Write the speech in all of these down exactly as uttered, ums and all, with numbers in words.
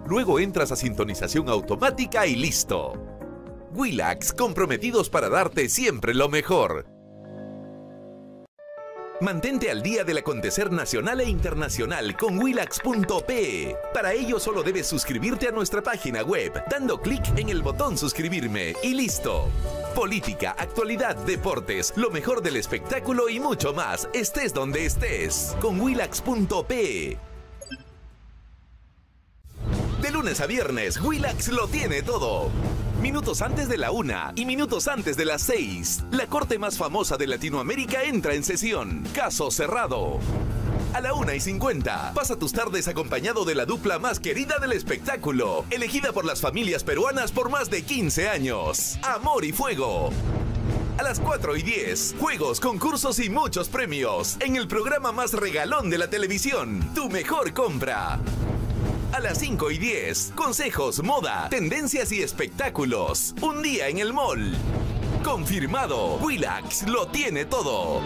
Luego entras a sintonización automática y listo. Willax, comprometidos para darte siempre lo mejor. Mantente al día del acontecer nacional e internacional con Willax punto pe. Para ello solo debes suscribirte a nuestra página web, dando clic en el botón suscribirme y listo. Política, actualidad, deportes, lo mejor del espectáculo y mucho más, estés donde estés, con Willax punto pe. De lunes a viernes, Willax lo tiene todo. Minutos antes de la una y minutos antes de las seis, la corte más famosa de Latinoamérica entra en sesión. Caso cerrado. A la una y cincuenta, pasa tus tardes acompañado de la dupla más querida del espectáculo, elegida por las familias peruanas por más de quince años. Amor y Fuego. A las cuatro y diez, juegos, concursos y muchos premios en el programa más regalón de la televisión, Tu Mejor Compra. A las cinco y diez, consejos, moda, tendencias y espectáculos. Un día en el mall. Confirmado, Willax lo tiene todo.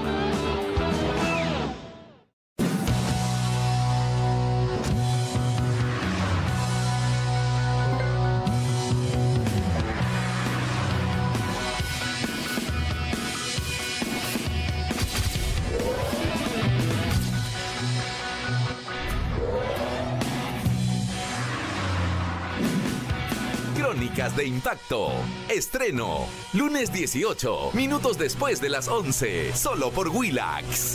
Crónicas de Impacto. Estreno. Lunes dieciocho, minutos después de las once. Solo por Willax.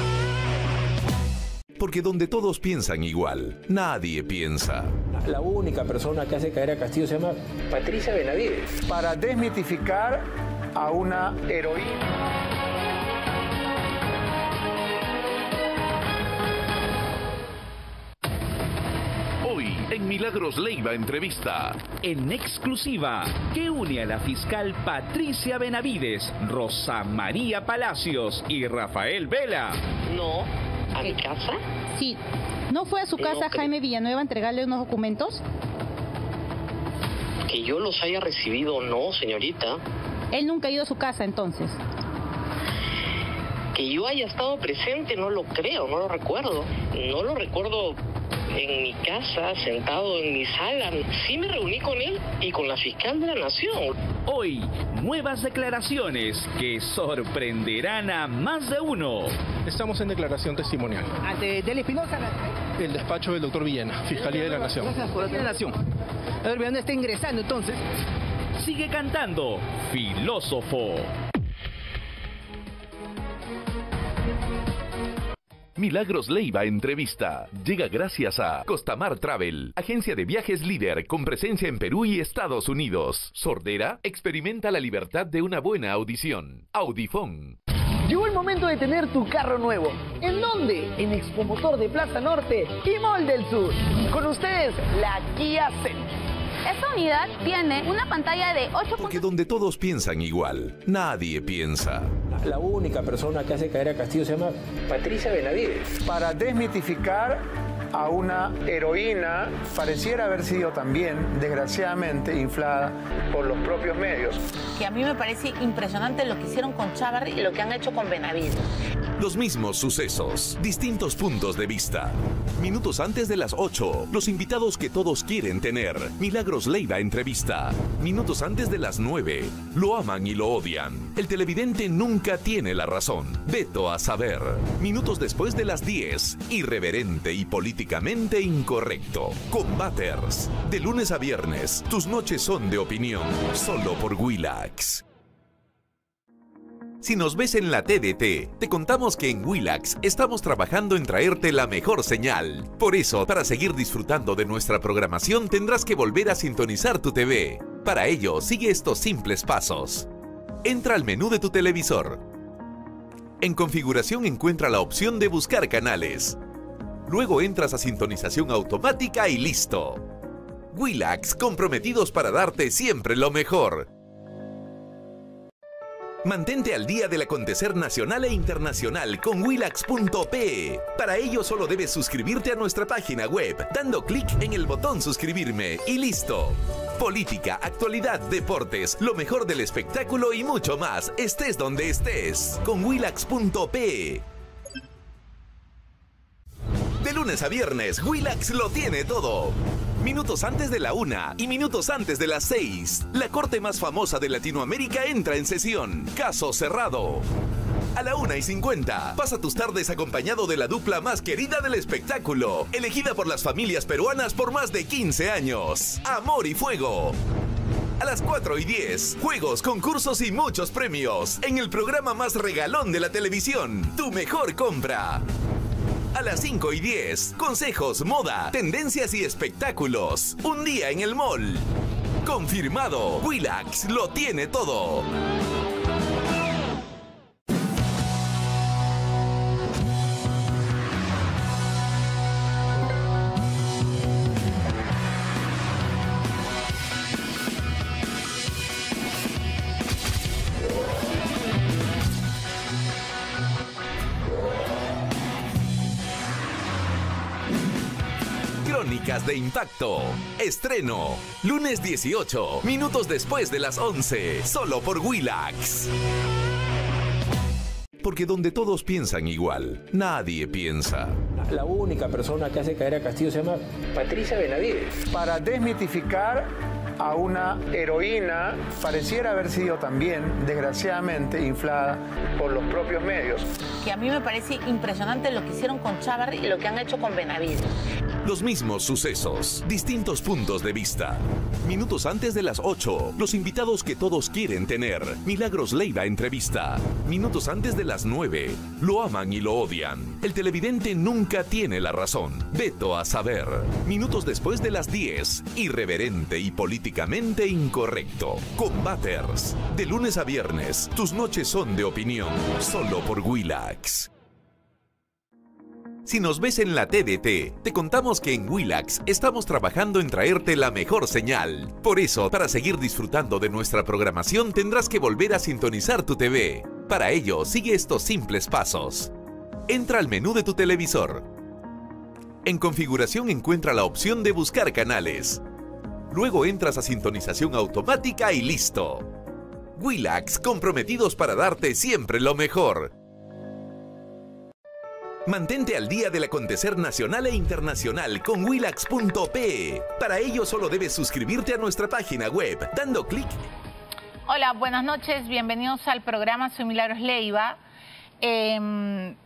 Porque donde todos piensan igual, nadie piensa. La única persona que hace caer a Castillo se llama Patricia Benavides. Para desmitificar a una heroína. En Milagros Leiva Entrevista. En exclusiva, que une a la fiscal Patricia Benavides, Rosa María Palacios y Rafael Vela. No, ¿a mi casa? Sí. ¿No fue a su casa no, Jaime Villanueva a entregarle unos documentos? Que yo los haya recibido, no, señorita. Él nunca ha ido a su casa, entonces. Que yo haya estado presente, no lo creo, no lo recuerdo. No lo recuerdo en mi casa, sentado en mi sala. Sí me reuní con él y con la fiscal de la Nación. Hoy, nuevas declaraciones que sorprenderán a más de uno. Estamos en declaración testimonial. ¿Ante Del Espinosa? El despacho del doctor Villena, Fiscalía de la Nación. Gracias por la declaración. A ver, ¿dónde está ingresando entonces? Sigue cantando, filósofo. Milagros Leiva Entrevista llega gracias a Costamar Travel, agencia de viajes líder con presencia en Perú y Estados Unidos. Sordera, experimenta la libertad de una buena audición. Audifón. Llegó el momento de tener tu carro nuevo. ¿En dónde? En Expomotor de Plaza Norte y Mall del Sur. Con ustedes, la Kia Celtos. Esta unidad tiene una pantalla de ocho... Porque donde todos piensan igual, nadie piensa. La única persona que hace caer a Castillo se llama Patricia Benavides. Para desmitificar a una heroína, pareciera haber sido también, desgraciadamente, inflada por los propios medios. Que a mí me parece impresionante lo que hicieron con Chávarri y lo que han hecho con Benavides. Los mismos sucesos, distintos puntos de vista. Minutos antes de las ocho, los invitados que todos quieren tener. Milagros Leiva Entrevista. Minutos antes de las nueve, lo aman y lo odian. El televidente nunca tiene la razón. Veto a saber. Minutos después de las diez, irreverente y políticamente incorrecto. Combaters. De lunes a viernes, tus noches son de opinión. Solo por Willax. Si nos ves en la T D T, te contamos que en Willax estamos trabajando en traerte la mejor señal. Por eso, para seguir disfrutando de nuestra programación, tendrás que volver a sintonizar tu T V. Para ello, sigue estos simples pasos. Entra al menú de tu televisor. En configuración encuentra la opción de buscar canales. Luego entras a sintonización automática y listo. Willax, comprometidos para darte siempre lo mejor. Mantente al día del acontecer nacional e internacional con Willax punto pe. Para ello solo debes suscribirte a nuestra página web, dando clic en el botón suscribirme y listo. Política, actualidad, deportes, lo mejor del espectáculo y mucho más, estés donde estés, con Willax punto pe. De lunes a viernes, Willax lo tiene todo. minutos antes de la una y minutos antes de las seis. La corte más famosa de Latinoamérica entra en sesión. Caso cerrado. A la una y cincuenta, pasa tus tardes acompañado de la dupla más querida del espectáculo, elegida por las familias peruanas por más de quince años. Amor y Fuego. A las cuatro y diez, juegos, concursos y muchos premios en el programa más regalón de la televisión, Tu Mejor Compra. A las cinco y diez, consejos, moda, tendencias y espectáculos. Un día en el mall. Confirmado, Willax lo tiene todo. Crónicas de Impacto. Estreno. Lunes dieciocho, minutos después de las once. Solo por Willax. Porque donde todos piensan igual, nadie piensa. La única persona que hace caer a Castillo se llama Patricia Benavides. Para desmitificar a una heroína, pareciera haber sido también, desgraciadamente, inflada por los propios medios. Que a mí me parece impresionante lo que hicieron con Chávarri y lo que han hecho con Benavides. Los mismos sucesos, distintos puntos de vista. Minutos antes de las ocho, los invitados que todos quieren tener. Milagros Leiva entrevista. Minutos antes de las nueve, lo aman y lo odian. El televidente nunca tiene la razón. Veto a saber. Minutos después de las diez, irreverente y políticamente incorrecto. Combaters. De lunes a viernes, tus noches son de opinión. Solo por Willax. Si nos ves en la T D T, te contamos que en Willax estamos trabajando en traerte la mejor señal. Por eso, para seguir disfrutando de nuestra programación, tendrás que volver a sintonizar tu T V. Para ello, sigue estos simples pasos. Entra al menú de tu televisor. En configuración encuentra la opción de buscar canales. Luego entras a sintonización automática y listo. Willax, comprometidos para darte siempre lo mejor. Mantente al día del acontecer nacional e internacional con Willax punto pe. Para ello solo debes suscribirte a nuestra página web, dando clic. Hola, buenas noches, bienvenidos al programa, soy Milagros Leiva. Eh,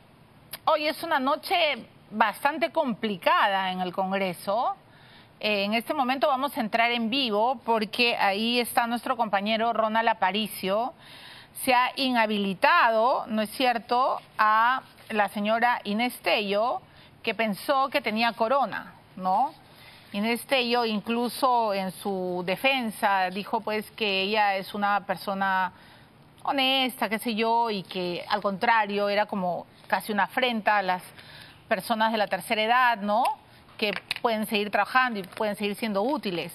hoy es una noche bastante complicada en el Congreso. Eh, en este momento vamos a entrar en vivo porque ahí está nuestro compañero Ronald Aparicio. Se ha inhabilitado, ¿no es cierto?, a la señora Inés Tello, que pensó que tenía corona, ¿no? Inés Tello incluso en su defensa dijo pues que ella es una persona honesta, qué sé yo, y que al contrario era como casi una afrenta a las personas de la tercera edad, ¿no?, que pueden seguir trabajando y pueden seguir siendo útiles.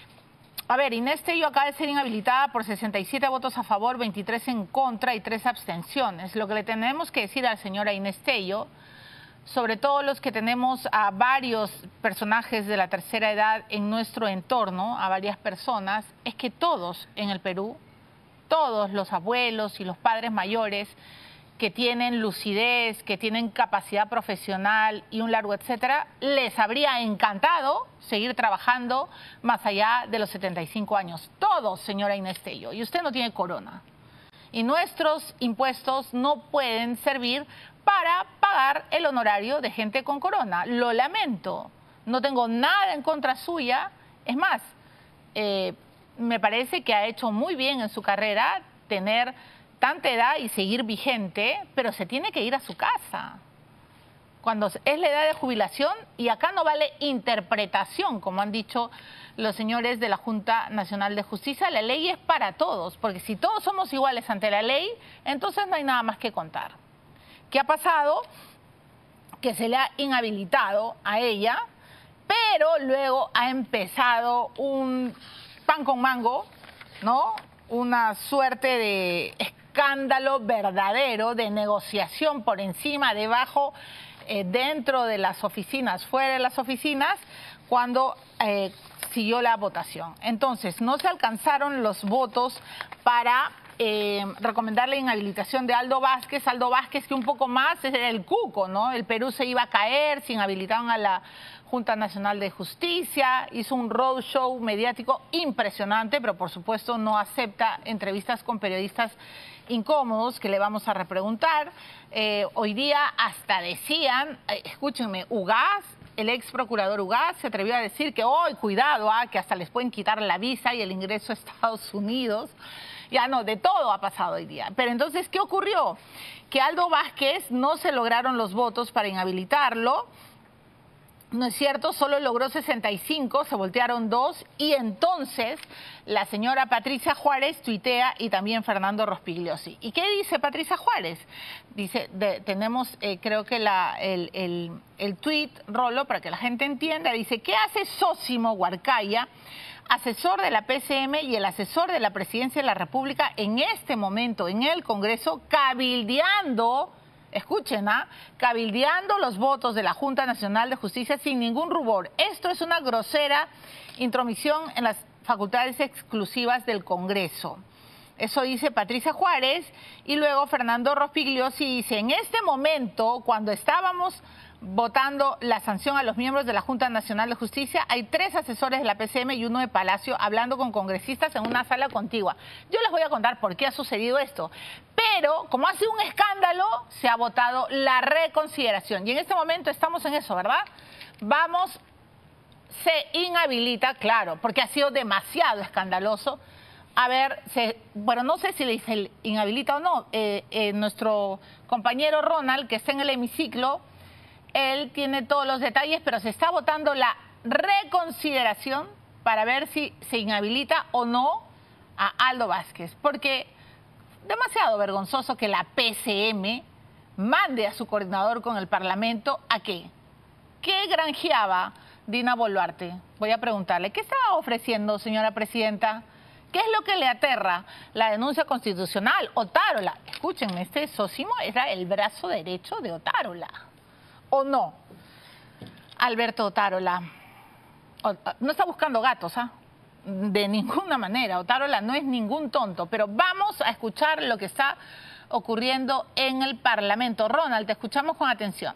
A ver, Inés Tello acaba de ser inhabilitada por sesenta y siete votos a favor, veintitrés en contra y tres abstenciones. Lo que le tenemos que decir a la señora Inés Tello, sobre todo los que tenemos a varios personajes de la tercera edad en nuestro entorno, a varias personas, es que todos en el Perú, todos los abuelos y los padres mayores que tienen lucidez, que tienen capacidad profesional y un largo etcétera, les habría encantado seguir trabajando más allá de los setenta y cinco años. Todos, señora Inés Tello, y usted no tiene corona. Y nuestros impuestos no pueden servir para pagar el honorario de gente con corona. Lo lamento, no tengo nada en contra suya. Es más, eh, me parece que ha hecho muy bien en su carrera tener tanta edad y seguir vigente, pero se tiene que ir a su casa. Cuando es la edad de jubilación, y acá no vale interpretación, como han dicho los señores de la Junta Nacional de Justicia, la ley es para todos, porque si todos somos iguales ante la ley, entonces no hay nada más que contar. ¿Qué ha pasado? Que se le ha inhabilitado a ella, pero luego ha empezado un pan con mango, ¿no?, una suerte de escándalo verdadero de negociación por encima, debajo, eh, dentro de las oficinas, fuera de las oficinas, cuando eh, siguió la votación. Entonces, no se alcanzaron los votos para eh, recomendar la inhabilitación de Aldo Vázquez. Aldo Vázquez, que un poco más es el cuco, ¿no? El Perú se iba a caer si inhabilitaban a la Junta Nacional de Justicia, hizo un roadshow mediático impresionante, pero por supuesto no acepta entrevistas con periodistas incómodos que le vamos a repreguntar. Eh, hoy día hasta decían, eh, escúchenme, Ugaz, el ex procurador Ugaz se atrevió a decir que hoy, cuidado, ah, que hasta les pueden quitar la visa y el ingreso a Estados Unidos. Ya no, de todo ha pasado hoy día. Pero entonces, ¿qué ocurrió? Que Aldo Vázquez no se lograron los votos para inhabilitarlo. No es cierto, solo logró sesenta y cinco, se voltearon dos, y entonces la señora Patricia Juárez tuitea y también Fernando Rospigliosi. ¿Y qué dice Patricia Juárez? Dice, de, tenemos eh, creo que la, el, el, el tuit, Rolo, para que la gente entienda, dice, ¿qué hace Sósimo Huarcaya, asesor de la P C M y el asesor de la Presidencia de la República en este momento en el Congreso, cabildeando... Escuchen, ¿ah? cabildeando los votos de la Junta Nacional de Justicia sin ningún rubor? Esto es una grosera intromisión en las facultades exclusivas del Congreso. Eso dice Patricia Juárez. Y luego Fernando Rospigliosi dice, en este momento, cuando estábamos votando la sanción a los miembros de la Junta Nacional de Justicia, hay tres asesores de la P C M y uno de Palacio hablando con congresistas en una sala contigua. Yo les voy a contar por qué ha sucedido esto. Pero, como ha sido un escándalo, se ha votado la reconsideración. Y en este momento estamos en eso, ¿verdad? Vamos, se inhabilita, claro, porque ha sido demasiado escandaloso. A ver, se, bueno, no sé si se inhabilita o no. Eh, eh, nuestro compañero Ronald, que está en el hemiciclo, él tiene todos los detalles, pero se está votando la reconsideración para ver si se inhabilita o no a Aldo Vázquez. Porque demasiado vergonzoso que la P C M mande a su coordinador con el Parlamento a qué. ¿Qué granjeaba Dina Boluarte? Voy a preguntarle, ¿qué estaba ofreciendo, señora presidenta? ¿Qué es lo que le aterra? La denuncia constitucional, Otárola. Escúchenme, este Sósimo era el brazo derecho de Otárola. ¿O no? Alberto Otárola. No está buscando gatos, ¿ah? De ninguna manera. Otárola no es ningún tonto. Pero vamos a escuchar lo que está ocurriendo en el Parlamento. Ronald, te escuchamos con atención.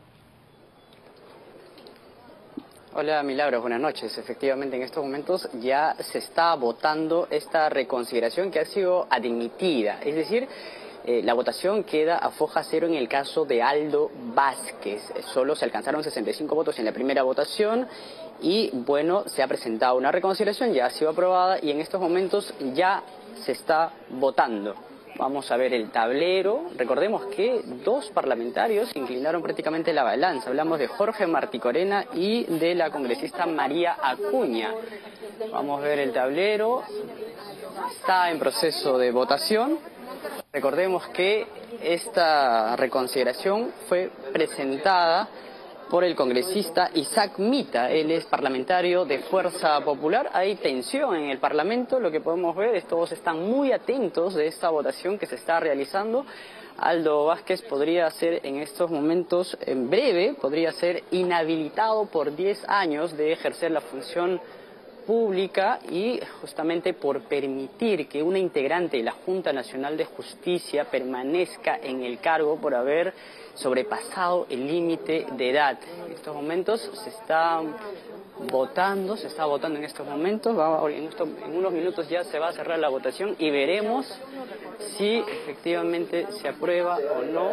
Hola Milagros, buenas noches. Efectivamente, en estos momentos ya se está votando esta reconsideración que ha sido admitida. Es decir, Eh, la votación queda a foja cero en el caso de Aldo Vázquez. Solo se alcanzaron sesenta y cinco votos en la primera votación y, bueno, se ha presentado una reconsideración, ya ha sido aprobada y en estos momentos ya se está votando. Vamos a ver el tablero. Recordemos que dos parlamentarios inclinaron prácticamente la balanza. Hablamos de Jorge Martí-Corena y de la congresista María Acuña. Vamos a ver el tablero. Está en proceso de votación. Recordemos que esta reconsideración fue presentada por el congresista Isaac Mita. Él es parlamentario de Fuerza Popular. Hay tensión en el Parlamento, lo que podemos ver es que todos están muy atentos de esta votación que se está realizando. Aldo Vázquez podría ser en estos momentos, en breve, podría ser inhabilitado por diez años de ejercer la función pública y justamente por permitir que una integrante de la Junta Nacional de Justicia permanezca en el cargo por haber sobrepasado el límite de edad. En estos momentos se está votando, se está votando en estos momentos, va, en, esto, en unos minutos ya se va a cerrar la votación y veremos si efectivamente se aprueba o no.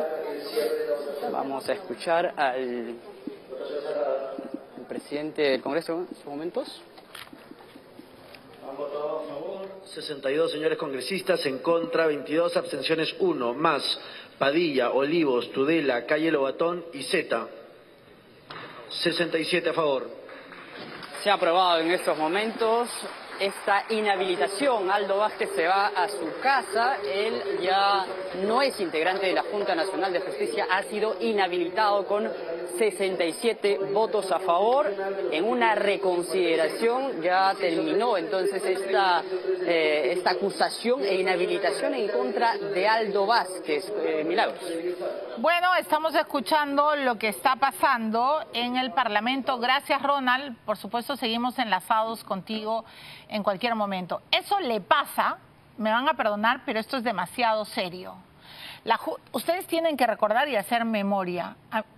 Vamos a escuchar al, al presidente del Congreso en estos momentos. Han votado a favor sesenta y dos señores congresistas, en contra veintidós, abstenciones uno, más Padilla, Olivos, Tudela, Calle Lobatón y Zeta. sesenta y siete a favor. Se ha aprobado en estos momentos esta inhabilitación. Aldo Vázquez se va a su casa. Él ya no es integrante de la Junta Nacional de Justicia, ha sido inhabilitado con sesenta y siete votos a favor. En una reconsideración ya terminó entonces esta, eh, esta acusación e inhabilitación en contra de Aldo Vázquez. Eh, Milagros. Bueno, estamos escuchando lo que está pasando en el Parlamento. Gracias, Ronald. Por supuesto, seguimos enlazados contigo en cualquier momento. Eso le pasa, me van a perdonar, pero esto es demasiado serio. La, ustedes tienen que recordar y hacer memoria.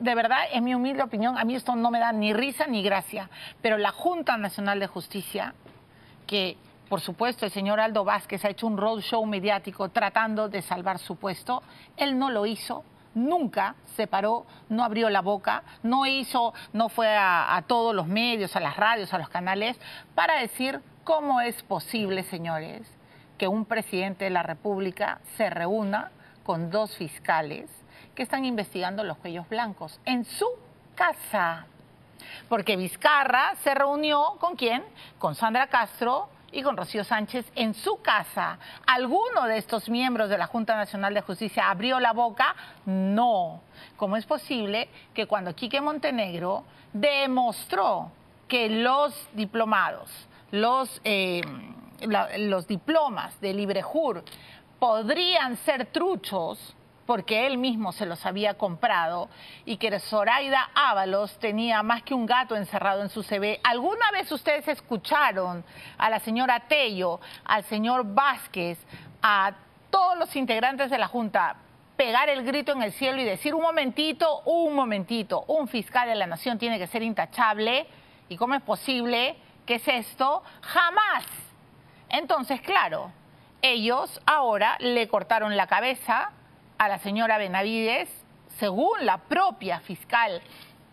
de verdad, en mi humilde opinión, a mí esto no me da ni risa ni gracia, pero la Junta Nacional de Justicia, que por supuesto el señor Aldo Vázquez ha hecho un roadshow mediático tratando de salvar su puesto, él no lo hizo. Nunca se paró, no abrió la boca, no hizo, no fue a, a todos los medios, a las radios, a los canales, para decir cómo es posible, señores, que un presidente de la República se reúna con dos fiscales que están investigando los cuellos blancos en su casa. Porque Vizcarra se reunió ¿con quién? Con Sandra Castro y con Rocío Sánchez en su casa. ¿Alguno de estos miembros de la Junta Nacional de Justicia abrió la boca? No. ¿Cómo es posible que cuando Quique Montenegro demostró que los diplomados, los, eh, la, los diplomas de Librejur podrían ser truchos, porque él mismo se los había comprado, y que Zoraida Ábalos tenía más que un gato encerrado en su C V. ¿Alguna vez ustedes escucharon a la señora Tello, al señor Vázquez, a todos los integrantes de la Junta pegar el grito en el cielo y decir un momentito, un momentito, un fiscal de la nación tiene que ser intachable? ¿Y cómo es posible? ¿Qué es esto? ¡Jamás! Entonces, claro, ellos ahora le cortaron la cabeza a la señora Benavides, según la propia fiscal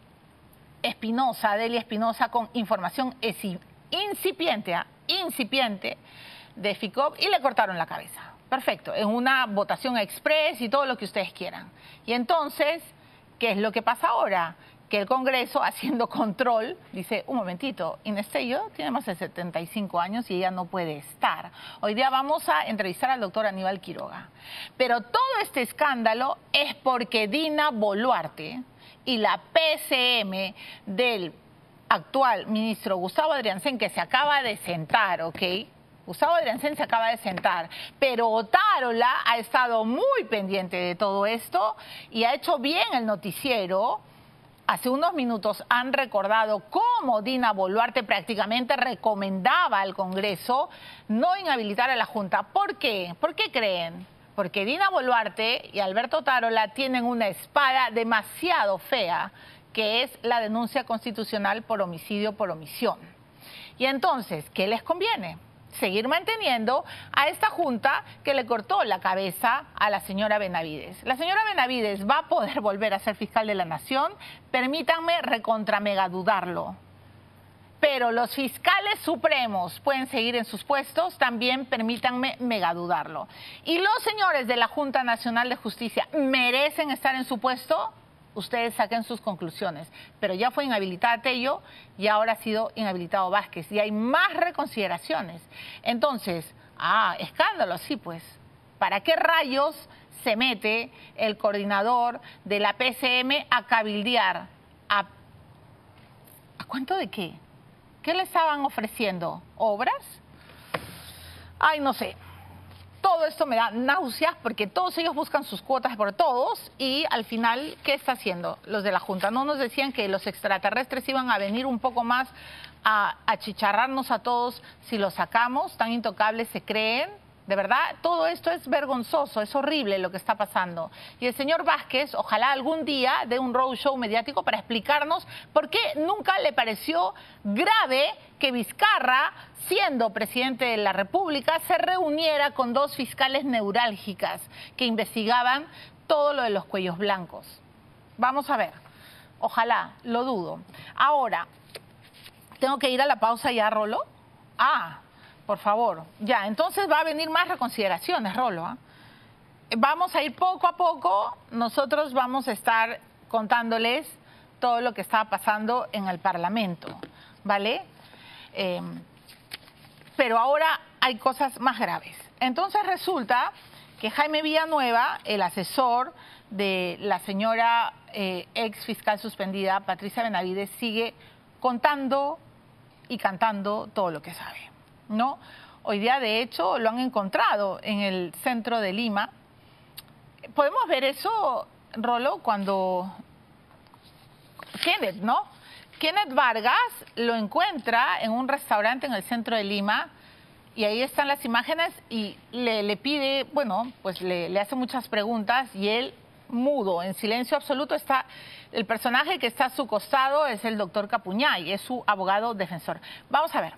Espinosa, Delia Espinosa, con información incipiente, ¿eh? incipiente de FICOP, y le cortaron la cabeza. Perfecto, en una votación express y todo lo que ustedes quieran. Y entonces, ¿qué es lo que pasa ahora? Que el Congreso, haciendo control, dice, un momentito, Inés Tello tiene más de setenta y cinco años y ella no puede estar. Hoy día vamos a entrevistar al doctor Aníbal Quiroga. Pero todo este escándalo es porque Dina Boluarte y la P C M del actual ministro Gustavo Adriancén, que se acaba de sentar, ¿ok? Gustavo Adriancén se acaba de sentar, pero Otárola ha estado muy pendiente de todo esto y ha hecho bien el noticiero. Hace unos minutos han recordado cómo Dina Boluarte prácticamente recomendaba al Congreso no inhabilitar a la Junta. ¿Por qué? ¿Por qué creen? Porque Dina Boluarte y Alberto Otárola tienen una espada demasiado fea, que es la denuncia constitucional por homicidio por omisión. Y entonces, ¿qué les conviene? Seguir manteniendo a esta Junta que le cortó la cabeza a la señora Benavides. La señora Benavides va a poder volver a ser fiscal de la Nación, permítanme recontra mega dudarlo. Pero los fiscales supremos pueden seguir en sus puestos, también permítanme mega dudarlo. ¿Y los señores de la Junta Nacional de Justicia merecen estar en su puesto? Ustedes saquen sus conclusiones. Pero ya fue inhabilitada Tello y ahora ha sido inhabilitado Vázquez. Y hay más reconsideraciones. Entonces, ah, escándalo, sí pues. ¿Para qué rayos se mete el coordinador de la P C M a cabildear? ¿A, ¿a cuánto de qué? ¿Qué le estaban ofreciendo? ¿Obras? Ay, no sé. Todo esto me da náuseas porque todos ellos buscan sus cuotas por todos y al final, ¿qué está haciendo los de la Junta? ¿No nos decían que los extraterrestres iban a venir un poco más a achicharrarnos a todos si los sacamos? ¿Tan intocables se creen? De verdad, todo esto es vergonzoso, es horrible lo que está pasando. Y el señor Vázquez, ojalá algún día dé un roadshow mediático para explicarnos por qué nunca le pareció grave que Vizcarra, siendo presidente de la República, se reuniera con dos fiscales neurálgicas que investigaban todo lo de los cuellos blancos. Vamos a ver, ojalá, lo dudo. Ahora, ¿tengo que ir a la pausa ya, Rolo? Ah... Por favor, ya, entonces va a venir más reconsideraciones, Rolo. ¿eh? Vamos a ir poco a poco, nosotros vamos a estar contándoles todo lo que está pasando en el Parlamento, ¿vale? Eh, pero ahora hay cosas más graves. Entonces resulta que Jaime Villanueva, el asesor de la señora eh, ex fiscal suspendida, Patricia Benavides, sigue contando y cantando todo lo que sabe. ¿No? Hoy día, de hecho, lo han encontrado en el centro de Lima. Podemos ver eso, Rolo, cuando Kenneth, ¿no? Kenneth Vargas lo encuentra en un restaurante en el centro de Lima y ahí están las imágenes y le, le pide, bueno, pues le, le hace muchas preguntas y él mudo, en silencio absoluto. Está el personaje que está a su costado, es el doctor Capuñay, es su abogado defensor. Vamos a ver.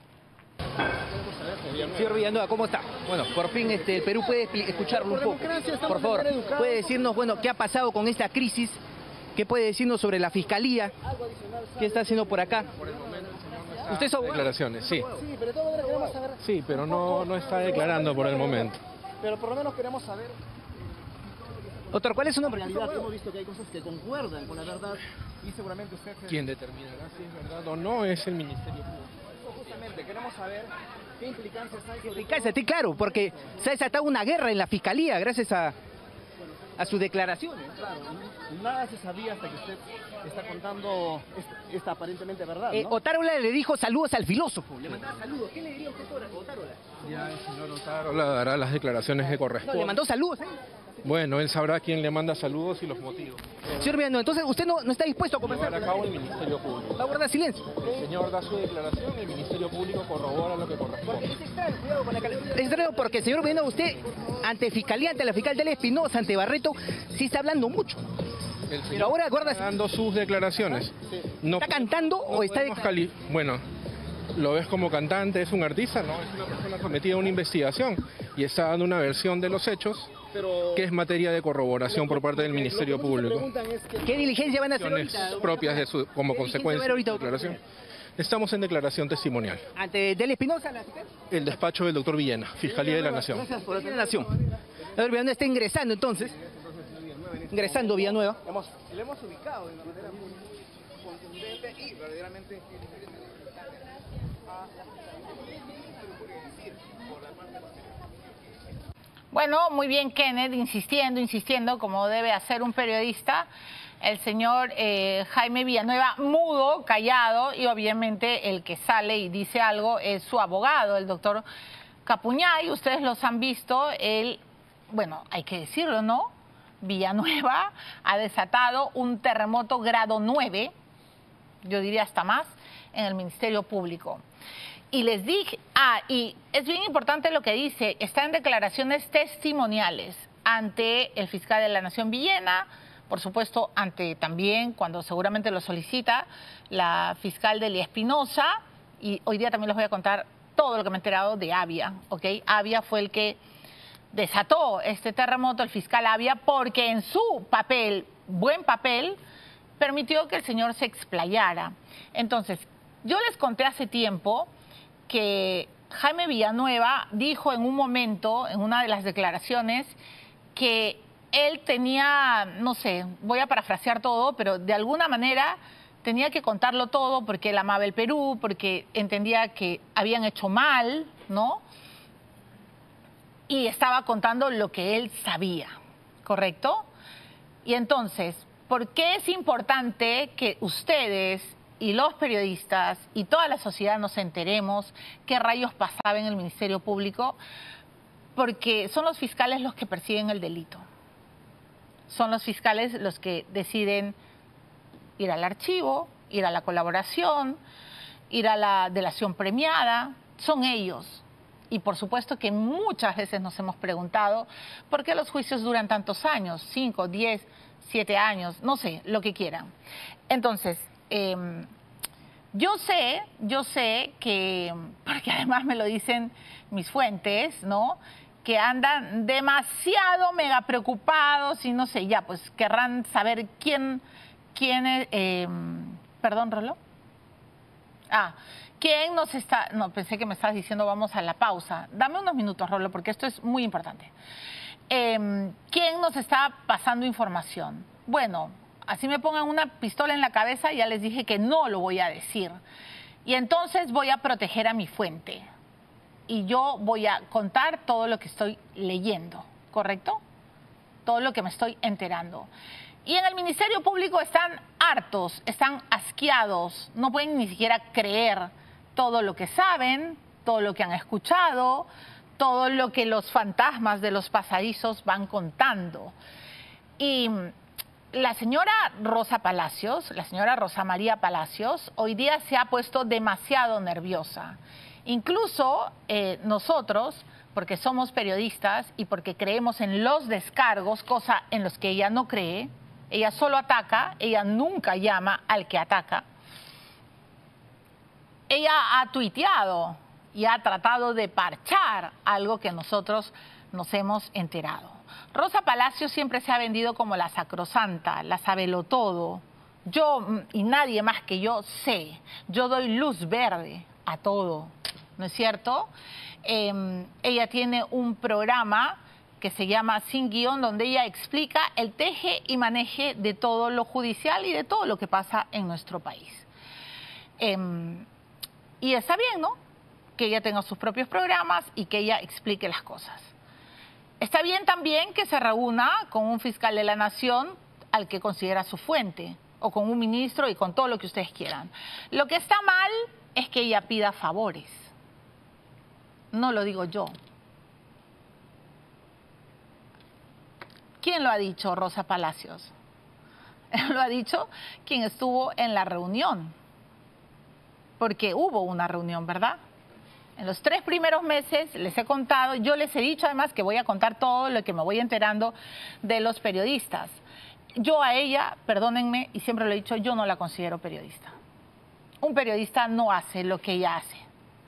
Señor Villanueva, ¿cómo está? Bueno, por fin este, el Perú puede escucharlo un poco. Por favor, puede decirnos, bueno, qué ha pasado con esta crisis, qué puede decirnos sobre la Fiscalía, qué está haciendo por acá. ¿Usted es abogado? Declaraciones, sí. Sí, pero de todas maneras queremos saber... Sí, pero no, no está declarando por el momento. Pero por lo menos queremos saber... Doctor, ¿cuál es su nombre? En realidad hemos visto que hay cosas que concuerdan con la verdad y seguramente usted... Quien determinará si es verdad o no es el Ministerio Público. Justamente, queremos saber qué implicancias hay... Implicancias, sí, claro, porque se ha desatado una guerra en la Fiscalía gracias a, a sus declaraciones. Claro, nada se sabía hasta que usted está contando esta, esta aparentemente verdad, ¿no? Eh, Otárola le dijo saludos al filósofo. Le mandaba saludos. ¿Qué le diría usted por Otárola? Ya el señor Otárola dará las declaraciones que corresponden. No, le mandó saludos, ¿eh? Bueno, él sabrá quién le manda saludos y los motivos. Señor Villanueva, entonces usted no, no está dispuesto a conversar. Llevar a cabo el Ministerio Público. ¿Va a guardar silencio? El señor da su declaración y el Ministerio Público corrobora lo que corresponde. Es extraño, cuidado con la calidad. Es extraño porque el señor Villanueva, usted, ante Fiscalía, ante la fiscal Delia Espinosa, ante Barreto, sí está hablando mucho. El Pero ahora guarda... está dando sus declaraciones. No, ¿Está cantando no o está...? cali... Bueno, lo ves como cantante, es un artista, ¿no? Es una persona sometida a una investigación y está dando una versión de los hechos Pero... que es materia de corroboración por parte del Ministerio Público. Es que... ¿Qué diligencia van a hacer ahorita? Propias de su, como consecuencia de la declaración. Estamos en declaración testimonial. ¿Ante Delia Espinosa, la fiscal? El despacho del doctor Villena, Fiscalía de la Nación. Gracias por la Nación. A ver, Villanueva está ingresando entonces. Ingresando Villanueva. Hemos, le hemos ubicado de una manera muy contundente y verdaderamente... Bueno, muy bien Kenneth, insistiendo, insistiendo, como debe hacer un periodista. El señor eh, Jaime Villanueva, mudo, callado, y obviamente el que sale y dice algo es su abogado, el doctor Capuñay. Ustedes los han visto, él, bueno, hay que decirlo, ¿no? Villanueva ha desatado un terremoto grado nueve, yo diría hasta más, en el Ministerio Público. Y les dije, ah, y es bien importante lo que dice, está en declaraciones testimoniales ante el fiscal de la Nación Villena, por supuesto, ante también, cuando seguramente lo solicita, la fiscal Delia Espinosa, y hoy día también les voy a contar todo lo que me he enterado de Avia, ¿ok? Avia fue el que desató este terremoto, el fiscal Avia, porque en su papel, buen papel, permitió que el señor se explayara. Entonces, yo les conté hace tiempo que Jaime Villanueva dijo en un momento, en una de las declaraciones, que él tenía, no sé, voy a parafrasear todo, pero de alguna manera tenía que contarlo todo porque él amaba el Perú, porque entendía que habían hecho mal, ¿no? Y estaba contando lo que él sabía, ¿correcto? Y entonces, ¿por qué es importante que ustedes y los periodistas y toda la sociedad nos enteremos qué rayos pasaba en el Ministerio Público? Porque son los fiscales los que persiguen el delito. Son los fiscales los que deciden ir al archivo, ir a la colaboración, ir a la delación premiada. Son ellos. Y por supuesto que muchas veces nos hemos preguntado por qué los juicios duran tantos años, cinco, diez, siete años, no sé, lo que quieran. Entonces, eh, yo sé, yo sé que, porque además me lo dicen mis fuentes, ¿no?, que andan demasiado mega preocupados y no sé, ya, pues querrán saber quién, quién es, eh, perdón, Rolo. Ah, ¿quién nos está...? No, pensé que me estabas diciendo vamos a la pausa. Dame unos minutos, Rolo, porque esto es muy importante. Eh, ¿Quién nos está pasando información? Bueno, así me pongan una pistola en la cabeza, ya les dije que no lo voy a decir. Y entonces voy a proteger a mi fuente. Y yo voy a contar todo lo que estoy leyendo, ¿correcto? Todo lo que me estoy enterando. Y en el Ministerio Público están hartos, están asqueados, no pueden ni siquiera creer todo lo que saben, todo lo que han escuchado, todo lo que los fantasmas de los pasadizos van contando. Y la señora Rosa Palacios, la señora Rosa María Palacios, hoy día se ha puesto demasiado nerviosa. Incluso eh, nosotros, porque somos periodistas y porque creemos en los descargos, cosa en los que ella no cree, ella solo ataca, ella nunca llama al que ataca. Ella ha tuiteado y ha tratado de parchar algo que nosotros nos hemos enterado. Rosa Palacios siempre se ha vendido como la sacrosanta, la sabelotodo. Yo y nadie más que yo sé, yo doy luz verde a todo, ¿no es cierto? Eh, ella tiene un programa que se llama Sin Guión, donde ella explica el teje y maneje de todo lo judicial y de todo lo que pasa en nuestro país. Eh, y está bien, ¿no?, que ella tenga sus propios programas y que ella explique las cosas. Está bien también que se reúna con un fiscal de la nación al que considera su fuente, o con un ministro y con todo lo que ustedes quieran. Lo que está mal es que ella pida favores. No lo digo yo. ¿Quién lo ha dicho, Rosa Palacios? Lo ha dicho quien estuvo en la reunión. Porque hubo una reunión, ¿verdad? En los tres primeros meses les he contado, yo les he dicho además que voy a contar todo lo que me voy enterando de los periodistas. Yo a ella, perdónenme, y siempre lo he dicho, yo no la considero periodista. Un periodista no hace lo que ella hace.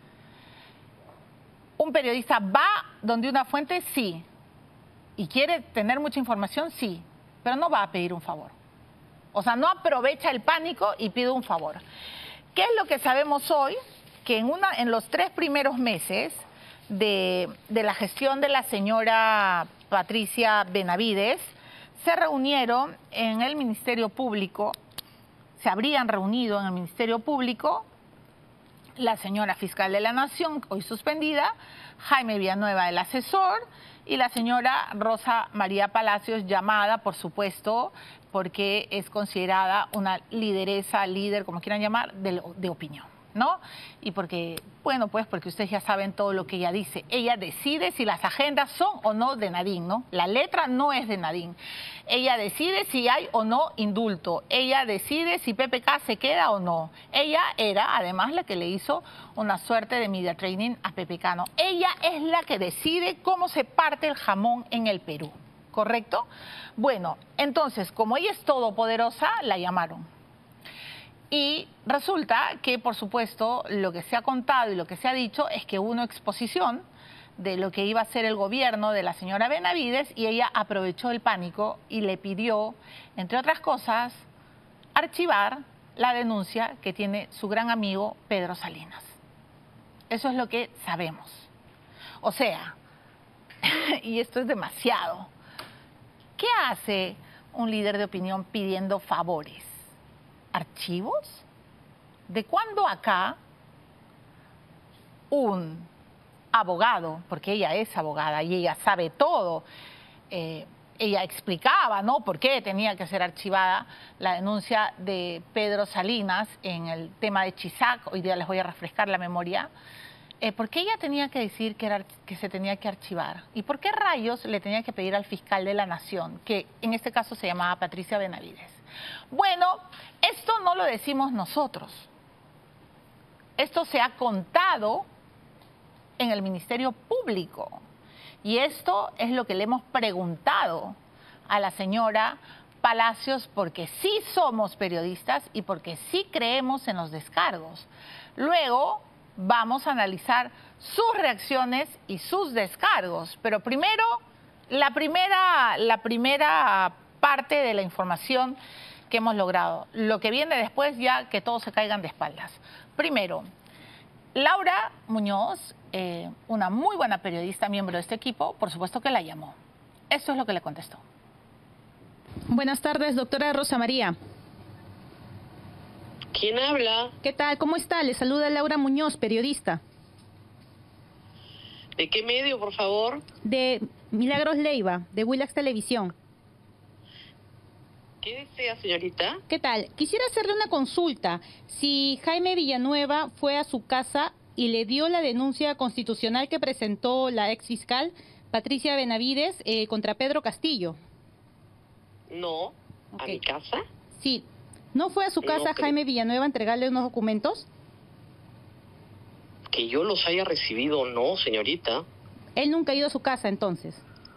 Un periodista va donde una fuente, sí. Y quiere tener mucha información, sí. Pero no va a pedir un favor. O sea, no aprovecha el pánico y pide un favor. ¿Qué es lo que sabemos hoy? Que en, una, en los tres primeros meses de, de la gestión de la señora Patricia Benavides, se reunieron en el Ministerio Público, se habrían reunido en el Ministerio Público la señora Fiscal de la Nación, hoy suspendida, Jaime Villanueva, el asesor, y la señora Rosa María Palacios, llamada, por supuesto, porque es considerada una lideresa, líder, como quieran llamar, de, de opinión, ¿no? Y porque, bueno, pues porque ustedes ya saben todo lo que ella dice. Ella decide si las agendas son o no de Nadine, ¿no? La letra no es de Nadine. Ella decide si hay o no indulto. Ella decide si P P K se queda o no. Ella era, además, la que le hizo una suerte de media training a P P K, ¿no? Ella es la que decide cómo se parte el jamón en el Perú, ¿correcto? Bueno, entonces, como ella es todopoderosa, la llamaron. Y resulta que, por supuesto, lo que se ha contado y lo que se ha dicho es que hubo una exposición de lo que iba a ser el gobierno de la señora Benavides y ella aprovechó el pánico y le pidió, entre otras cosas, archivar la denuncia que tiene su gran amigo Pedro Salinas. Eso es lo que sabemos. O sea, y esto es demasiado, ¿qué hace un líder de opinión pidiendo favores? ¿Archivos? ¿De cuándo acá un abogado, porque ella es abogada y ella sabe todo, eh, ella explicaba, ¿no?, por qué tenía que ser archivada la denuncia de Pedro Salinas en el tema de Chisac? Hoy día les voy a refrescar la memoria. Eh, ¿Por qué ella tenía que decir que, era, que se tenía que archivar? ¿Y por qué rayos le tenía que pedir al fiscal de la Nación, que en este caso se llamaba Patricia Benavides? Bueno, esto no lo decimos nosotros. Esto se ha contado en el Ministerio Público. Y esto es lo que le hemos preguntado a la señora Palacios, porque sí somos periodistas y porque sí creemos en los descargos. Luego vamos a analizar sus reacciones y sus descargos. Pero primero, la primera, la primera parte de la información que hemos logrado. Lo que viene después, ya que todos se caigan de espaldas. Primero, Laura Muñoz, eh, una muy buena periodista, miembro de este equipo, por supuesto que la llamó. Esto es lo que le contestó. Buenas tardes, doctora Rosa María. ¿Quién habla? ¿Qué tal? ¿Cómo está? Le saluda Laura Muñoz, periodista. ¿De qué medio, por favor? De Milagros Leiva, de Willax Televisión. ¿Qué desea, señorita? ¿Qué tal? Quisiera hacerle una consulta. Si Jaime Villanueva fue a su casa y le dio la denuncia constitucional que presentó la ex fiscal Patricia Benavides eh, contra Pedro Castillo. No. Okay. ¿A mi casa? Sí. ¿No fue a su casa No, Jaime Villanueva a entregarle unos documentos? Que yo los haya recibido, no, señorita. Él nunca ha ido a su casa, entonces.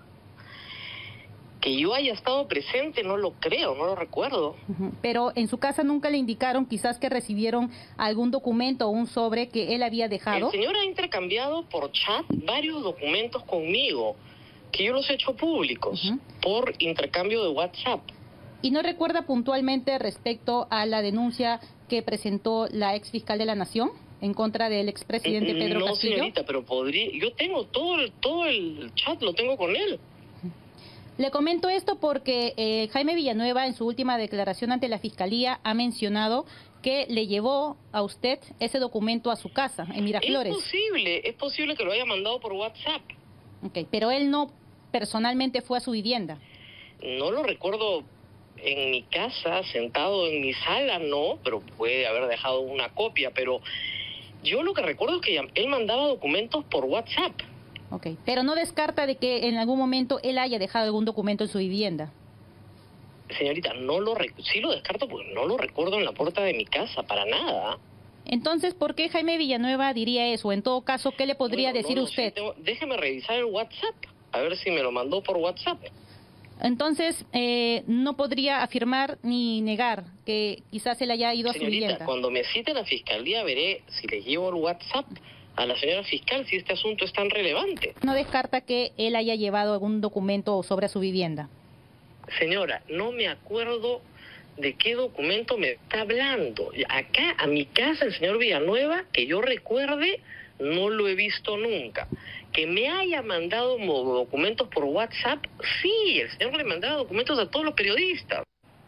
Que yo haya estado presente, no lo creo, no lo recuerdo. Uh-huh. Pero en su casa nunca le indicaron quizás que recibieron algún documento o un sobre que él había dejado. El señor ha intercambiado por chat varios documentos conmigo, que yo los he hecho públicos, uh-huh, por intercambio de WhatsApp. ¿Y no recuerda puntualmente respecto a la denuncia que presentó la ex fiscal de la Nación en contra del expresidente Pedro no, Castillo? No, señorita, pero podría... Yo tengo todo el, todo el chat, lo tengo con él. Le comento esto porque eh, Jaime Villanueva en su última declaración ante la Fiscalía ha mencionado que le llevó a usted ese documento a su casa, en Miraflores. Es posible, es posible que lo haya mandado por WhatsApp. Ok, pero él no personalmente fue a su vivienda. No lo recuerdo en mi casa, sentado en mi sala, no, pero puede haber dejado una copia, pero yo lo que recuerdo es que él mandaba documentos por WhatsApp. Ok, pero no descarta de que en algún momento él haya dejado algún documento en su vivienda. Señorita, no lo rec- sí lo descarto porque no lo recuerdo en la puerta de mi casa, para nada. Entonces, ¿por qué Jaime Villanueva diría eso? En todo caso, ¿qué le podría bueno, decir no, usted? Sí, tengo... Déjeme revisar el WhatsApp, a ver si me lo mandó por WhatsApp. Entonces, eh, no podría afirmar ni negar que quizás él haya ido Señorita, a su vivienda. Cuando me cite la Fiscalía veré si le llevo el WhatsApp a la señora fiscal si este asunto es tan relevante. No descarta que él haya llevado algún documento sobre su vivienda. Señora, no me acuerdo de qué documento me está hablando. Acá, a mi casa, el señor Villanueva, que yo recuerde, no lo he visto nunca. Que me haya mandado documentos por WhatsApp, sí, el señor le mandaba documentos a todos los periodistas.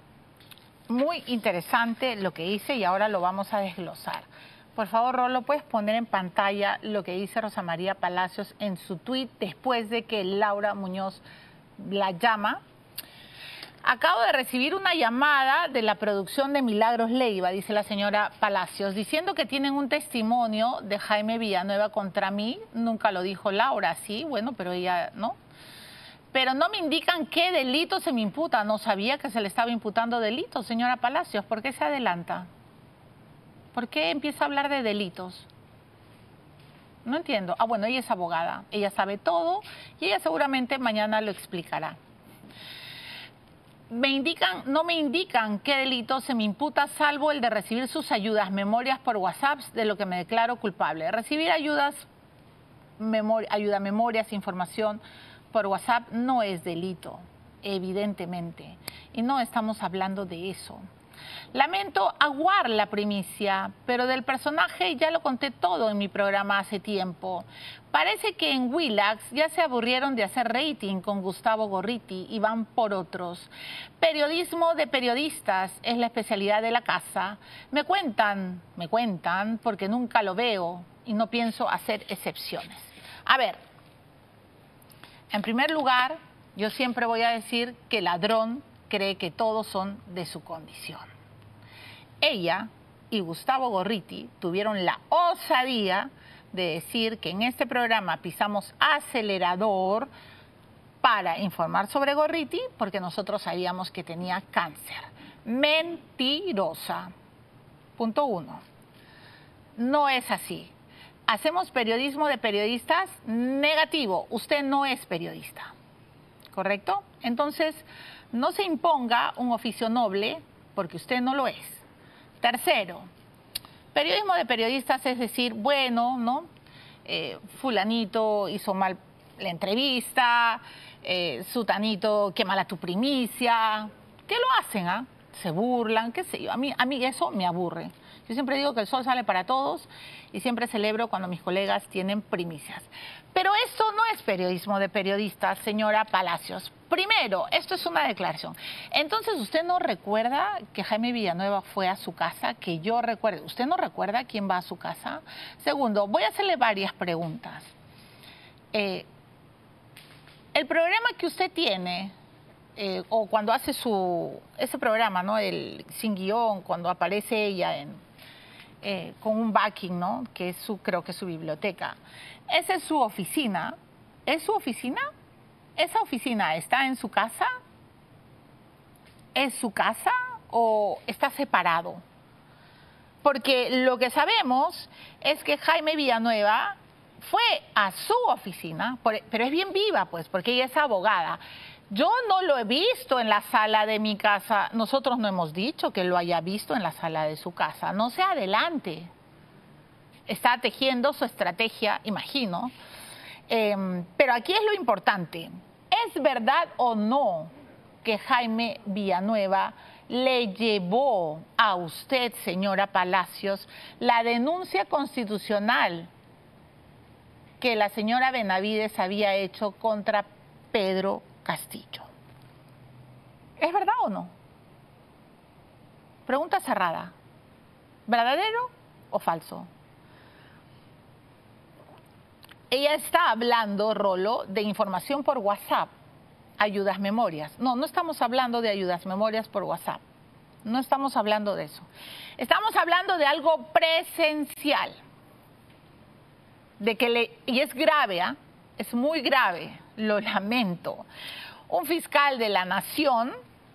Muy interesante lo que dice y ahora lo vamos a desglosar. Por favor, Rolo, ¿puedes poner en pantalla lo que dice Rosa María Palacios en su tuit después de que Laura Muñoz la llama? Acabo de recibir una llamada de la producción de Milagros Leiva, dice la señora Palacios, diciendo que tienen un testimonio de Jaime Villanueva contra mí. Nunca lo dijo Laura, sí, bueno, pero ella no. Pero no me indican qué delito se me imputa. No sabía que se le estaba imputando delito, señora Palacios. ¿Por qué se adelanta? ¿Por qué empieza a hablar de delitos? No entiendo. Ah, bueno, ella es abogada, ella sabe todo y ella seguramente mañana lo explicará. Me indican, no me indican qué delito se me imputa, salvo el de recibir sus ayudas, memorias por WhatsApp, de lo que me declaro culpable. Recibir ayudas, memori ayuda, memorias, información por WhatsApp no es delito, evidentemente. Y no estamos hablando de eso. Lamento aguar la primicia, pero del personaje ya lo conté todo en mi programa hace tiempo. Parece que en Willax ya se aburrieron de hacer rating con Gustavo Gorriti y van por otros. Periodismo de periodistas es la especialidad de la casa. Me cuentan, me cuentan, porque nunca lo veo y no pienso hacer excepciones. A ver, en primer lugar, yo siempre voy a decir que ladrón cree que todos son de su condición. Ella y Gustavo Gorriti tuvieron la osadía de decir que en este programa pisamos acelerador para informar sobre Gorriti porque nosotros sabíamos que tenía cáncer. Mentirosa. Punto uno. No es así. Hacemos periodismo de periodistas negativo. Usted no es periodista. ¿Correcto? Entonces, no se imponga un oficio noble porque usted no lo es. Tercero, periodismo de periodistas es decir, bueno, ¿no? Eh, fulanito hizo mal la entrevista, eh, sutanito, qué mala tu primicia. ¿Qué lo hacen, ah? Se burlan, qué sé yo. A mí, a mí eso me aburre. Yo siempre digo que el sol sale para todos y siempre celebro cuando mis colegas tienen primicias. Pero esto no es periodismo de periodistas, señora Palacios. Primero, esto es una declaración. Entonces, ¿usted no recuerda que Jaime Villanueva fue a su casa? Que yo recuerde. ¿Usted no recuerda quién va a su casa? Segundo, voy a hacerle varias preguntas. Eh, el programa que usted tiene, eh, o cuando hace su ese programa, ¿no? El sin guión, cuando aparece ella en, eh, con un backing, ¿no? Que es su, creo que es su biblioteca. ¿Esa es su oficina? ¿Es su oficina? ¿Esa oficina está en su casa? es su casa o está separado? Porque lo que sabemos es que Jaime Villanueva fue a su oficina, pero es bien viva, pues, porque ella es abogada. Yo no lo he visto en la sala de mi casa. Nosotros no hemos dicho que lo haya visto en la sala de su casa. No se adelante. Está tejiendo su estrategia, imagino. Eh, pero aquí es lo importante. ¿Es verdad o no que Jaime Villanueva le llevó a usted, señora Palacios, la denuncia constitucional que la señora Benavides había hecho contra Pedro Castillo? ¿Es verdad o no? Pregunta cerrada. ¿Verdadero o falso? Ella está hablando, Rolo, de información por WhatsApp, ayudas memorias. No, no estamos hablando de ayudas memorias por WhatsApp. No estamos hablando de eso. Estamos hablando de algo presencial. De que le, y es grave, ¿eh? Es muy grave, lo lamento. Un fiscal de la Nación,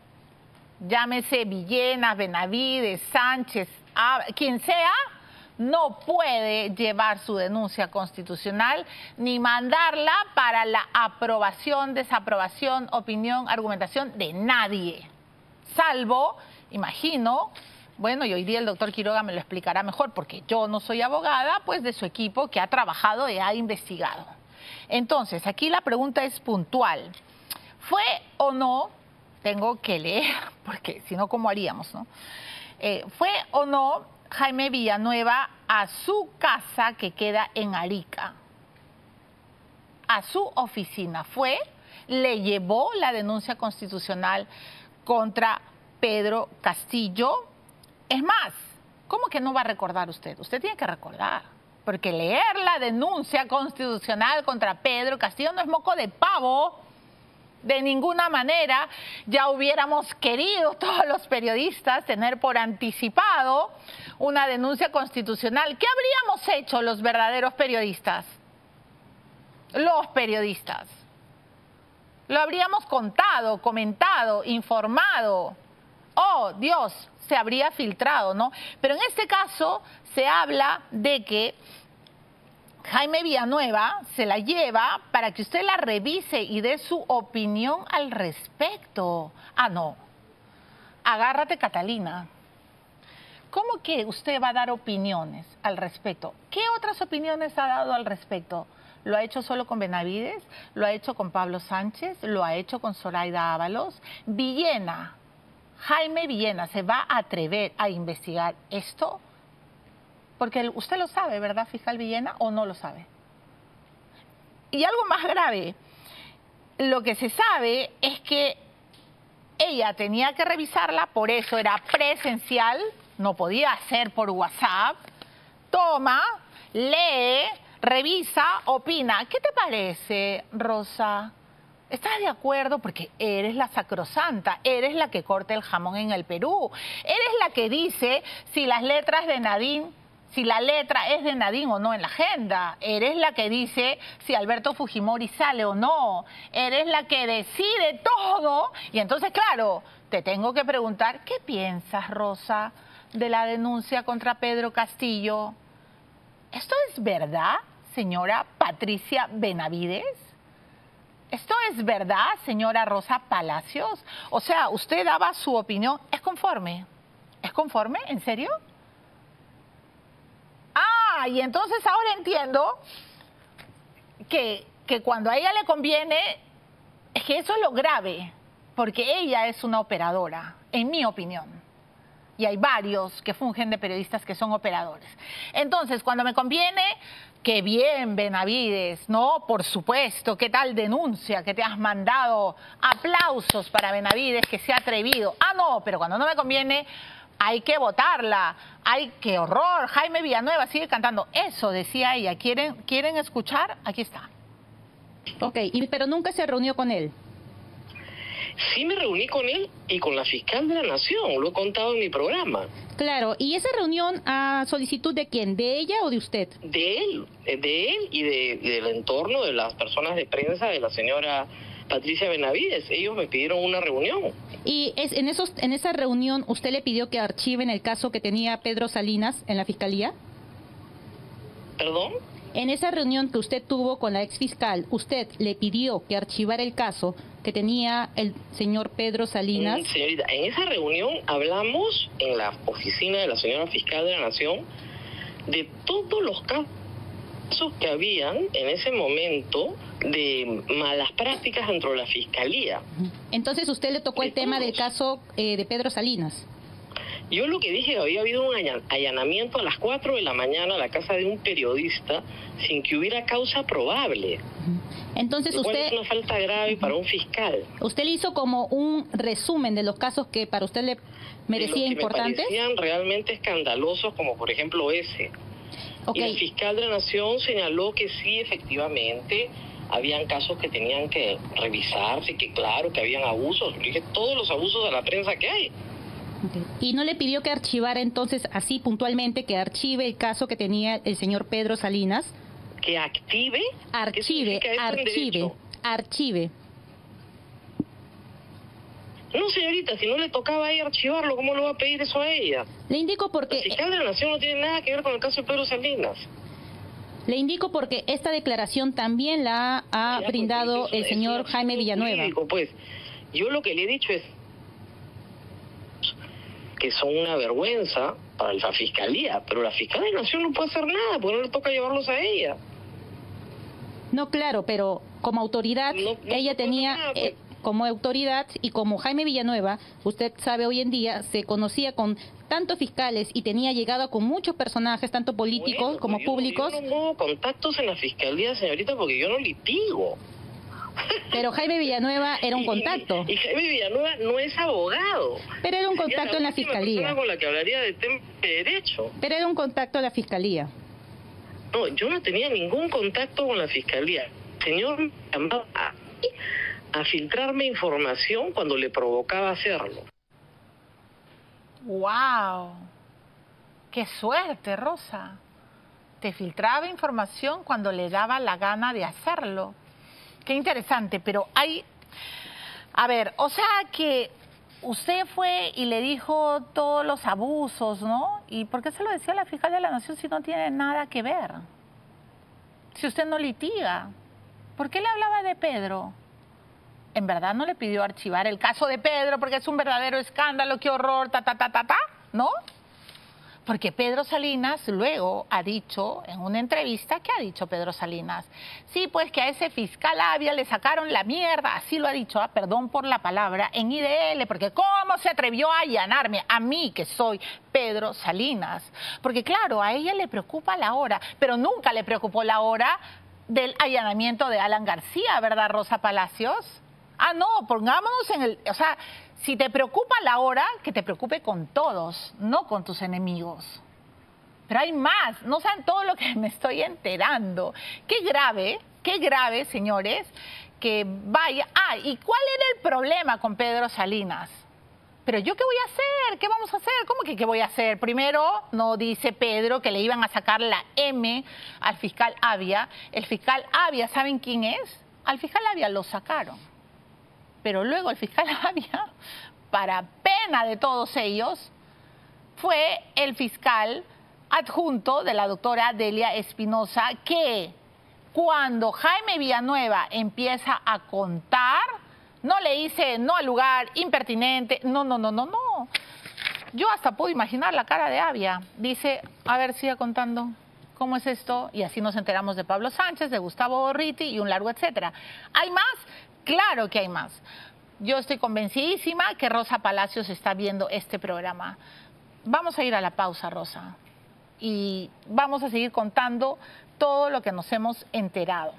llámese Villena, Benavides, Sánchez, quien sea, no puede llevar su denuncia constitucional ni mandarla para la aprobación, desaprobación, opinión, argumentación de nadie. Salvo, imagino, bueno, y hoy día el doctor Quiroga me lo explicará mejor porque yo no soy abogada, pues de su equipo que ha trabajado y ha investigado. Entonces, aquí la pregunta es puntual. ¿Fue o no, tengo que leer, porque si no, ¿cómo haríamos, no? Eh, ¿Fue o no Jaime Villanueva a su casa que queda en Arica? A su oficina. ¿Fue? ¿Le llevó la denuncia constitucional contra Pedro Castillo? Es más, ¿cómo que no va a recordar usted? Usted tiene que recordar, porque leer la denuncia constitucional contra Pedro Castillo no es moco de pavo. De ninguna manera. Ya hubiéramos querido todos los periodistas tener por anticipado una denuncia constitucional. ¿Qué habríamos hecho los verdaderos periodistas? Los periodistas. Lo habríamos contado, comentado, informado. Oh, Dios, se habría filtrado, ¿no? Pero en este caso se habla de que Jaime Villanueva se la lleva para que usted la revise y dé su opinión al respecto. Ah, no. Agárrate, Catalina. ¿Cómo que usted va a dar opiniones al respecto? ¿Qué otras opiniones ha dado al respecto? ¿Lo ha hecho solo con Benavides? ¿Lo ha hecho con Pablo Sánchez? ¿Lo ha hecho con Zoraida Ábalos? Villena, Jaime Villena, ¿se va a atrever a investigar esto? Porque usted lo sabe, ¿verdad, fiscal Villena, o no lo sabe? Y algo más grave, lo que se sabe es que ella tenía que revisarla, por eso era presencial, no podía hacer por WhatsApp. Toma, lee, revisa, opina. ¿Qué te parece, Rosa? ¿Estás de acuerdo? Porque eres la sacrosanta, eres la que corta el jamón en el Perú, eres la que dice si las letras de Nadine... si la letra es de Nadine o no en la agenda. Eres la que dice si Alberto Fujimori sale o no. Eres la que decide todo. Y entonces, claro, te tengo que preguntar, ¿qué piensas, Rosa, de la denuncia contra Pedro Castillo? ¿Esto es verdad, señora Patricia Benavides? ¿Esto es verdad, señora Rosa Palacios? O sea, usted daba su opinión. ¿Es conforme? ¿Es conforme? ¿En serio? Ah, y entonces ahora entiendo que, que cuando a ella le conviene, es que eso es lo grave, porque ella es una operadora, en mi opinión. Y hay varios que fungen de periodistas que son operadores. Entonces, cuando me conviene, qué bien, Benavides, ¿no? Por supuesto, qué tal denuncia que te has mandado. Aplausos para Benavides, que se ha atrevido. Ah, no, pero cuando no me conviene... hay que votarla, hay qué horror, Jaime Villanueva sigue cantando. Eso decía ella. ¿Quieren, ¿quieren escuchar? Aquí está. Ok, y, pero nunca se reunió con él. Sí me reuní con él y con la fiscal de la Nación, lo he contado en mi programa. Claro, ¿y esa reunión a solicitud de quién? ¿De ella o de usted? De él, de él y, de, y del entorno de las personas de prensa, de la señora Patricia Benavides. Ellos me pidieron una reunión. Y es, en, esos, en esa reunión, ¿usted le pidió que archiven el caso que tenía Pedro Salinas en la Fiscalía? ¿Perdón? En esa reunión que usted tuvo con la exfiscal, ¿usted le pidió que archivara el caso que tenía el señor Pedro Salinas? Mm, señorita, en esa reunión hablamos en la oficina de la señora fiscal de la Nación de todos los casos que habían en ese momento de malas prácticas dentro de la Fiscalía. Entonces usted le tocó de el tema todos. del caso eh, de Pedro Salinas. Yo lo que dije, había habido un allanamiento a las cuatro de la mañana a la casa de un periodista sin que hubiera causa probable. Entonces lo cual usted... es una falta grave para un fiscal. Usted le hizo como un resumen de los casos que para usted le merecía que importantes. Me parecían realmente escandalosos, como por ejemplo ese. Okay. Y el fiscal de la Nación señaló que sí, efectivamente, habían casos que tenían que revisarse, que claro, que habían abusos. Le dije, todos los abusos de la prensa que hay. Okay. Y no le pidió que archivara entonces así puntualmente, que archive el caso que tenía el señor Pedro Salinas. ¿Que active? Archive, archive, archive. No, señorita, si no le tocaba a ella archivarlo, ¿cómo le va a pedir eso a ella? Le indico porque... El fiscal de la Nación no tiene nada que ver con el caso de Pedro Salinas. Le indico porque esta declaración también la ha ya, brindado el señor Jaime Villanueva. Jurídico, pues, yo lo que le he dicho es que son una vergüenza para la Fiscalía, pero la Fiscal de la Nación no puede hacer nada, porque no le toca llevarlos a ella. No, claro, pero como autoridad, no, no ella tenía... Nada, pues. eh, como autoridad y como Jaime Villanueva, usted sabe hoy en día, se conocía con tantos fiscales y tenía llegado con muchos personajes, tanto políticos bueno, como yo, públicos. Yo no tengo contactos en la Fiscalía, señorita, porque yo no litigo. Pero Jaime Villanueva era un contacto. Y, y Jaime Villanueva no es abogado. Pero era un contacto la en la Fiscalía. Con la que hablaría de tema de derecho. Pero era un contacto en la Fiscalía. No, yo no tenía ningún contacto con la Fiscalía. El señor me llamaba a, a filtrarme información cuando le provocaba hacerlo. ¡Wow! ¡Qué suerte, Rosa! Te filtraba información cuando le daba la gana de hacerlo. Qué interesante, pero hay... A ver, o sea que usted fue y le dijo todos los abusos, ¿no? ¿Y por qué se lo decía a la fiscal de la Nación si no tiene nada que ver? Si usted no litiga. ¿Por qué le hablaba de Pedro? ¿En verdad no le pidió archivar el caso de Pedro porque es un verdadero escándalo, qué horror, ta, ta, ta, ta, ta? ¿No? Porque Pedro Salinas luego ha dicho, en una entrevista, ¿qué ha dicho Pedro Salinas? Sí, pues que a ese fiscal Avia le sacaron la mierda, así lo ha dicho, ah, perdón por la palabra, en I D L, porque ¿cómo se atrevió a allanarme a mí, que soy Pedro Salinas? Porque claro, a ella le preocupa la hora, pero nunca le preocupó la hora del allanamiento de Alan García, ¿verdad, Rosa Palacios? Ah, no, pongámonos en el... O sea, si te preocupa la hora, que te preocupe con todos, no con tus enemigos. Pero hay más, no saben todo lo que me estoy enterando. Qué grave, qué grave, señores, que vaya... Ah, ¿y cuál era el problema con Pedro Salinas? Pero ¿yo qué voy a hacer? ¿Qué vamos a hacer? ¿Cómo que qué voy a hacer? Primero, no dice Pedro que le iban a sacar la M al fiscal Avia. El fiscal Avia, ¿saben quién es? Al fiscal Avia lo sacaron. Pero luego el fiscal Avia, para pena de todos ellos, fue el fiscal adjunto de la doctora Delia Espinosa, que cuando Jaime Villanueva empieza a contar, no le dice no al lugar, impertinente, no, no, no, no, no. Yo hasta puedo imaginar la cara de Avia. Dice, a ver, siga contando. ¿Cómo es esto? Y así nos enteramos de Pablo Sánchez, de Gustavo Borriti y un largo etcétera. ¿Hay más? Claro que hay más. Yo estoy convencidísima que Rosa Palacios está viendo este programa. Vamos a ir a la pausa, Rosa, y vamos a seguir contando todo lo que nos hemos enterado.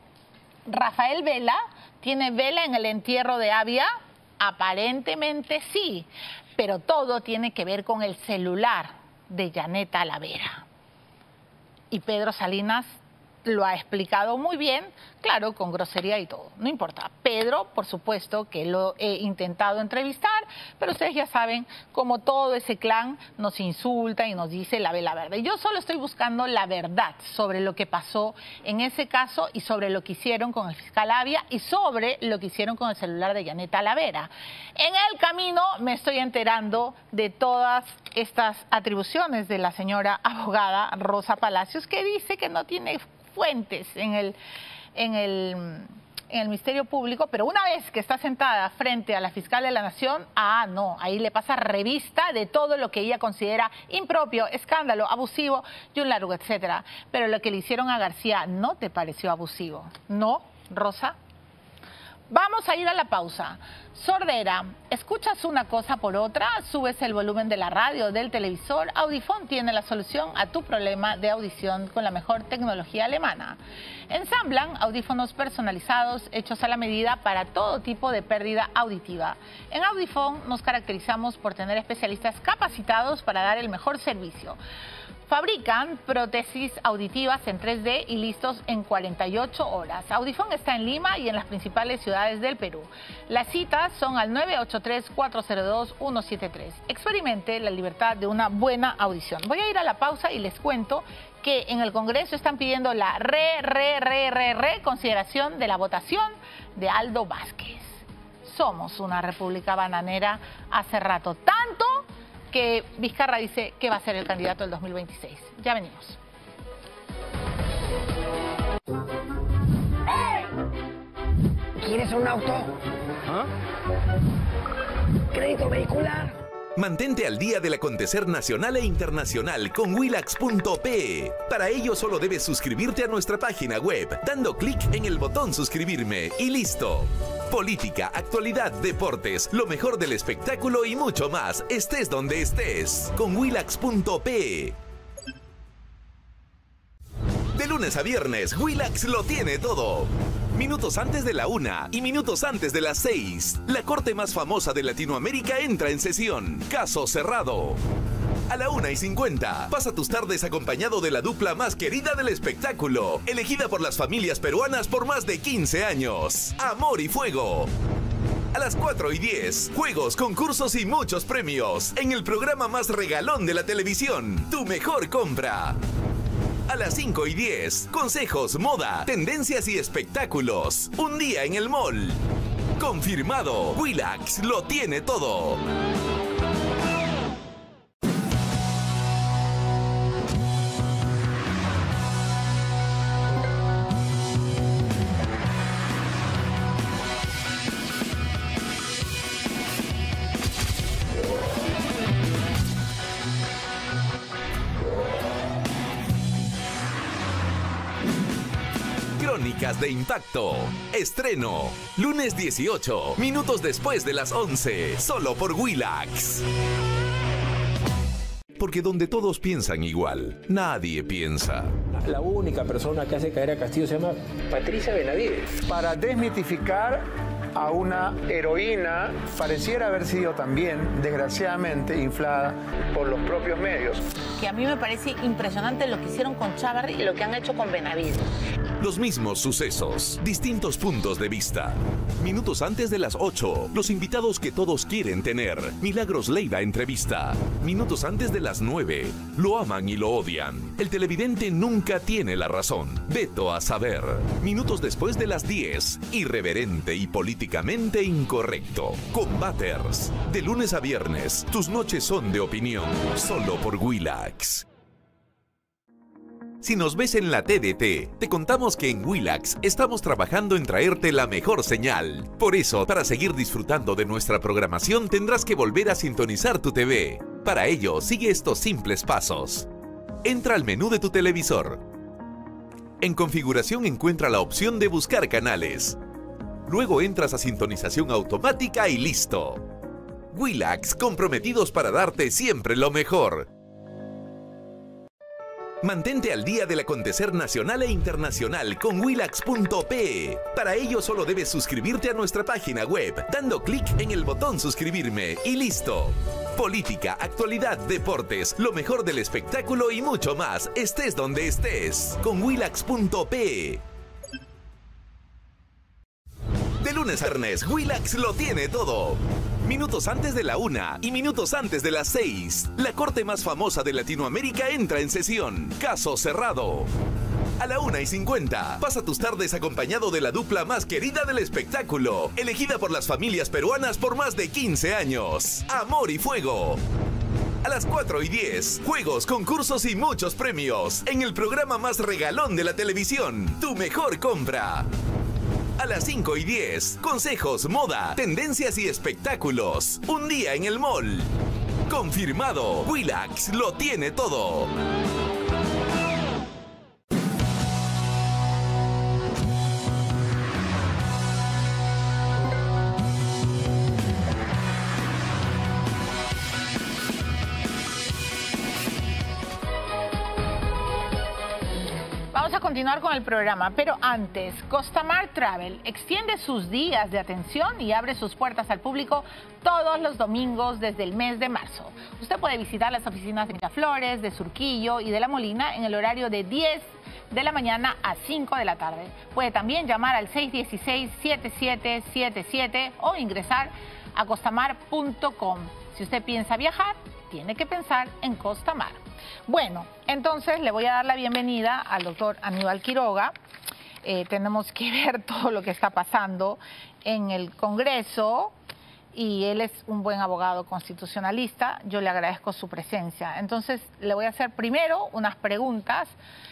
¿Rafael Vela tiene vela en el entierro de Avia? Aparentemente sí, pero todo tiene que ver con el celular de Janet Talavera. Y Pedro Salinas lo ha explicado muy bien, claro, con grosería y todo, no importa. Pedro, por supuesto, que lo he intentado entrevistar, pero ustedes ya saben cómo todo ese clan nos insulta y nos dice la vela verde. Yo solo estoy buscando la verdad sobre lo que pasó en ese caso y sobre lo que hicieron con el fiscal Avia y sobre lo que hicieron con el celular de Yanet Talavera. En el camino me estoy enterando de todas estas atribuciones de la señora abogada Rosa Palacios, que dice que no tiene fuentes en el, en el, en el Ministerio Público, pero una vez que está sentada frente a la fiscal de la Nación, ah, no, ahí le pasa revista de todo lo que ella considera impropio, escándalo, abusivo y un largo etcétera. Pero lo que le hicieron a García, ¿no te pareció abusivo? ¿No, Rosa? Vamos a ir a la pausa. Sordera, escuchas una cosa por otra, subes el volumen de la radio, del televisor. Audifón tiene la solución a tu problema de audición con la mejor tecnología alemana. Ensamblan audífonos personalizados hechos a la medida para todo tipo de pérdida auditiva. En Audifón nos caracterizamos por tener especialistas capacitados para dar el mejor servicio. Fabrican prótesis auditivas en tres D y listos en cuarenta y ocho horas. Audifón está en Lima y en las principales ciudades del Perú. Las citas son al nueve ocho tres, cuatro cero dos, uno siete tres. Experimente la libertad de una buena audición. Voy a ir a la pausa y les cuento que en el Congreso están pidiendo la re, re, re, re, reconsideración de la votación de Aldo Vázquez. Somos una república bananera hace rato, tanto que Vizcarra dice que va a ser el candidato del dos mil veintiséis. Ya venimos. ¿Quieres un auto? ¿Ah? ¿Crédito vehicular? Mantente al día del acontecer nacional e internacional con Willax punto pe. Para ello solo debes suscribirte a nuestra página web, dando clic en el botón suscribirme y listo. Política, actualidad, deportes, lo mejor del espectáculo y mucho más, estés donde estés, con Willax punto pe. De lunes a viernes, Willax lo tiene todo. Minutos antes de la una y minutos antes de las seis, la corte más famosa de Latinoamérica entra en sesión. Caso cerrado. A la una y cincuenta, pasa tus tardes acompañado de la dupla más querida del espectáculo, elegida por las familias peruanas por más de quince años. Amor y Fuego. A las cuatro y diez, juegos, concursos y muchos premios en el programa más regalón de la televisión, Tu Mejor Compra. A las cinco y diez, consejos, moda, tendencias y espectáculos. Un día en el mall. Confirmado, Willax lo tiene todo. Crónicas de Impacto. Estreno. Lunes dieciocho, minutos después de las once. Solo por Willax. Porque donde todos piensan igual, nadie piensa. La única persona que hace caer a Castillo se llama Patricia Benavides. Para desmitificar a una heroína, pareciera haber sido también, desgraciadamente, inflada por los propios medios. Que a mí me parece impresionante lo que hicieron con Chávarri y lo que han hecho con Benavides. Los mismos sucesos, distintos puntos de vista. Minutos antes de las ocho, los invitados que todos quieren tener. Milagros Leiva entrevista. Minutos antes de las nueve, lo aman y lo odian. El televidente nunca tiene la razón. Veto a saber. Minutos después de las diez, irreverente y políticamente incorrecto. Combaters. De lunes a viernes, tus noches son de opinión. Solo por Willax. Si nos ves en la T D T, te contamos que en Willax estamos trabajando en traerte la mejor señal. Por eso, para seguir disfrutando de nuestra programación, tendrás que volver a sintonizar tu T V. Para ello, sigue estos simples pasos. Entra al menú de tu televisor. En configuración encuentra la opción de buscar canales. Luego entras a sintonización automática y listo. Willax, comprometidos para darte siempre lo mejor. Mantente al día del acontecer nacional e internacional con Willax punto pe. Para ello solo debes suscribirte a nuestra página web, dando clic en el botón suscribirme y listo. Política, actualidad, deportes, lo mejor del espectáculo y mucho más. Estés donde estés. Con Willax punto pe. De lunes a viernes, Willax lo tiene todo. Minutos antes de la una y minutos antes de las seis. La corte más famosa de Latinoamérica entra en sesión. Caso cerrado. A la una y cincuenta, pasa tus tardes acompañado de la dupla más querida del espectáculo, elegida por las familias peruanas por más de quince años. Amor y Fuego. A las cuatro y diez, juegos, concursos y muchos premios en el programa más regalón de la televisión, Tu Mejor Compra. A las cinco y diez, consejos, moda, tendencias y espectáculos. Un día en el mall. Confirmado, Willax lo tiene todo. Continuar con el programa, pero antes, Costamar Travel extiende sus días de atención y abre sus puertas al público todos los domingos desde el mes de marzo. Usted puede visitar las oficinas de Miraflores, de Surquillo y de La Molina en el horario de diez de la mañana a cinco de la tarde. Puede también llamar al seis uno seis, siete siete siete siete o ingresar a costamar punto com. Si usted piensa viajar, tiene que pensar en Costamar. Bueno, entonces le voy a dar la bienvenida al doctor Aníbal Quiroga. Eh, tenemos que ver todo lo que está pasando en el Congreso y él es un buen abogado constitucionalista. Yo le agradezco su presencia. Entonces le voy a hacer primero unas preguntas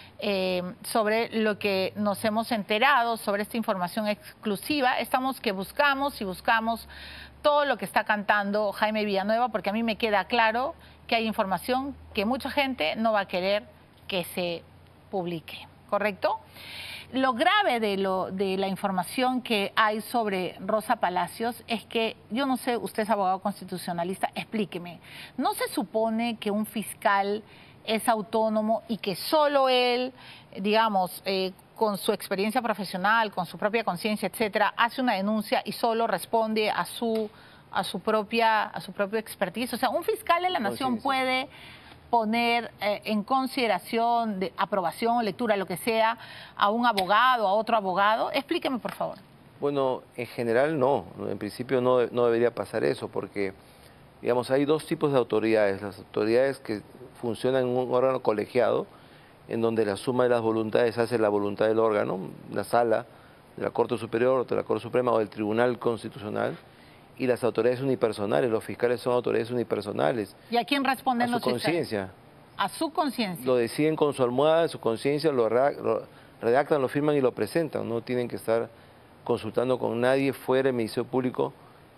eh, sobre lo que nos hemos enterado, sobre esta información exclusiva. Estamos que buscamos y buscamos todo lo que está cantando Jaime Villanueva, porque a mí me queda claro que hay información que mucha gente no va a querer que se publique, ¿correcto? Lo grave de, lo, de la información que hay sobre Rosa Palacios es que, yo no sé, usted es abogado constitucionalista, explíqueme, ¿no se supone que un fiscal es autónomo y que solo él, digamos, eh, con su experiencia profesional, con su propia conciencia, etcétera, hace una denuncia y solo responde a su a su propia a su propio expertise? O sea, un fiscal de la nación puede poner eh, en consideración de aprobación, lectura, lo que sea, a un abogado, a otro abogado. Explíqueme, por favor. Bueno, en general no. En principio no, no debería pasar eso, porque, digamos, hay dos tipos de autoridades. Las autoridades que funcionan en un órgano colegiado, en donde la suma de las voluntades hace la voluntad del órgano, la sala de la Corte Superior, o de la Corte Suprema o del Tribunal Constitucional, y las autoridades unipersonales. Los fiscales son autoridades unipersonales. ¿Y a quién responden los fiscales? A su conciencia. A su conciencia. Lo deciden con su almohada, su conciencia, lo redactan, lo firman y lo presentan. No tienen que estar consultando con nadie fuera del Ministerio Público,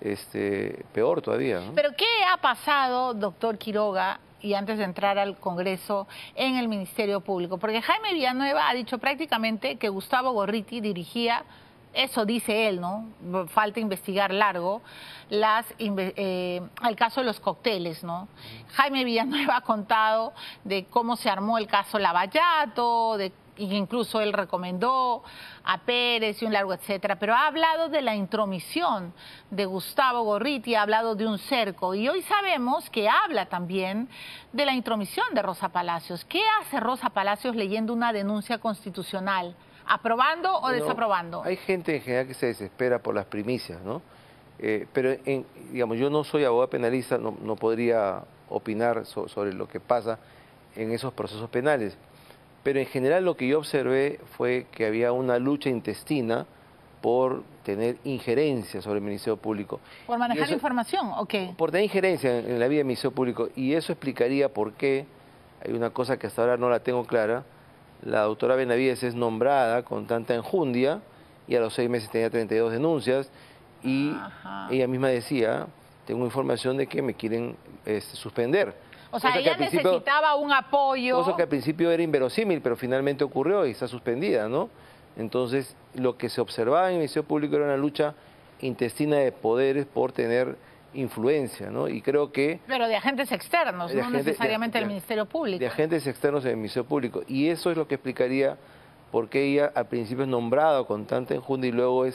este, peor todavía, ¿no? ¿Pero qué ha pasado, doctor Quiroga, y antes de entrar al Congreso, en el Ministerio Público? Porque Jaime Villanueva ha dicho prácticamente que Gustavo Gorriti dirigía, eso dice él, ¿no? Falta investigar largo, las, eh, el caso de los cócteles, ¿no? Jaime Villanueva ha contado de cómo se armó el caso Lavallato, de y incluso él recomendó a Pérez y un largo etcétera, pero ha hablado de la intromisión de Gustavo Gorriti, ha hablado de un cerco, y hoy sabemos que habla también de la intromisión de Rosa Palacios. ¿Qué hace Rosa Palacios leyendo una denuncia constitucional? ¿Aprobando o bueno, desaprobando? Hay gente en general que se desespera por las primicias, ¿no? Eh, pero, en, digamos, yo no soy abogado penalista, no, no podría opinar so, sobre lo que pasa en esos procesos penales. Pero en general lo que yo observé fue que había una lucha intestina por tener injerencia sobre el Ministerio Público. ¿Por manejar eso, información o qué? Por tener injerencia en, en la vida del Ministerio Público. Y eso explicaría por qué, hay una cosa que hasta ahora no la tengo clara, la doctora Benavides es nombrada con tanta enjundia y a los seis meses tenía treinta y dos denuncias y Ajá. ella misma decía, tengo información de que me quieren este, suspender. O sea, ella necesitaba un apoyo. Cosa que al principio era inverosímil, pero finalmente ocurrió y está suspendida, ¿no? Entonces, lo que se observaba en el Ministerio Público era una lucha intestina de poderes por tener influencia, ¿no? Y creo que... Pero de agentes externos, de no agentes, necesariamente de, del Ministerio Público. De agentes externos en el Ministerio Público. Y eso es lo que explicaría por qué ella al principio es nombrada con tanta enjundia y luego es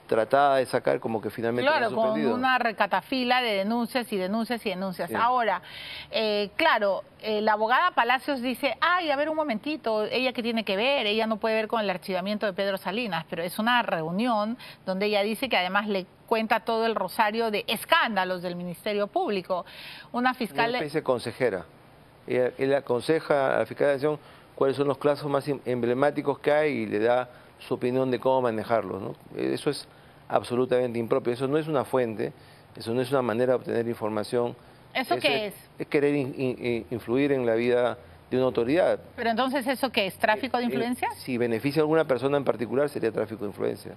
tratada de sacar, como que finalmente Claro, lo han suspendido. con una recatafila de denuncias y denuncias y denuncias. Sí. Ahora, eh, claro, eh, la abogada Palacios dice, ay, a ver un momentito, ella qué tiene que ver, ella no puede ver con el archivamiento de Pedro Salinas, pero es una reunión donde ella dice que además le cuenta todo el rosario de escándalos del Ministerio Público. Una fiscal... Una especie de consejera. Ella, ella aconseja a la fiscal de acción cuáles son los casos más emblemáticos que hay y le da su opinión de cómo manejarlos, ¿no? Eso es absolutamente impropio, eso no es una fuente, eso no es una manera de obtener información. ¿Eso Eso qué es? es? Es querer in- in- influir en la vida de una autoridad. Pero entonces, ¿eso qué es? ¿Tráfico de Eh, influencia? Si beneficia a alguna persona en particular, sería tráfico de influencia.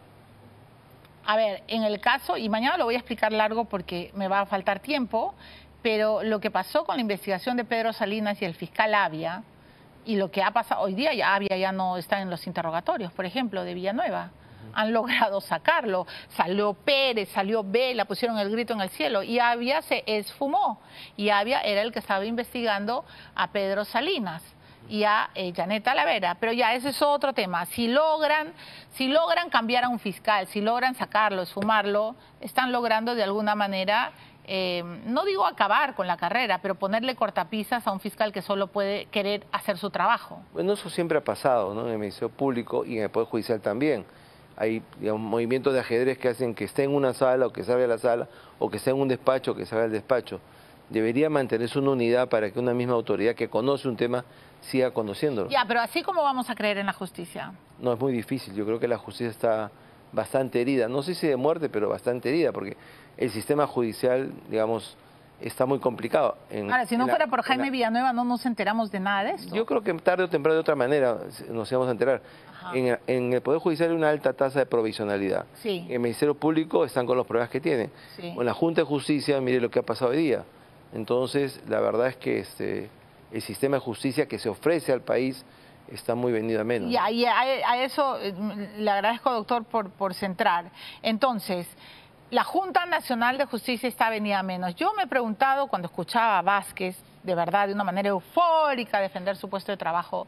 A ver, en el caso, y mañana lo voy a explicar largo porque me va a faltar tiempo, pero lo que pasó con la investigación de Pedro Salinas y el fiscal Avia, y lo que ha pasado hoy día, ya Avia ya no está en los interrogatorios, por ejemplo, de Villanueva. Han logrado sacarlo. Salió Pérez, salió Vela, pusieron el grito en el cielo y Avia se esfumó. Y Avia era el que estaba investigando a Pedro Salinas y a eh, Janet Talavera. Pero ya, ese es otro tema. Si logran, si logran cambiar a un fiscal, si logran sacarlo, esfumarlo, están logrando de alguna manera... Eh, no digo acabar con la carrera, pero ponerle cortapisas a un fiscal que solo puede querer hacer su trabajo. Bueno, eso siempre ha pasado, ¿no? En el Ministerio Público y en el Poder Judicial también. Hay, digamos, movimientos de ajedrez que hacen que esté en una sala o que salga de la sala, o que esté en un despacho o que salga del despacho. Debería mantenerse una unidad para que una misma autoridad que conoce un tema siga conociéndolo. Ya, pero así como vamos a creer en la justicia. No, es muy difícil. Yo creo que la justicia está bastante herida. No sé si de muerte, pero bastante herida, porque el sistema judicial, digamos, está muy complicado. En, Ahora, si no en la- fuera por en Jaime la- Villanueva, no nos enteramos de nada de esto. Yo creo que tarde o temprano de otra manera nos íbamos a enterar. En, en el Poder Judicial hay una alta tasa de provisionalidad. Sí. En el Ministerio Público están con los problemas que tienen. Sí. Con la Junta de Justicia, mire lo que ha pasado hoy día. Entonces, la verdad es que este, el sistema de justicia que se ofrece al país está muy venido a menos. Y a, y a- a eso eh, le agradezco, doctor, por, por centrar. Entonces, la Junta Nacional de Justicia está venida a menos. Yo me he preguntado cuando escuchaba a Vázquez, de verdad, de una manera eufórica, defender su puesto de trabajo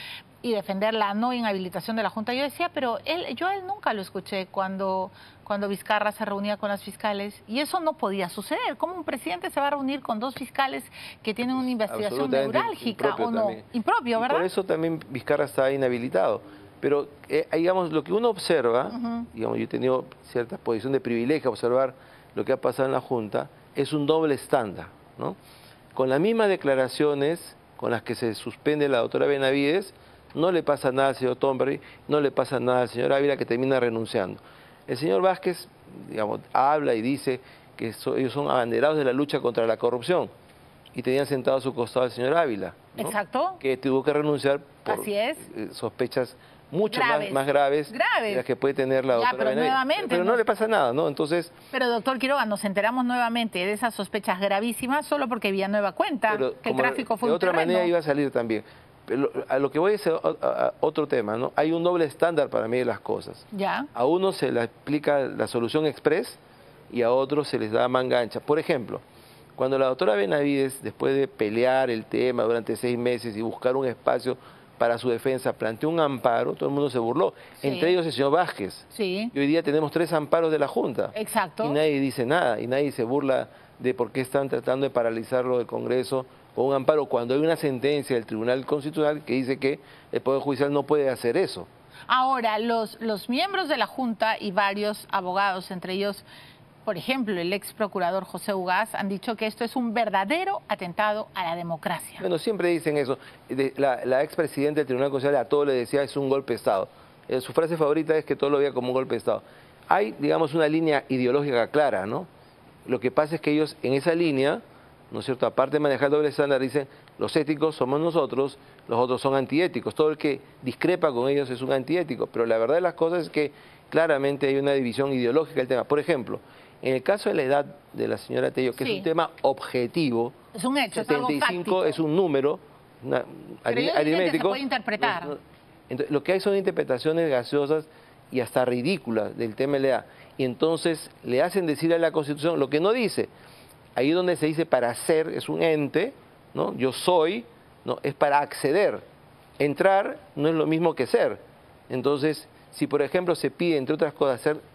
y defender la no inhabilitación de la Junta, yo decía, pero él, yo a él nunca lo escuché cuando, cuando Vizcarra se reunía con las fiscales y eso no podía suceder. ¿Cómo un presidente se va a reunir con dos fiscales que tienen una investigación Absolutamente neurálgica impropio o no? también. Impropio, Y ¿verdad? por eso también Vizcarra está inhabilitado. Pero, eh, digamos, lo que uno observa, Ujú. digamos, yo he tenido cierta posición de privilegio a observar lo que ha pasado en la Junta, es un doble estándar, ¿no? Con las mismas declaraciones con las que se suspende la doctora Benavides, no le pasa nada al señor Thornberry, no le pasa nada al señor Ávila, que termina renunciando. El señor Vázquez, digamos, habla y dice que so- ellos son abanderados de la lucha contra la corrupción y tenían sentado a su costado al señor Ávila, ¿no? Exacto. Que tuvo que renunciar por Así es. eh, sospechas mucho Graves. más, más graves, Graves. de las que puede tener la Ya, doctora pero Benavides. nuevamente, Pero no, ¿no? le pasa nada, ¿no? Entonces, Pero, doctor Quiroga, nos enteramos nuevamente de esas sospechas gravísimas solo porque Villanueva cuenta pero que el como tráfico fue de un otra terreno. manera iba a salir también. Pero a lo que voy es a, a- a otro tema, ¿no? Hay un doble estándar para mí de las cosas. Ya. A unos se le aplica la solución express y a otros se les da manga ancha. Por ejemplo, cuando la doctora Benavides, después de pelear el tema durante seis meses y buscar un espacio para su defensa, planteó un amparo, todo el mundo se burló, Sí. entre ellos el señor Vázquez. Sí. Y hoy día tenemos tres amparos de la Junta. Exacto. Y nadie dice nada, y nadie se burla de por qué están tratando de paralizarlo del Congreso con un amparo, cuando hay una sentencia del Tribunal Constitucional que dice que el Poder Judicial no puede hacer eso. Ahora, los, los miembros de la Junta y varios abogados, entre ellos, por ejemplo, el ex procurador José Ugaz, han dicho que esto es un verdadero atentado a la democracia. Bueno, siempre dicen eso. De- La, la expresidenta del Tribunal Constitucional a todo le decía es un golpe de Estado. Eh, su frase favorita es que todo lo veía como un golpe de Estado. Hay, digamos, una línea ideológica clara, ¿no? Lo que pasa es que ellos en esa línea, ¿no es cierto?, aparte de manejar el doble estándar, dicen los éticos somos nosotros, los otros son antiéticos. Todo el que discrepa con ellos es un antiético. Pero la verdad de las cosas es que claramente hay una división ideológica del tema. Por ejemplo, en el caso de la edad de la señora Tello, que Sí. es un tema objetivo, Es un hecho, es algo setenta y cinco fáctico. es un número una- Pero ellos dicen ari- que se aritmético. puede interpretar. No, no. Entonces, lo que hay son interpretaciones gaseosas y hasta ridículas del tema de la edad. Y entonces le hacen decir a la Constitución lo que no dice. Ahí donde se dice para ser es un ente, ¿no? Yo soy, ¿no? Es para acceder. Entrar no es lo mismo que ser. Entonces, si por ejemplo se pide, entre otras cosas, ser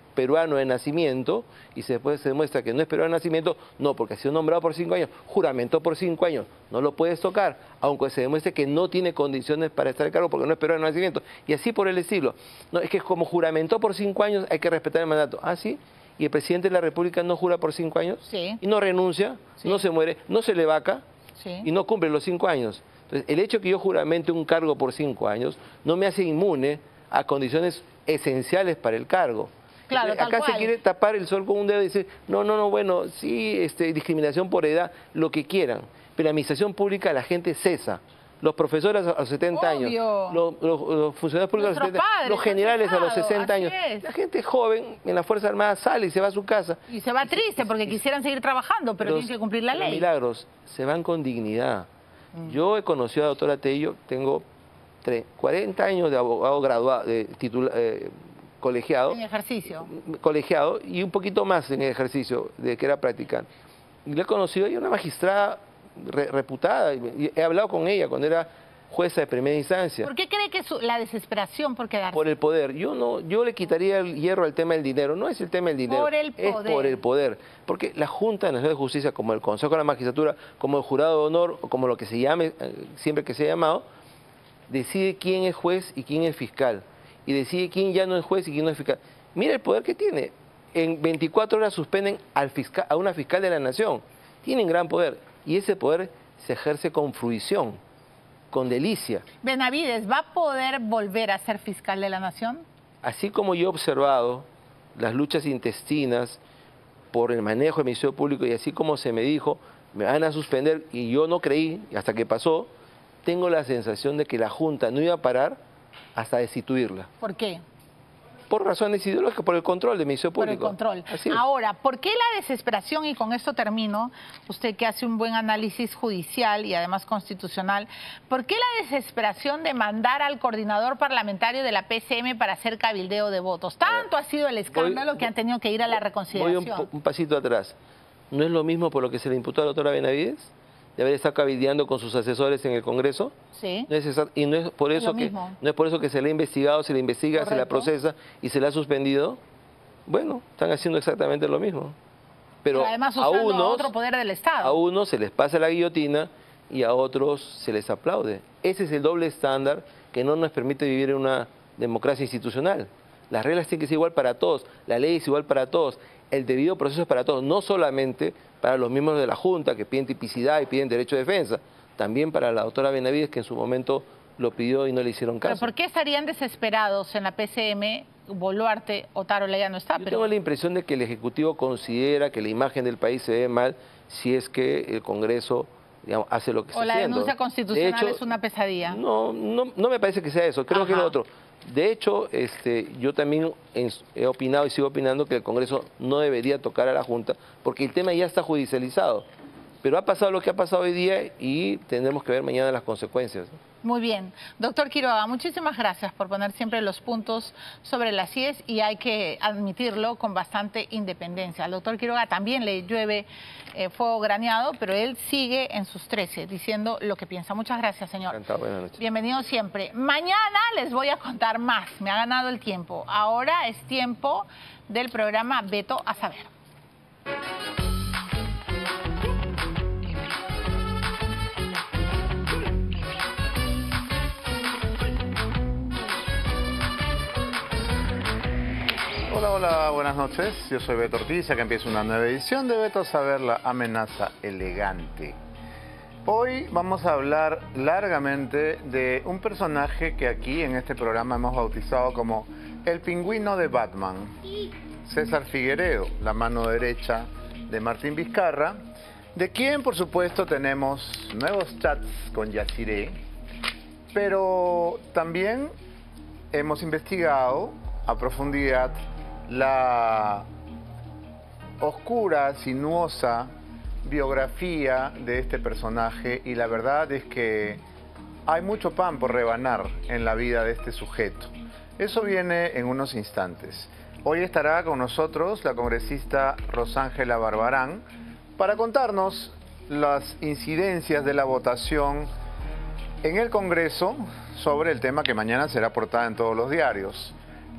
peruano de nacimiento y se después se demuestra que no es peruano de nacimiento, no, porque ha sido nombrado por cinco años, juramentó por cinco años, no lo puedes tocar, aunque se demuestre que no tiene condiciones para estar a cargo porque no es peruano de nacimiento, y así por el estilo. No, es que como juramentó por cinco años hay que respetar el mandato. ¿Ah, sí? ¿Y el presidente de la República no jura por cinco años? Sí. Y no renuncia, sí. No se muere, no se le vaca, sí. Y no cumple los cinco años. Entonces, el hecho que yo juramente un cargo por cinco años no me hace inmune a condiciones esenciales para el cargo. Claro, Acá tal se cual. quiere tapar el sol con un dedo y decir, no, no, no, bueno, sí, este, discriminación por edad, lo que quieran. Pero la administración pública la gente cesa. Los profesores a los setenta Obvio. años, los, los, los funcionarios públicos a los setenta años, los generales a los sesenta años. Es. La gente joven en la Fuerza Armada sale y se va a su casa. Y se va triste porque quisieran seguir trabajando, pero Los, tienen que cumplir la ley. Milagros, se van con dignidad. Mm. Yo he conocido a la doctora Tello, tengo tres, cuarenta años de abogado graduado, de titula, eh, colegiado. En ejercicio. Colegiado y un poquito más en el ejercicio de que era practicante. Y la he conocido, ella es una magistrada re, reputada, y he hablado con ella cuando era jueza de primera instancia. ¿Por qué cree que es la desesperación por quedarse? Por el poder. Yo no, yo le quitaría el hierro al tema del dinero. No es el tema del dinero. Por el es poder. por el poder. Porque la Junta Nacional de Justicia, como el Consejo de la Magistratura, como el Jurado de Honor, o como lo que se llame, siempre que se ha llamado, decide quién es juez y quién es fiscal. Y decide quién ya no es juez y quién no es fiscal. Mira el poder que tiene. En veinticuatro horas suspenden al fiscal, a una fiscal de la Nación. Tienen gran poder. Y ese poder se ejerce con fruición, con delicia. ¿Benavides va a poder volver a ser fiscal de la Nación? Así como yo he observado las luchas intestinas por el manejo del Ministerio Público y así como se me dijo, me van a suspender y yo no creí, hasta que pasó, tengo la sensación de que la Junta no iba a parar hasta destituirla. ¿Por qué? Por razones ideológicas, por el control del Ministerio Público. Por el control. Así es. Ahora, ¿por qué la desesperación? Y con esto termino, usted que hace un buen análisis judicial y además constitucional, ¿por qué la desesperación de mandar al coordinador parlamentario de la P C M para hacer cabildeo de votos? Tanto ha sido el escándalo voy, que han tenido que ir a la reconsideración. Voy un, un pasito atrás. ¿No es lo mismo por lo que se le imputó a la doctora Benavides? De haber estado cabildeando con sus asesores en el Congreso. Sí. No es esa, y no es por eso que no es por eso que se le ha investigado, se le investiga, correcto, se la procesa y se le ha suspendido. Bueno, están haciendo exactamente lo mismo. Pero, Pero además a unos, a otro poder del Estado. A unos se les pasa la guillotina y a otros se les aplaude. Ese es el doble estándar que no nos permite vivir en una democracia institucional. Las reglas tienen que ser igual para todos, la ley es igual para todos, el debido proceso es para todos, no solamente para los miembros de la Junta que piden tipicidad y piden derecho de defensa, también para la doctora Benavides que en su momento lo pidió y no le hicieron caso. ¿Pero por qué estarían desesperados en la P C M? Boluarte, Otárola ya no está. Yo pero... tengo la impresión de que el Ejecutivo considera que la imagen del país se ve mal si es que el Congreso, digamos, hace lo que está haciendo. O la haciendo. denuncia constitucional de hecho, es una pesadilla. No, no, no me parece que sea eso, creo Ajá. que es lo otro. De hecho, este, yo también he opinado y sigo opinando que el Congreso no debería tocar a la Junta porque el tema ya está judicializado. Pero ha pasado lo que ha pasado hoy día y tendremos que ver mañana las consecuencias. Muy bien. Doctor Quiroga, muchísimas gracias por poner siempre los puntos sobre las íes y hay que admitirlo con bastante independencia. Al doctor Quiroga también le llueve eh, fuego graneado, pero él sigue en sus trece diciendo lo que piensa. Muchas gracias, señor. Encantado, buenas noches. Bienvenido siempre. Mañana les voy a contar más. Me ha ganado el tiempo. Ahora es tiempo del programa Veto a Saber. Hola, hola, buenas noches. Yo soy Beto Ortiz, acá empieza una nueva edición de Veto a Saber, la amenaza elegante. Hoy vamos a hablar largamente de un personaje que aquí en este programa hemos bautizado como el pingüino de Batman. César Figueredo, la mano derecha de Martín Vizcarra, de quien por supuesto tenemos nuevos chats con Yaciré, pero también hemos investigado a profundidad la oscura, sinuosa biografía de este personaje y la verdad es que hay mucho pan por rebanar en la vida de este sujeto. Eso viene en unos instantes. Hoy estará con nosotros la congresista Rosángela Barbarán para contarnos las incidencias de la votación en el Congreso sobre el tema que mañana será portada en todos los diarios.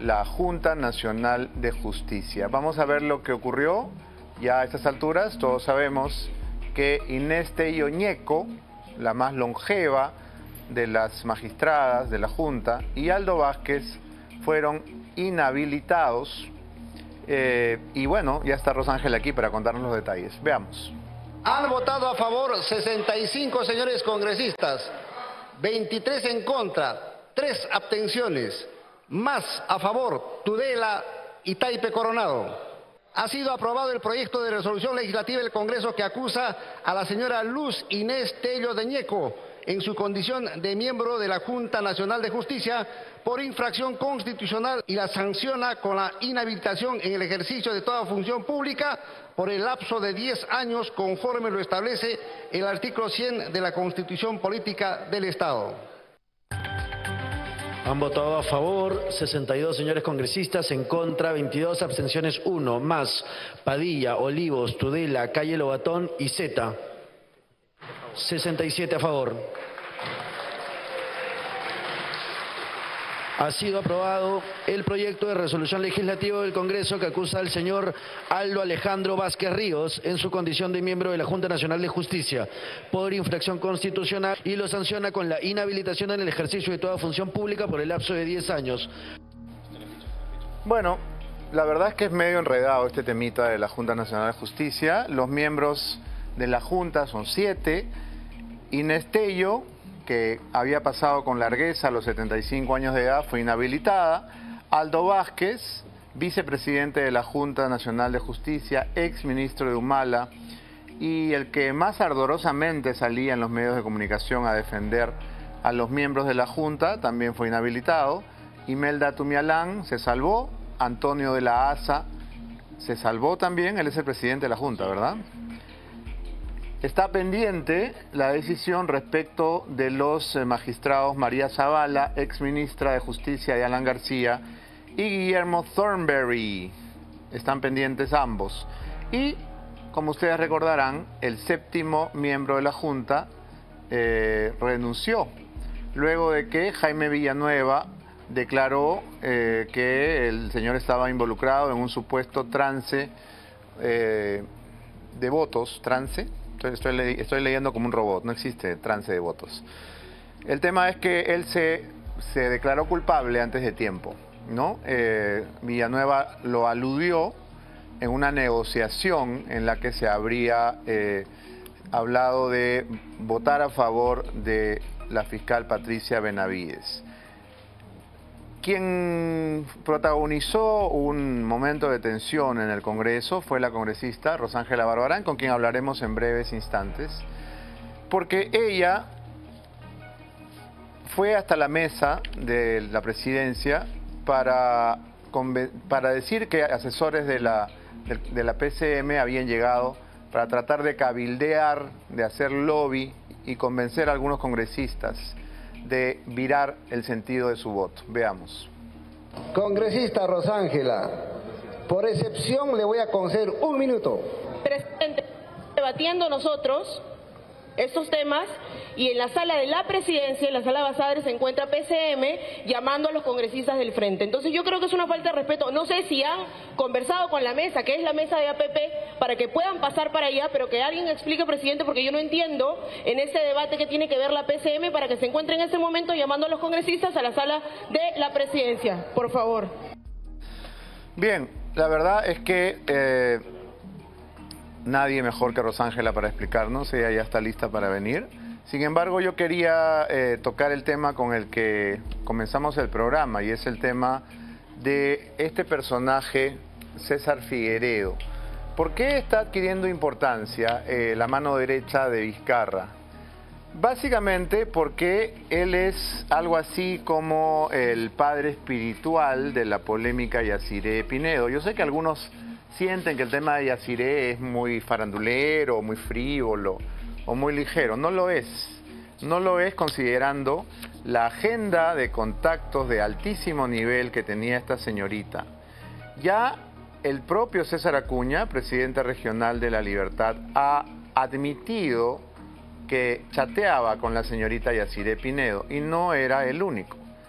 la Junta Nacional de Justicia. Vamos a ver lo que ocurrió. Ya a estas alturas todos sabemos que Inés Tello Ñeco, la más longeva de las magistradas de la Junta, y Aldo Vázquez fueron inhabilitados. Eh, y bueno, ya está Rosángela aquí para contarnos los detalles. Veamos. Han votado a favor sesenta y cinco señores congresistas, veintitrés en contra, tres abstenciones, más a favor Tudela y Taipe Coronado. Ha sido aprobado el proyecto de resolución legislativa del Congreso que acusa a la señora Luz Inés Tello de Ñeco en su condición de miembro de la Junta Nacional de Justicia por infracción constitucional y la sanciona con la inhabilitación en el ejercicio de toda función pública por el lapso de diez años conforme lo establece el artículo cien de la Constitución Política del Estado. Han votado a favor sesenta y dos señores congresistas, en contra veintidós, abstenciones uno, más Padilla, Olivos, Tudela, Calle Lobatón y Zeta. sesenta y siete a favor. Ha sido aprobado el proyecto de resolución legislativa del Congreso que acusa al señor Aldo Alejandro Vázquez Ríos en su condición de miembro de la Junta Nacional de Justicia por infracción constitucional y lo sanciona con la inhabilitación en el ejercicio de toda función pública por el lapso de diez años. Bueno, la verdad es que es medio enredado este temita de la Junta Nacional de Justicia. Los miembros de la Junta son siete. Inés Tello, que había pasado con largueza a los setenta y cinco años de edad, fue inhabilitada. Aldo Vázquez, vicepresidente de la Junta Nacional de Justicia, ex ministro de Humala, y el que más ardorosamente salía en los medios de comunicación a defender a los miembros de la Junta, también fue inhabilitado. Imelda Tumialán se salvó. Antonio de la Asa se salvó también, él es el presidente de la Junta, ¿verdad? Está pendiente la decisión respecto de los magistrados María Zavala, ex ministra de Justicia, y Alan García, y Guillermo Thornberry. Están pendientes ambos. Y, como ustedes recordarán, el séptimo miembro de la Junta eh, renunció, luego de que Jaime Villanueva declaró eh, que el señor estaba involucrado en un supuesto trance eh, de votos. ¿Trance? Estoy, le estoy leyendo como un robot, no existe trance de votos. El tema es que él se, se declaró culpable antes de tiempo, ¿no? Eh, Villanueva lo aludió en una negociación en la que se habría eh, hablado de votar a favor de la fiscal Patricia Benavides. Quien protagonizó un momento de tensión en el Congreso fue la congresista Rosángela Barbarán, con quien hablaremos en breves instantes, porque ella fue hasta la mesa de la presidencia para, para decir que asesores de la, de, de la P C M habían llegado para tratar de cabildear, de hacer lobby y convencer a algunos congresistas de virar el sentido de su voto. Veamos. Congresista Rosángela, por excepción le voy a conceder un minuto. Presidente, debatiendo nosotros estos temas y en la sala de la presidencia, en la sala Basadre, se encuentra P C M llamando a los congresistas del frente. Entonces yo creo que es una falta de respeto. No sé si han conversado con la mesa, que es la mesa de A P P, para que puedan pasar para allá, pero que alguien explique, presidente, porque yo no entiendo en este debate que tiene que ver la P C M para que se encuentre en este momento llamando a los congresistas a la sala de la presidencia. Por favor. Bien, la verdad es que eh, nadie mejor que Rosángela para explicarnos, ella ya está lista para venir. Sin embargo, yo quería eh, tocar el tema con el que comenzamos el programa, y es el tema de este personaje, César Figueredo. ¿Por qué está adquiriendo importancia eh, la mano derecha de Vizcarra? Básicamente porque él es algo así como el padre espiritual de la polémica Yaciré Pinedo. Yo sé que algunos sienten que el tema de Yaciré es muy farandulero, muy frívolo o muy ligero. No lo es. No lo es, considerando la agenda de contactos de altísimo nivel que tenía esta señorita. Ya el propio César Acuña, presidente regional de La Libertad, ha admitido que chateaba con la señorita Yaciré Pinedo, y no era el único.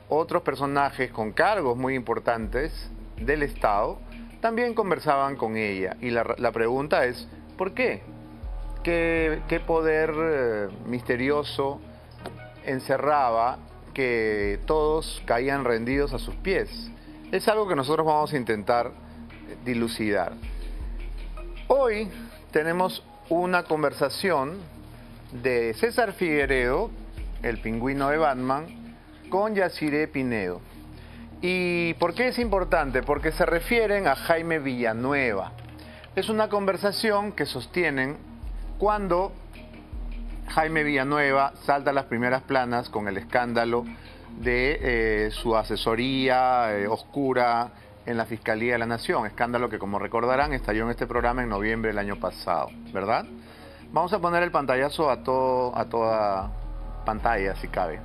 otros personajes con cargos muy importantes del Estado también conversaban con ella. Y la, la pregunta es, ¿por qué? ¿Qué, qué poder eh, misterioso encerraba que todos caían rendidos a sus pies? Es algo que nosotros vamos a intentar dilucidar. Hoy tenemos una conversación de César Figueredo, el pingüino de Batman, con Yaciré Pinedo. ¿Y por qué es importante? Porque se refieren a Jaime Villanueva. Es una conversación que sostienen cuando Jaime Villanueva salta a las primeras planas con el escándalo de eh, su asesoría eh, oscura en la Fiscalía de la Nación, escándalo que, como recordarán, estalló en este programa en noviembre del año pasado, ¿verdad? Vamos a poner el pantallazo a, todo, a toda pantalla, si cabe.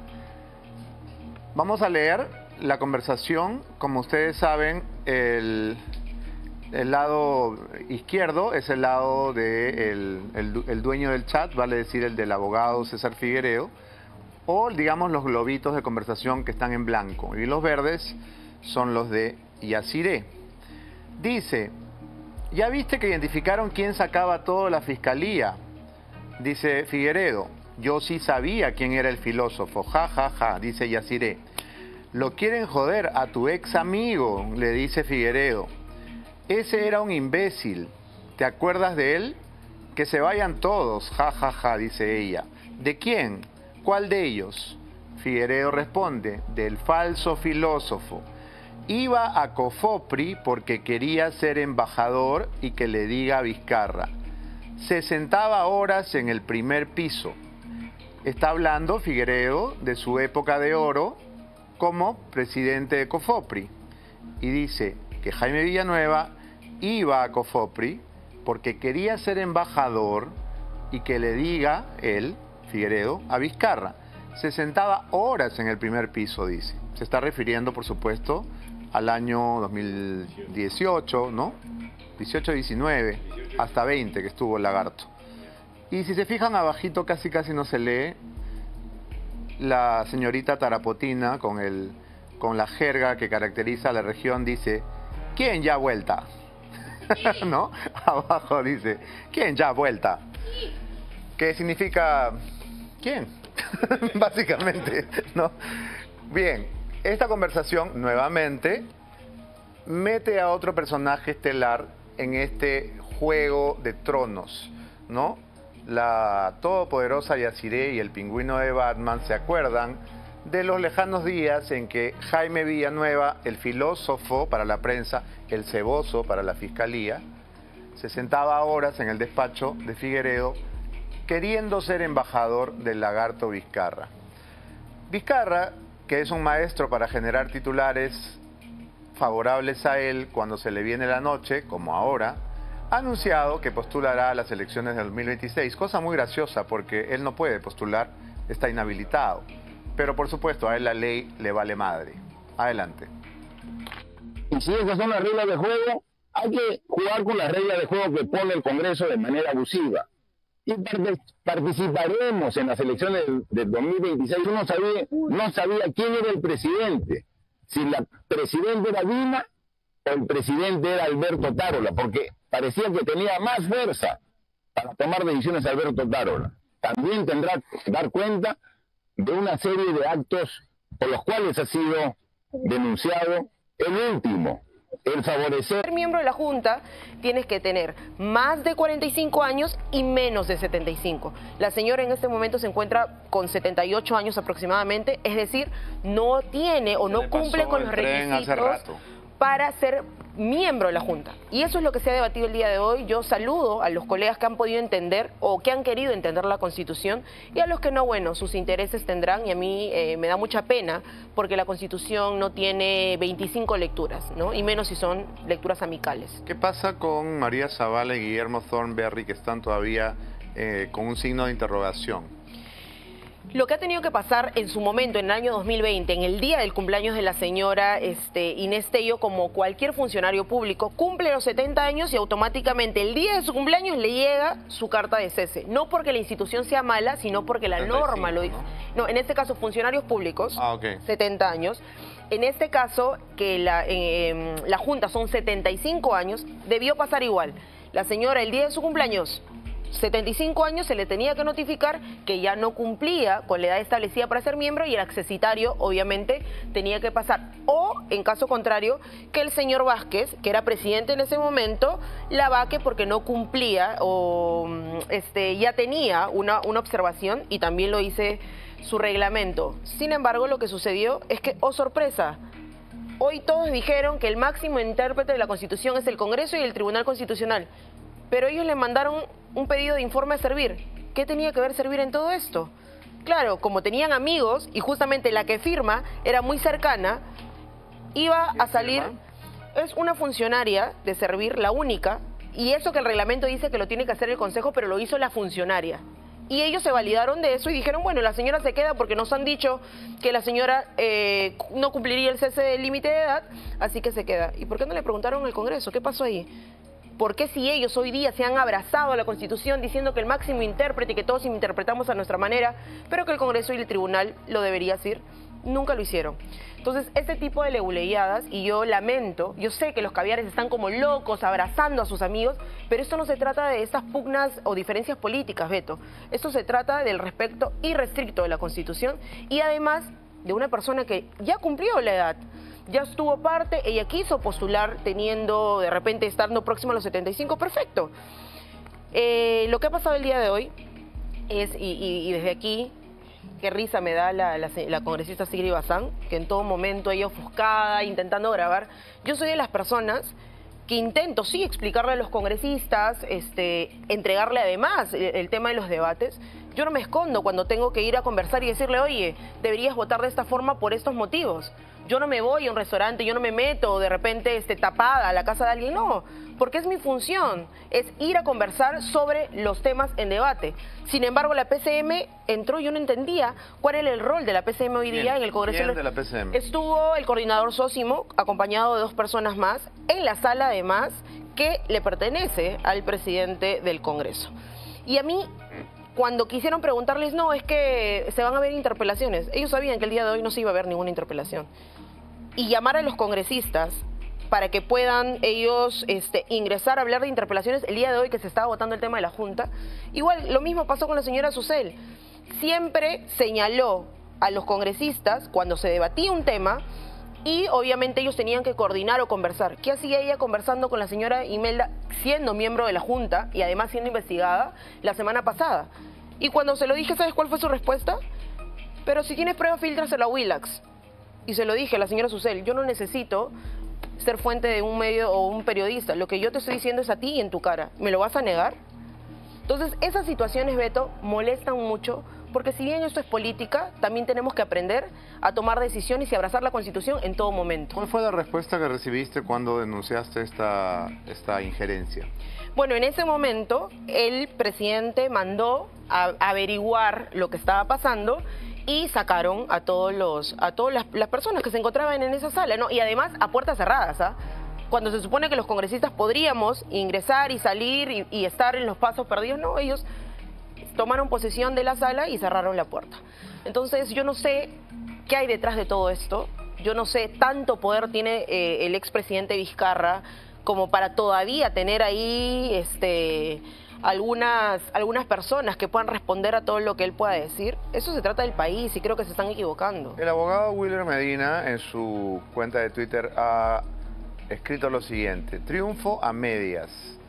Vamos a leer la conversación. Como ustedes saben, el, el lado izquierdo es el lado del de el, el dueño del chat, vale decir el del abogado César Figueredo, o digamos los globitos de conversación que están en blanco, y los verdes son los de Yaciré. Dice: ¿ya viste que identificaron quién sacaba todo la fiscalía? Dice Figueredo: yo sí sabía quién era el filósofo, ja, ja, ja, dice Yaciré. Lo quieren joder a tu ex amigo, le dice Figueredo. Ese era un imbécil, ¿te acuerdas de él? Que se vayan todos, ja, ja, ja, dice ella. ¿De quién? ¿Cuál de ellos? Figueredo responde: del falso filósofo. Iba a Cofopri porque quería ser embajador y que le diga a Vizcarra. Se sentaba horas en el primer piso. Está hablando Figueredo de su época de oro como presidente de Cofopri. Y dice que Jaime Villanueva iba a Cofopri porque quería ser embajador y que le diga él, Figueredo, a Vizcarra. Se sentaba horas en el primer piso, dice. Se está refiriendo, por supuesto, al año dos mil dieciocho, ¿no? dieciocho, diecinueve, hasta veinte que estuvo el lagarto. Y si se fijan abajito, casi casi no se lee, la señorita Tarapotina, con, el, con la jerga que caracteriza a la región, dice: ¿quién ya vuelta? ¿No? Abajo dice: ¿quién ya vuelta? ¿Qué significa? ¿Quién? Básicamente, ¿no? Bien, esta conversación nuevamente mete a otro personaje estelar en este juego de tronos, ¿no? La todopoderosa Yaciré y el pingüino de Batman se acuerdan de los lejanos días en que Jaime Villanueva, el filósofo para la prensa, el ceboso para la fiscalía, se sentaba horas en el despacho de Figueredo queriendo ser embajador del lagarto Vizcarra. Vizcarra, que es un maestro para generar titulares favorables a él cuando se le viene la noche, como ahora, ha anunciado que postulará a las elecciones del dos mil veintiséis, cosa muy graciosa porque él no puede postular, está inhabilitado. Pero por supuesto a él la ley le vale madre. Adelante. Y si esas son las reglas de juego, hay que jugar con las reglas de juego que pone el Congreso de manera abusiva. Y participaremos en las elecciones del dos mil veintiséis. Uno sabía, no sabía quién era el presidente, si la presidenta era Dina o el presidente era Alberto Tarola, porque parecía que tenía más fuerza para tomar decisiones Alberto Tarola. También tendrá que dar cuenta de una serie de actos por los cuales ha sido denunciado. El último, el favorecer... Ser miembro de la Junta tienes que tener más de cuarenta y cinco años y menos de setenta y cinco. La señora en este momento se encuentra con setenta y ocho años aproximadamente, es decir, no tiene o no cumple con los requisitos para ser miembro de la Junta. Y eso es lo que se ha debatido el día de hoy. Yo saludo a los colegas que han podido entender o que han querido entender la Constitución, y a los que no, bueno, sus intereses tendrán, y a mí eh, me da mucha pena porque la Constitución no tiene veinticinco lecturas, ¿no? Y menos si son lecturas amicales. ¿Qué pasa con María Zavala y Guillermo Thornberry, que están todavía eh, con un signo de interrogación? Lo que ha tenido que pasar en su momento, en el año dos mil veinte, en el día del cumpleaños de la señora este, Inés Tello, como cualquier funcionario público, cumple los setenta años y automáticamente el día de su cumpleaños le llega su carta de cese. No porque la institución sea mala, sino porque la norma lo dice. ¿No? no, en este caso, funcionarios públicos, ah, okay. setenta años. En este caso, que la, eh, la Junta son setenta y cinco años, debió pasar igual. La señora, el día de su cumpleaños, setenta y cinco años, se le tenía que notificar que ya no cumplía con la edad establecida para ser miembro y el accesitario obviamente tenía que pasar. O, en caso contrario, que el señor Vázquez, que era presidente en ese momento, la vaque porque no cumplía o este, ya tenía una, una observación y también lo dice su reglamento. Sin embargo, lo que sucedió es que, oh sorpresa, hoy todos dijeron que el máximo intérprete de la Constitución es el Congreso y el Tribunal Constitucional. Pero ellos le mandaron un pedido de informe a servir. ¿Qué tenía que ver servir en todo esto? Claro, como tenían amigos y justamente la que firma era muy cercana, iba a salir... Es una funcionaria de servir, la única, y eso que el reglamento dice que lo tiene que hacer el Consejo, pero lo hizo la funcionaria. Y ellos se validaron de eso y dijeron, bueno, la señora se queda porque nos han dicho que la señora eh, no cumpliría el cese del límite de edad, así que se queda. ¿Y por qué no le preguntaron al Congreso? ¿Qué pasó ahí? ¿Por qué si ellos hoy día se han abrazado a la Constitución diciendo que el máximo intérprete y que todos interpretamos a nuestra manera, pero que el Congreso y el Tribunal lo debería hacer? Nunca lo hicieron. Entonces, este tipo de leguleyadas, y yo lamento, yo sé que los caviares están como locos abrazando a sus amigos, pero esto no se trata de estas pugnas o diferencias políticas, Beto. Esto se trata del respeto irrestricto de la Constitución y además de una persona que ya cumplió la edad. Ya estuvo parte, ella quiso postular teniendo, de repente, estando próxima a los setenta y cinco, perfecto. Eh, lo que ha pasado el día de hoy es, y, y, y desde aquí, qué risa me da la, la, la congresista Sigrid Bazán, que en todo momento ella ofuscada, intentando grabar. Yo soy de las personas que intento, sí, explicarle a los congresistas, este, entregarle además el, el tema de los debates. Yo no me escondo cuando tengo que ir a conversar y decirle, oye, deberías votar de esta forma por estos motivos. Yo no me voy a un restaurante, yo no me meto de repente este, tapada a la casa de alguien, no, porque es mi función, es ir a conversar sobre los temas en debate. Sin embargo, la P C M entró, yo no entendía cuál era el rol de la P C M hoy día ¿Quién? en el Congreso. ¿Quién de la P C M? Estuvo el coordinador Sósimo, acompañado de dos personas más, en la sala además, que le pertenece al presidente del Congreso. Y a mí, cuando quisieron preguntarles, no, es que se van a ver interpelaciones. Ellos sabían que el día de hoy no se iba a ver ninguna interpelación. Y llamar a los congresistas para que puedan ellos este, ingresar a hablar de interpelaciones el día de hoy que se estaba votando el tema de la Junta. Igual, lo mismo pasó con la señora Susel. Siempre señaló a los congresistas cuando se debatía un tema y obviamente ellos tenían que coordinar o conversar. ¿Qué hacía ella conversando con la señora Imelda, siendo miembro de la Junta y además siendo investigada la semana pasada? Y cuando se lo dije, ¿sabes cuál fue su respuesta? Pero si tienes pruebas, fíltraselo a Willax. Y se lo dije a la señora Susel, yo no necesito ser fuente de un medio o un periodista. Lo que yo te estoy diciendo es a ti y en tu cara. ¿Me lo vas a negar? Entonces, esas situaciones, Beto, molestan mucho, porque si bien esto es política, también tenemos que aprender a tomar decisiones y abrazar la Constitución en todo momento. ¿Cuál fue la respuesta que recibiste cuando denunciaste esta, esta injerencia? Bueno, en ese momento, el presidente mandó a averiguar lo que estaba pasando y sacaron a todos los a todas las, las personas que se encontraban en esa sala, ¿no? Y además a puertas cerradas, ¿ah? Cuando se supone que los congresistas podríamos ingresar y salir y, y estar en los pasos perdidos, no, ellos tomaron posesión de la sala y cerraron la puerta. Entonces yo no sé qué hay detrás de todo esto, yo no sé, tanto poder tiene eh, el expresidente Vizcarra como para todavía tener ahí este algunas algunas personas que puedan responder a todo lo que él pueda decir. Eso se trata del país y creo que se están equivocando. El abogado Willer Medina en su cuenta de Twitter ha escrito lo siguiente: triunfo a medias,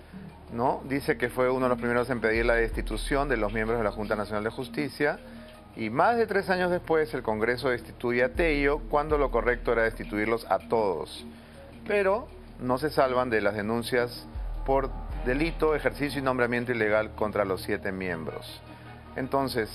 ¿no? Dice que fue uno de los primeros en pedir la destitución de los miembros de la Junta Nacional de Justicia y más de tres años después el Congreso destituye a Tello cuando lo correcto era destituirlos a todos. Pero no se salvan de las denuncias por delito, ejercicio y nombramiento ilegal contra los siete miembros. Entonces,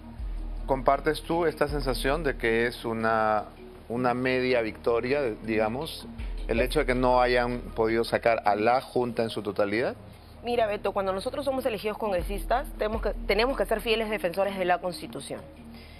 ¿compartes tú esta sensación de que es una, una media victoria, digamos, el hecho de que no hayan podido sacar a la Junta en su totalidad? Mira, Beto, cuando nosotros somos elegidos congresistas, tenemos que, tenemos que ser fieles defensores de la Constitución.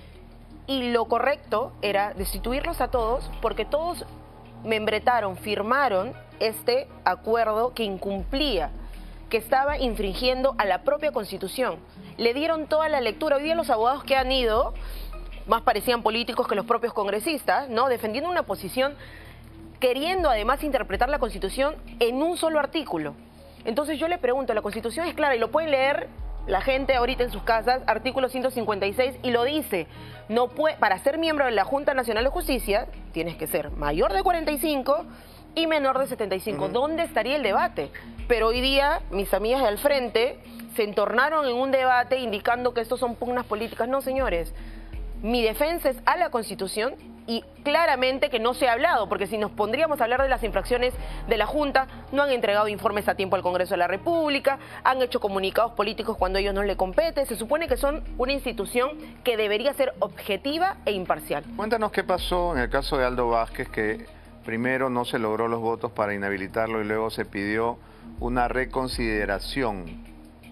Y lo correcto era destituirlos a todos porque todos membretaron, firmaron este acuerdo que incumplía, que estaba infringiendo a la propia Constitución. Le dieron toda la lectura. Hoy día los abogados que han ido, más parecían políticos que los propios congresistas, ¿no? Defendiendo una posición, queriendo además interpretar la Constitución en un solo artículo. Entonces yo le pregunto, la Constitución es clara y lo pueden leer la gente ahorita en sus casas, artículo ciento cincuenta y seis, y lo dice, no puede, para ser miembro de la Junta Nacional de Justicia, tienes que ser mayor de cuarenta y cinco y menor de setenta y cinco. Uh-huh. ¿Dónde estaría el debate? Pero hoy día, mis amigas de al frente se entornaron en un debate indicando que estos son pugnas políticas. No, señores, mi defensa es a la Constitución y claramente que no se ha hablado, porque si nos pondríamos a hablar de las infracciones de la Junta, no han entregado informes a tiempo al Congreso de la República, han hecho comunicados políticos cuando a ellos no les compete. Se supone que son una institución que debería ser objetiva e imparcial. Cuéntanos qué pasó en el caso de Aldo Vázquez, que primero no se logró los votos para inhabilitarlo y luego se pidió una reconsideración,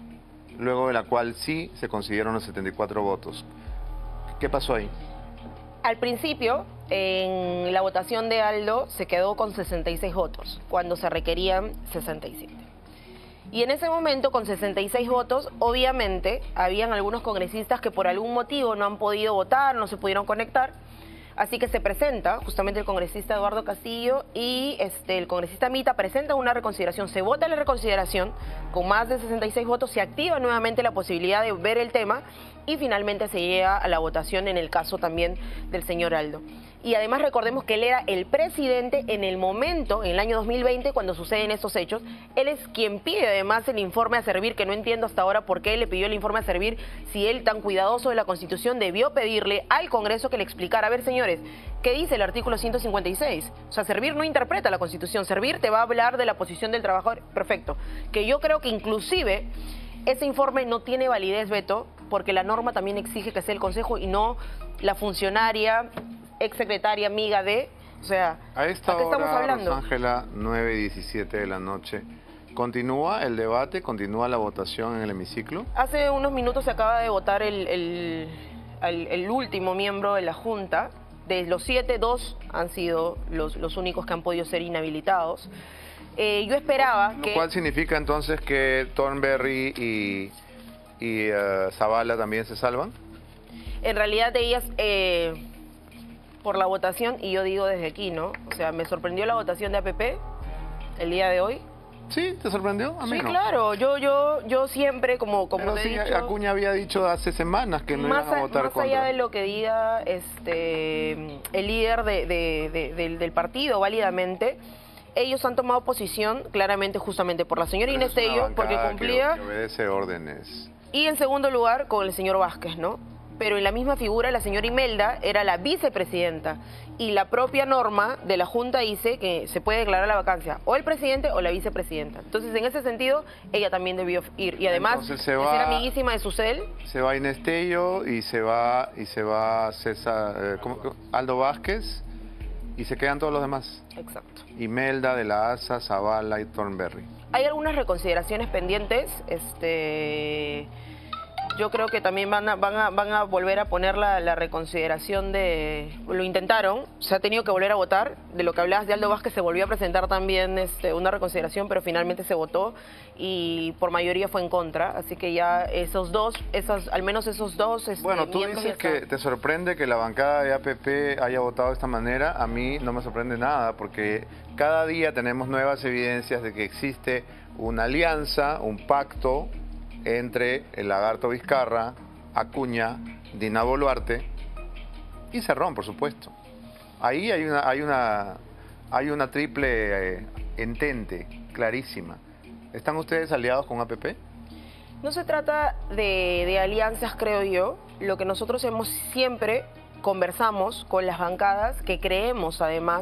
luego de la cual sí se consiguieron los setenta y cuatro votos. ¿Qué pasó ahí? Al principio, en la votación de Aldo se quedó con sesenta y seis votos, cuando se requerían sesenta y siete. Y en ese momento, con sesenta y seis votos, obviamente, habían algunos congresistas que por algún motivo no han podido votar, no se pudieron conectar. Así que se presenta, justamente el congresista Eduardo Castillo y este, el congresista Mita presenta una reconsideración. Se vota la reconsideración, con más de sesenta y seis votos, se activa nuevamente la posibilidad de ver el tema y finalmente se llega a la votación en el caso también del señor Aldo. Y además recordemos que él era el presidente en el momento, en el año dos mil veinte, cuando suceden estos hechos. Él es quien pide además el informe a servir, que no entiendo hasta ahora por qué él le pidió el informe a servir, si él, tan cuidadoso de la Constitución, debió pedirle al Congreso que le explicara. A ver, señores, ¿qué dice el artículo ciento cincuenta y seis? O sea, servir no interpreta la Constitución, servir te va a hablar de la posición del trabajador. Perfecto. Que yo creo que inclusive ese informe no tiene validez, Beto, porque la norma también exige que sea el Consejo y no la funcionaria, exsecretaria, amiga de... O sea, a esta ¿a qué estamos hora, hablando? Rosángela, nueve y diecisiete de la noche, ¿continúa el debate? ¿Continúa la votación en el hemiciclo? Hace unos minutos se acaba de votar el, el, el, el último miembro de la Junta. De los siete, dos han sido los, los únicos que han podido ser inhabilitados. Eh, yo esperaba Lo que... cual significa entonces que Thornberry y, y uh, Zavala también se salvan. En realidad ellas, eh, por la votación, y yo digo desde aquí, ¿no? O sea, me sorprendió la votación de A P P el día de hoy. ¿Sí? ¿Te sorprendió? A mí sí, no. Claro. Yo, yo, yo siempre, como, como Pero te sí, he dicho... Acuña había dicho hace semanas que no más iban a votar más contra. allá de lo que diga este el líder de, de, de, del, del partido válidamente, ellos han tomado posición claramente justamente por la señora Pero Inés es una Tello, porque bancada cumplía, que, que obedece órdenes. y en segundo lugar con el señor Vázquez, ¿no? Pero en la misma figura la señora Imelda era la vicepresidenta y la propia norma de la Junta dice que se puede declarar la vacancia o el presidente o la vicepresidenta. Entonces, en ese sentido, ella también debió ir. Y además, se de ser va, amiguísima de Susel. Se va Inés Tello y se va, y se va César, eh, ¿cómo? Aldo Vázquez y se quedan todos los demás. Exacto. Imelda de la A S A, Zavala y Thornberry. Hay algunas reconsideraciones pendientes. Este... Yo creo que también van a, van a, van a volver a poner la, la reconsideración de... Lo intentaron, se ha tenido que volver a votar. De lo que hablabas de Aldo Vázquez, se volvió a presentar también este, una reconsideración, pero finalmente se votó y por mayoría fue en contra. Así que ya esos dos, esos, al menos esos dos... Este, bueno, tú dices que te sorprende que la bancada de A P P haya votado de esta manera. A mí no me sorprende nada, porque cada día tenemos nuevas evidencias de que existe una alianza, un pacto entre el Lagarto Vizcarra, Acuña, Dina Boluarte y Cerrón, por supuesto. Ahí hay una, hay una, hay una triple eh, entente clarísima. ¿Están ustedes aliados con A P P? No se trata de, de alianzas, creo yo. Lo que nosotros hemos siempre conversamos con las bancadas, que creemos además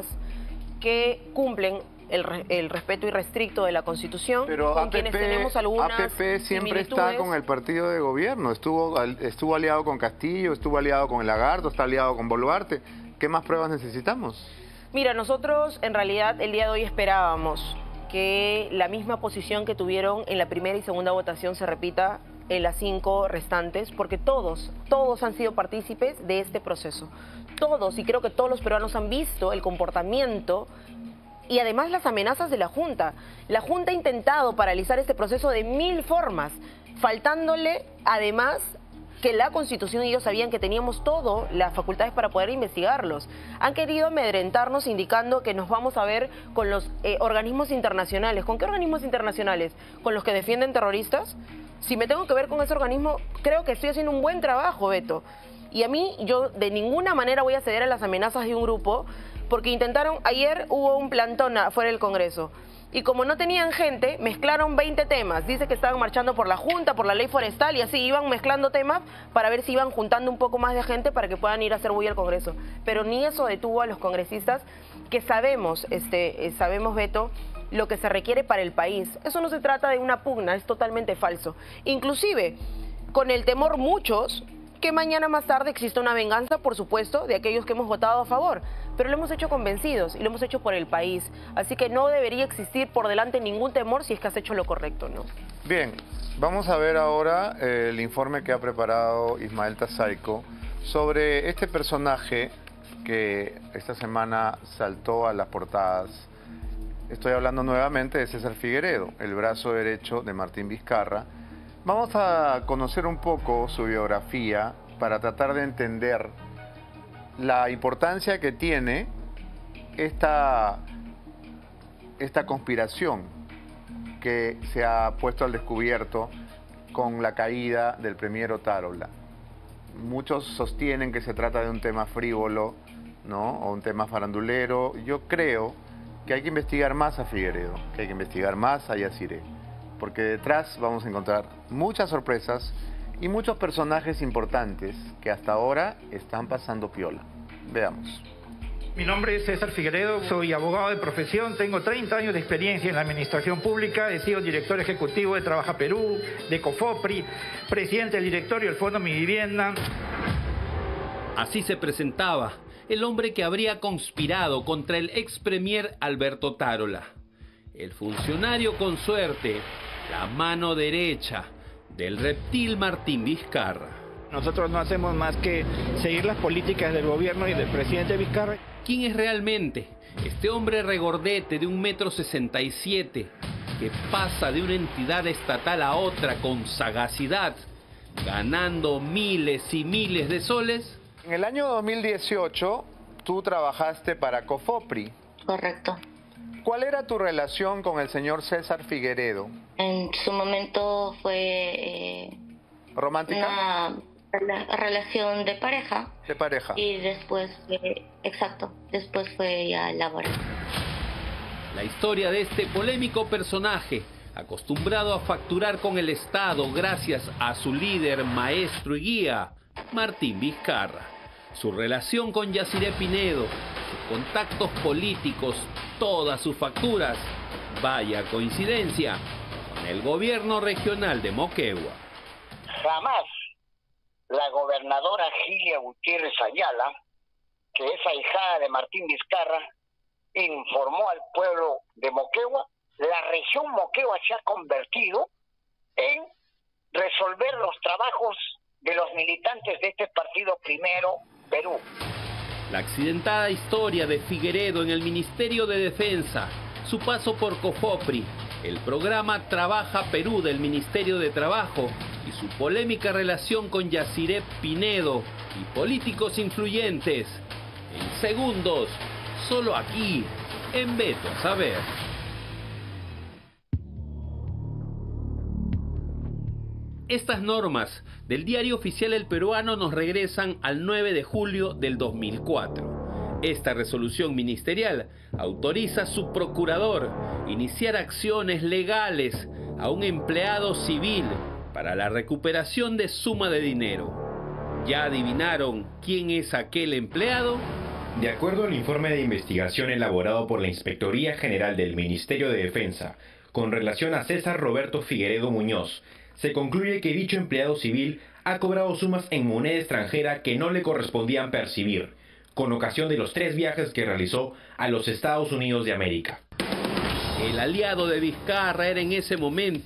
que cumplen El, el respeto irrestricto de la Constitución, pero con A P P, quienes tenemos algunas A P P siempre está con el partido de gobierno, estuvo, estuvo aliado con Castillo, estuvo aliado con el Lagarto, está aliado con Boluarte. ¿Qué más pruebas necesitamos? Mira, nosotros en realidad el día de hoy esperábamos que la misma posición que tuvieron en la primera y segunda votación se repita en las cinco restantes, porque todos, todos han sido partícipes de este proceso. Todos, y creo que todos los peruanos han visto el comportamiento y además las amenazas de la Junta. La Junta ha intentado paralizar este proceso de mil formas, faltándole además que la Constitución y ellos sabían que teníamos todas las facultades para poder investigarlos. Han querido amedrentarnos indicando que nos vamos a ver con los eh, organismos internacionales. ¿Con qué organismos internacionales? ¿Con los que defienden terroristas? Si me tengo que ver con ese organismo, creo que estoy haciendo un buen trabajo, Beto. Y a mí, yo de ninguna manera voy a ceder a las amenazas de un grupo, porque intentaron, ayer hubo un plantón afuera del Congreso, y como no tenían gente, mezclaron veinte temas. Dice que estaban marchando por la Junta, por la ley forestal, y así iban mezclando temas para ver si iban juntando un poco más de gente para que puedan ir a hacer bulla al Congreso. Pero ni eso detuvo a los congresistas, que sabemos, este, sabemos, Beto, lo que se requiere para el país. Eso no se trata de una pugna, es totalmente falso. Inclusive, con el temor muchos que mañana más tarde exista una venganza, por supuesto, de aquellos que hemos votado a favor. Pero lo hemos hecho convencidos y lo hemos hecho por el país. Así que no debería existir por delante ningún temor si es que has hecho lo correcto, ¿no? Bien, vamos a ver ahora eh, el informe que ha preparado Ismael Tazaico sobre este personaje que esta semana saltó a las portadas. Estoy hablando nuevamente de César Figueredo, el brazo derecho de Martín Vizcarra. Vamos a conocer un poco su biografía para tratar de entender la importancia que tiene esta, esta conspiración que se ha puesto al descubierto con la caída del premier Otárola. Muchos sostienen que se trata de un tema frívolo, ¿no? O un tema farandulero. Yo creo que hay que investigar más a Figueredo, que hay que investigar más a Yacyre, porque detrás vamos a encontrar muchas sorpresas y muchos personajes importantes que hasta ahora están pasando piola. Veamos. Mi nombre es César Figueredo, soy abogado de profesión, tengo treinta años de experiencia en la administración pública, he sido director ejecutivo de Trabaja Perú, de COFOPRI, presidente del directorio del Fondo Mi Vivienda. Así se presentaba el hombre que habría conspirado contra el ex premier Alberto Otárola, el funcionario con suerte, la mano derecha del reptil Martín Vizcarra. Nosotros no hacemos más que seguir las políticas del gobierno y del presidente Vizcarra. ¿Quién es realmente este hombre regordete de un metro sesenta y siete que pasa de una entidad estatal a otra con sagacidad, ganando miles y miles de soles? En el año dos mil dieciocho, tú trabajaste para COFOPRI. Correcto. ¿Cuál era tu relación con el señor César Figueredo? En su momento fue eh, ¿romántica? Una relación de pareja. De pareja. Y después, eh, exacto, después fue ya laboral. La historia de este polémico personaje, acostumbrado a facturar con el Estado gracias a su líder, maestro y guía, Martín Vizcarra. Su relación con Yacyre Pinedo, sus contactos políticos, todas sus facturas. Vaya coincidencia con el gobierno regional de Moquegua. Jamás la gobernadora Gilia Gutiérrez Ayala, que es ahijada de Martín Vizcarra, informó al pueblo de Moquegua. La región Moquegua se ha convertido en resolver los trabajos de los militantes de este partido Primero Perú. La accidentada historia de Figueredo en el Ministerio de Defensa, su paso por COFOPRI, el programa Trabaja Perú del Ministerio de Trabajo y su polémica relación con Yacyre Pinedo y políticos influyentes. En segundos, solo aquí, en Veto a Saber. Estas normas del Diario Oficial El Peruano nos regresan al nueve de julio del dos mil cuatro. Esta resolución ministerial autoriza a su procurador iniciar acciones legales a un empleado civil para la recuperación de suma de dinero. ¿Ya adivinaron quién es aquel empleado? De acuerdo al informe de investigación elaborado por la Inspectoría General del Ministerio de Defensa con relación a César Roberto Figueredo Muñoz, se concluye que dicho empleado civil ha cobrado sumas en moneda extranjera que no le correspondían percibir, con ocasión de los tres viajes que realizó a los Estados Unidos de América. El aliado de Vizcarra era en ese momento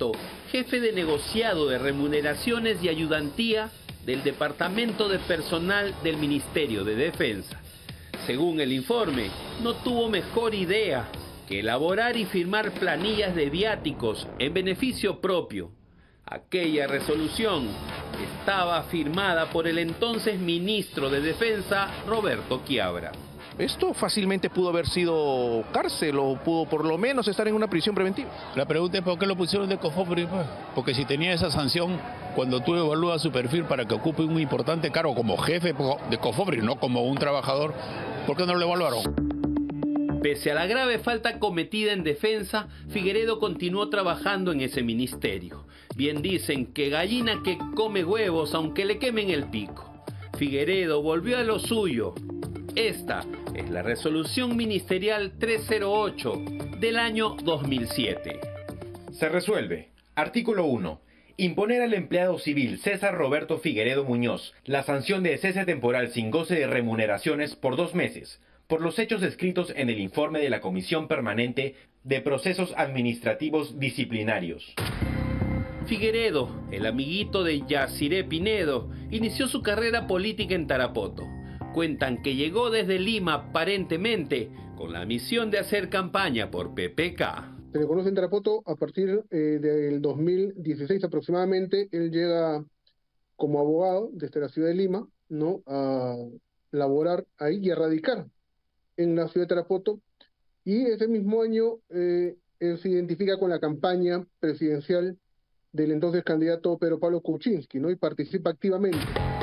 jefe de negociado de remuneraciones y ayudantía del Departamento de Personal del Ministerio de Defensa. Según el informe, no tuvo mejor idea que elaborar y firmar planillas de viáticos en beneficio propio. Aquella resolución estaba firmada por el entonces ministro de Defensa, Roberto Quiabra. Esto fácilmente pudo haber sido cárcel o pudo por lo menos estar en una prisión preventiva. La pregunta es por qué lo pusieron de COFOPRI. Porque si tenía esa sanción, cuando tú evalúas su perfil para que ocupe un importante cargo como jefe de COFOPRI, no como un trabajador, ¿por qué no lo evaluaron? Pese a la grave falta cometida en defensa, Figueredo continuó trabajando en ese ministerio. Bien dicen que gallina que come huevos aunque le quemen el pico. Figueredo volvió a lo suyo. Esta es la resolución ministerial trescientos ocho del año dos mil siete. Se resuelve. Artículo uno. Imponer al empleado civil César Roberto Figueredo Muñoz la sanción de cese temporal sin goce de remuneraciones por dos meses, por los hechos descritos en el informe de la Comisión Permanente de Procesos Administrativos Disciplinarios. Figueredo, el amiguito de Yaciré Pinedo, inició su carrera política en Tarapoto. Cuentan que llegó desde Lima aparentemente con la misión de hacer campaña por P P K. Se le conoce en Tarapoto a partir eh, del dos mil dieciséis aproximadamente. Él llega como abogado desde la ciudad de Lima, ¿no?, a laborar ahí y a radicar en la ciudad de Tarapoto. Y ese mismo año eh, él se identifica con la campaña presidencial del entonces candidato Pedro Pablo Kuczynski, ¿no?, y participa activamente.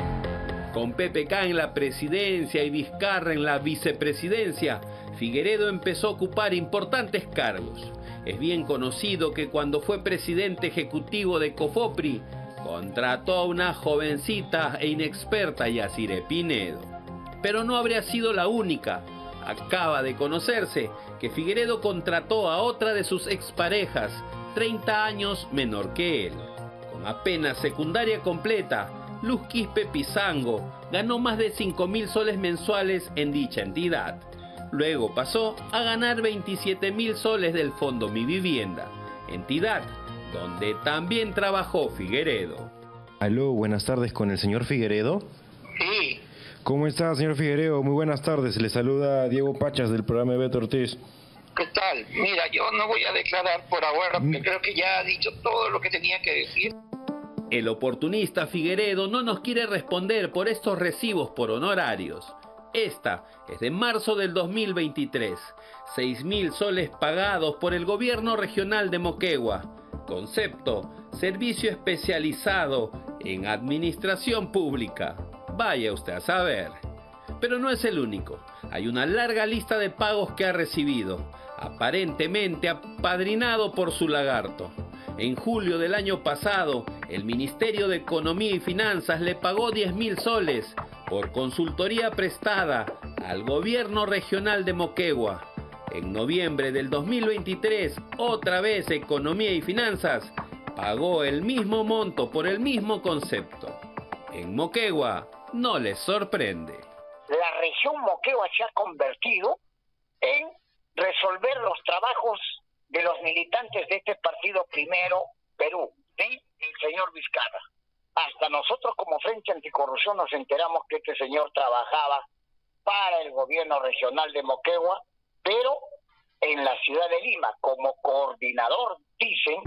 Con P P K en la presidencia y Vizcarra en la vicepresidencia, Figueredo empezó a ocupar importantes cargos. Es bien conocido que cuando fue presidente ejecutivo de COFOPRI, contrató a una jovencita e inexperta Yaciré Pinedo. Pero no habría sido la única. Acaba de conocerse que Figueredo contrató a otra de sus exparejas, treinta años menor que él. Con apenas secundaria completa, Luz Quispe Pizango ganó más de cinco mil soles mensuales en dicha entidad. Luego pasó a ganar veintisiete mil soles del Fondo Mi Vivienda, entidad donde también trabajó Figueredo. Aló, buenas tardes con el señor Figueredo. Sí. ¿Cómo está, señor Figueredo? Muy buenas tardes. Le saluda Diego Pachas del programa de Beto Ortiz. ¿Qué tal? Mira, yo no voy a declarar por ahora porque creo que ya ha dicho todo lo que tenía que decir. El oportunista Figueredo no nos quiere responder por estos recibos por honorarios. Esta es de marzo del dos mil veintitrés. seis mil soles pagados por el gobierno regional de Moquegua. Concepto, servicio especializado en administración pública. Vaya usted a saber. Pero no es el único. Hay una larga lista de pagos que ha recibido, aparentemente apadrinado por su lagarto. En julio del año pasado, el Ministerio de Economía y Finanzas le pagó diez mil soles por consultoría prestada al gobierno regional de Moquegua. En noviembre del dos mil veintitrés, otra vez Economía y Finanzas pagó el mismo monto por el mismo concepto. En Moquegua no les sorprende. La región Moquegua se ha convertido en resolver los trabajos de los militantes de este partido Primero Perú, ¿sí? El señor Vizcarra. Hasta nosotros como Frente Anticorrupción nos enteramos que este señor trabajaba para el gobierno regional de Moquegua, pero en la ciudad de Lima, como coordinador, dicen.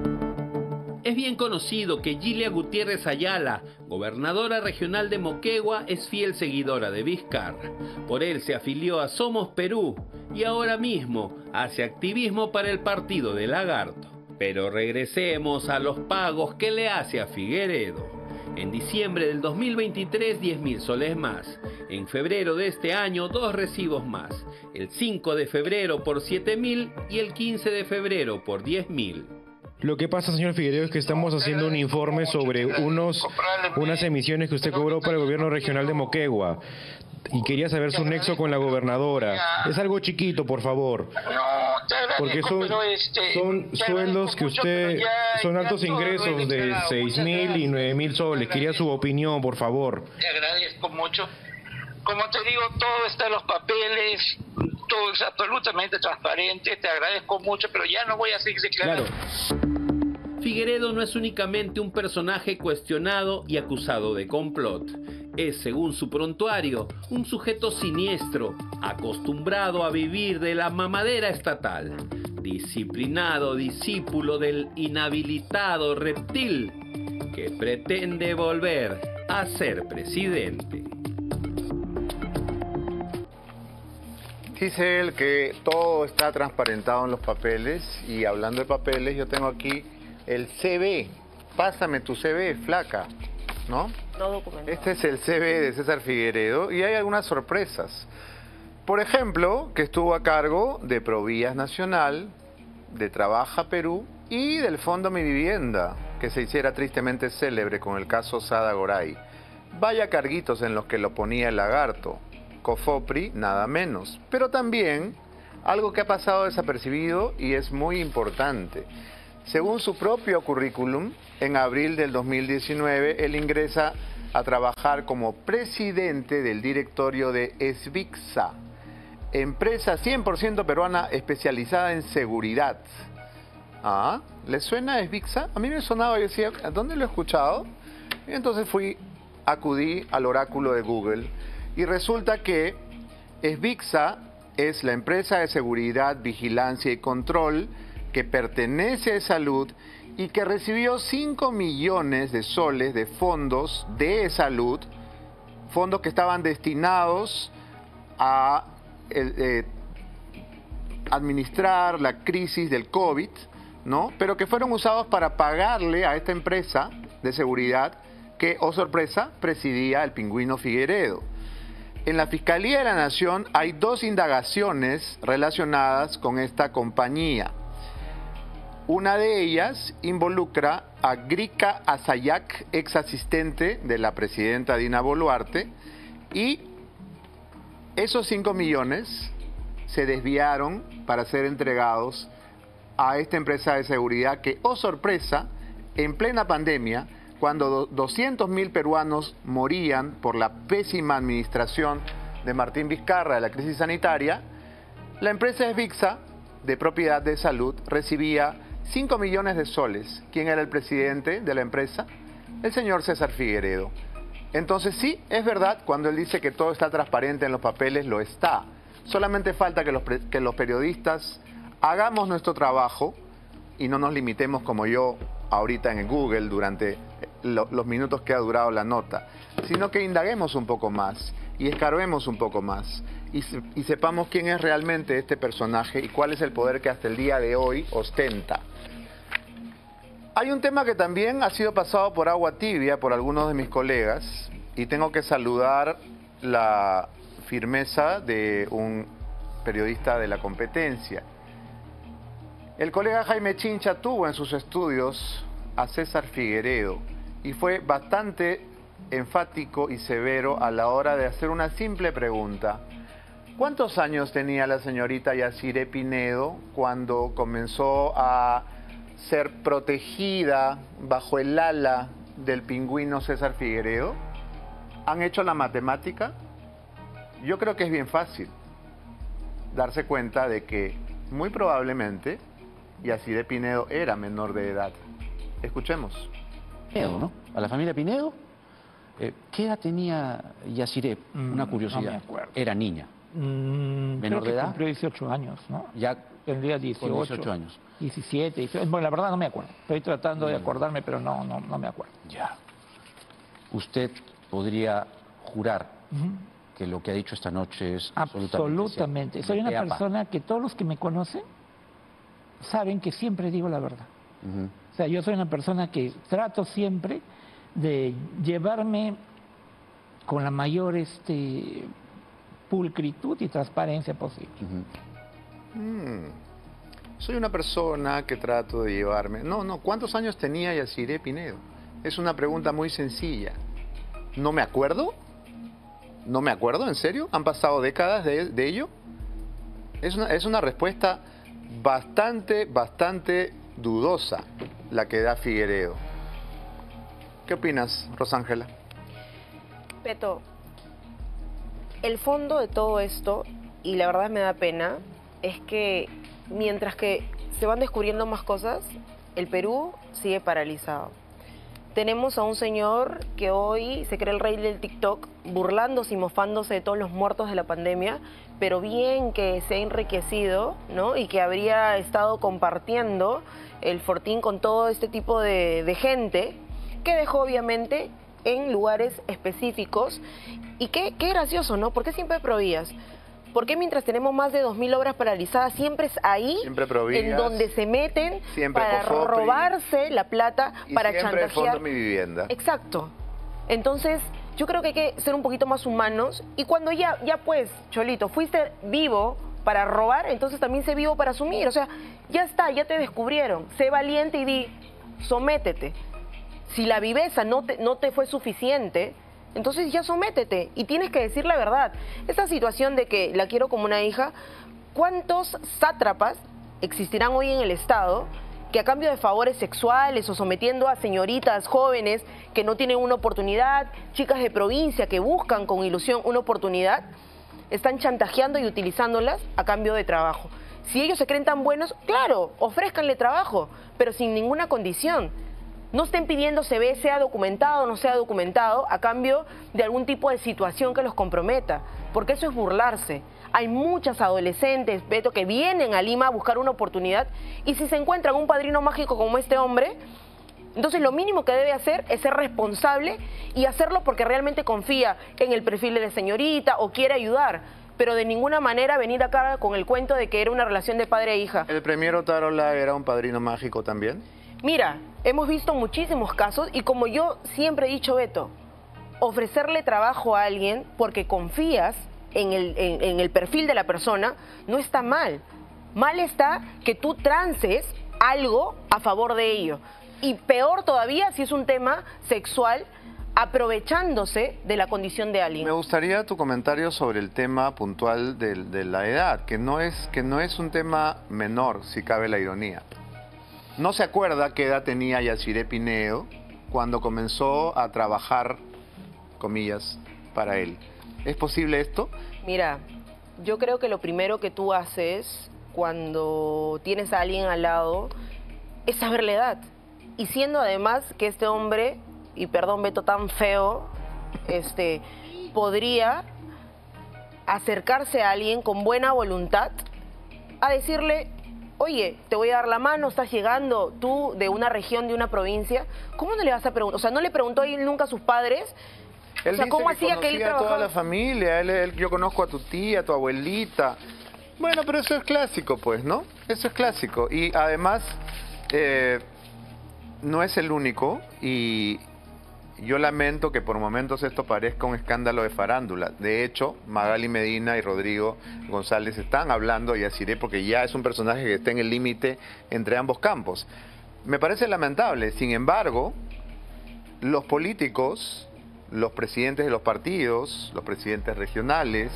Es bien conocido que Gilia Gutiérrez Ayala, gobernadora regional de Moquegua, es fiel seguidora de Vizcarra. Por él se afilió a Somos Perú y ahora mismo hace activismo para el partido de Lagarto. Pero regresemos a los pagos que le hace a Figueredo. En diciembre del dos mil veintitrés, diez mil soles más. En febrero de este año, dos recibos más. El cinco de febrero por siete mil y el quince de febrero por diez mil. Lo que pasa, señor Figueredo, es que estamos haciendo un informe sobre unos unas emisiones que usted cobró para el gobierno regional de Moquegua. Y quería saber su nexo con la gobernadora. Es algo chiquito, por favor. Porque son, son sueldos que usted... Son altos ingresos de seis mil y nueve mil soles. Quería su opinión, por favor. Te agradezco mucho. Como te digo, todo está en los papeles, todo es absolutamente transparente. Te agradezco mucho, pero ya no voy a seguir declarando. Claro. Figueredo no es únicamente un personaje cuestionado y acusado de complot. Es, según su prontuario, un sujeto siniestro, acostumbrado a vivir de la mamadera estatal, disciplinado discípulo del inhabilitado reptil que pretende volver a ser presidente. Dice él que todo está transparentado en los papeles, y hablando de papeles, yo tengo aquí el C V. Pásame tu C V, flaca, ¿no? No documentado. Este es el C V de César Figueredo y hay algunas sorpresas. Por ejemplo, que estuvo a cargo de Provías Nacional, de Trabaja Perú y del Fondo Mi Vivienda, que se hiciera tristemente célebre con el caso Sada Goray. Vaya carguitos en los que lo ponía el lagarto. COFOPRI, nada menos. Pero también algo que ha pasado desapercibido y es muy importante. Según su propio currículum, en abril del dos mil diecinueve, él ingresa a trabajar como presidente del directorio de Esbixa, empresa cien por ciento peruana especializada en seguridad. Ah, ¿les suena Esbixa? A mí me sonaba, yo decía, ¿dónde lo he escuchado? Y entonces fui, acudí al oráculo de Google y resulta que Esbixa es la empresa de seguridad, vigilancia y control que pertenece a Salud y que recibió cinco millones de soles de fondos de Salud, fondos que estaban destinados a eh, eh, administrar la crisis del COVID, ¿no? Pero que fueron usados para pagarle a esta empresa de seguridad que, oh sorpresa, presidía el Pingüino Figueredo. En la Fiscalía de la Nación hay dos indagaciones relacionadas con esta compañía. Una de ellas involucra a Grika Asayak, ex asistente de la presidenta Dina Boluarte, y esos cinco millones se desviaron para ser entregados a esta empresa de seguridad que, oh sorpresa, en plena pandemia, cuando doscientos mil peruanos morían por la pésima administración de Martín Vizcarra de la crisis sanitaria, la empresa Esbixa, de propiedad de Salud, recibía cinco millones de soles. ¿Quién era el presidente de la empresa? El señor César Figueredo. Entonces sí, es verdad, cuando él dice que todo está transparente en los papeles, lo está. Solamente falta que los, que los periodistas hagamos nuestro trabajo y no nos limitemos como yo ahorita en Google durante lo, los minutos que ha durado la nota, sino que indaguemos un poco más y escarbemos un poco más y, y sepamos quién es realmente este personaje y cuál es el poder que hasta el día de hoy ostenta. Hay un tema que también ha sido pasado por agua tibia por algunos de mis colegas y tengo que saludar la firmeza de un periodista de la competencia. El colega Jaime Chincha tuvo en sus estudios a César Figueredo y fue bastante enfático y severo a la hora de hacer una simple pregunta. ¿Cuántos años tenía la señorita Yaciré Pinedo cuando comenzó a ser protegida bajo el ala del pingüino César Figueredo? ¿Han hecho la matemática? Yo creo que es bien fácil darse cuenta de que muy probablemente Yaciré Pinedo era menor de edad. Escuchemos. Pinedo, ¿no? A la familia Pinedo. Eh, ¿Qué edad tenía Yaciré? Una curiosidad. No me acuerdo. Era niña. Mm, ¿Menor de edad? Cumplió dieciocho años, ¿no? Ya tendría dieciocho, dieciocho años. diecisiete, dieciocho. Bueno, la verdad no me acuerdo. Estoy tratando de acordarme, pero no, no, no me acuerdo. Ya. ¿Usted podría jurar Uh-huh. que lo que ha dicho esta noche es absolutamente Absolutamente. cierto? Soy una Epa. persona que todos los que me conocen saben que siempre digo la verdad. Uh-huh. O sea, yo soy una persona que trato siempre de llevarme con la mayor este, pulcritud y transparencia posible. Uh-huh. Mm. Soy una persona que trato de llevarme... No, no, ¿cuántos años tenía Yaciré Pinedo? Es una pregunta muy sencilla. ¿No me acuerdo? ¿No me acuerdo? ¿En serio? ¿Han pasado décadas de, de ello? Es una, es una respuesta bastante, bastante dudosa la que da Figueredo. ¿Qué opinas, Rosángela? Beto, el fondo de todo esto, y la verdad me da pena, es que mientras que se van descubriendo más cosas, el Perú sigue paralizado. Tenemos a un señor que hoy se cree el rey del TikTok, burlándose y mofándose de todos los muertos de la pandemia, pero bien que se ha enriquecido, ¿no? Y que habría estado compartiendo el fortín con todo este tipo de, de gente, que dejó obviamente en lugares específicos. Y qué, qué gracioso, ¿no? ¿Por qué siempre Provías? ¿Por qué mientras tenemos más de dos mil obras paralizadas, siempre es ahí siempre Provías, en donde se meten siempre para Cofopri, robarse la plata, y para siempre chantajear? el Fondo Mi Vivienda. Exacto. Entonces, yo creo que hay que ser un poquito más humanos. Y cuando ya, ya pues, Cholito, fuiste vivo para robar, entonces también sé vivo para asumir. O sea, ya está, ya te descubrieron. Sé valiente y di, sométete. Si la viveza no te, no te fue suficiente, entonces ya sométete y tienes que decir la verdad. Esta situación de que la quiero como una hija, ¿cuántos sátrapas existirán hoy en el Estado que a cambio de favores sexuales o sometiendo a señoritas jóvenes que no tienen una oportunidad, chicas de provincia que buscan con ilusión una oportunidad, están chantajeando y utilizándolas a cambio de trabajo? Si ellos se creen tan buenos, claro, ofrézcanle trabajo, pero sin ninguna condición. No estén pidiendo C V, sea documentado o no sea documentado, a cambio de algún tipo de situación que los comprometa, porque eso es burlarse. Hay muchas adolescentes, Beto, que vienen a Lima a buscar una oportunidad y si se encuentran un padrino mágico como este hombre, entonces lo mínimo que debe hacer es ser responsable y hacerlo porque realmente confía en el perfil de la señorita o quiere ayudar, pero de ninguna manera venir acá con el cuento de que era una relación de padre e hija. ¿El premier Otárola era un padrino mágico también? Mira, hemos visto muchísimos casos y como yo siempre he dicho, Beto, ofrecerle trabajo a alguien porque confías en el, en, en el perfil de la persona no está mal. Mal está que tú trances algo a favor de ello. Y peor todavía si es un tema sexual aprovechándose de la condición de alguien. Me gustaría tu comentario sobre el tema puntual de, de la edad, que no, es, que no es un tema menor, si cabe la ironía. No se acuerda qué edad tenía Yaciré Pineo cuando comenzó a trabajar, comillas, para él. ¿Es posible esto? Mira, yo creo que lo primero que tú haces cuando tienes a alguien al lado es saber la edad. Y siendo además que este hombre, y perdón Beto, tan feo, este, podría acercarse a alguien con buena voluntad a decirle: oye, te voy a dar la mano, estás llegando tú de una región, de una provincia, ¿cómo no le vas a preguntar? O sea, ¿no le preguntó a él nunca a sus padres? Él o sea, dice ¿cómo que hacía que él conocía a trabajaba? toda la familia, él, él, yo conozco a tu tía, a tu abuelita. Bueno, pero eso es clásico, pues, ¿no? Eso es clásico. Y además, eh, no es el único y yo lamento que por momentos esto parezca un escándalo de farándula. De hecho, Magali Medina y Rodrigo González están hablando, y así porque ya es un personaje que está en el límite entre ambos campos. Me parece lamentable, sin embargo, los políticos, los presidentes de los partidos, los presidentes regionales,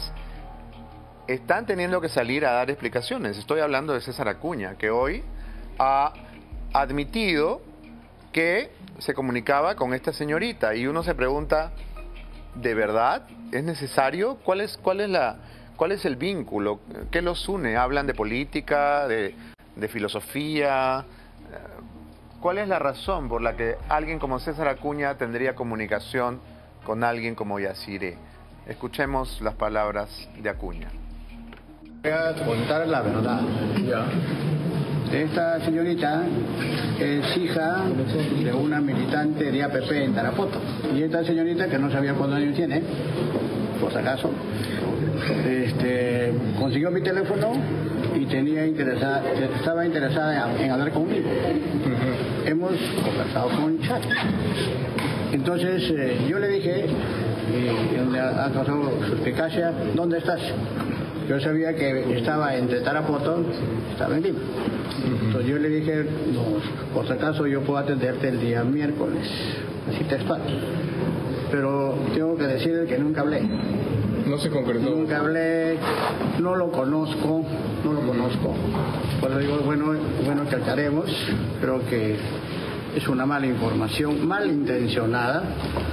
están teniendo que salir a dar explicaciones. Estoy hablando de César Acuña, que hoy ha admitido que se comunicaba con esta señorita y uno se pregunta, ¿de verdad es necesario? ¿Cuál es, cuál es, la, cuál es el vínculo? ¿Qué los une? ¿Hablan de política, de, de filosofía? ¿Cuál es la razón por la que alguien como César Acuña tendría comunicación con alguien como Yaciré? Escuchemos las palabras de Acuña. Voy a contar la verdad. Ya. Esta señorita es hija de una militante de A P P en Tarapoto. Y esta señorita, que no sabía cuántos años tiene, por si acaso, este, consiguió mi teléfono y tenía interesada, estaba interesada en, en hablar conmigo. Uh-huh. Hemos conversado con chat. Entonces eh, yo le dije, y donde ha causado suspicacia, ¿dónde estás? Yo sabía que estaba entre Tarapoto, estaba en Lima. Entonces yo le dije, no, por si acaso yo puedo atenderte el día miércoles, así textual. Pero tengo que decir que nunca hablé. No se concretó. Nunca hablé, no lo conozco, no lo conozco. Por eso digo, bueno, bueno que aclaremos, creo que es una mala información, malintencionada.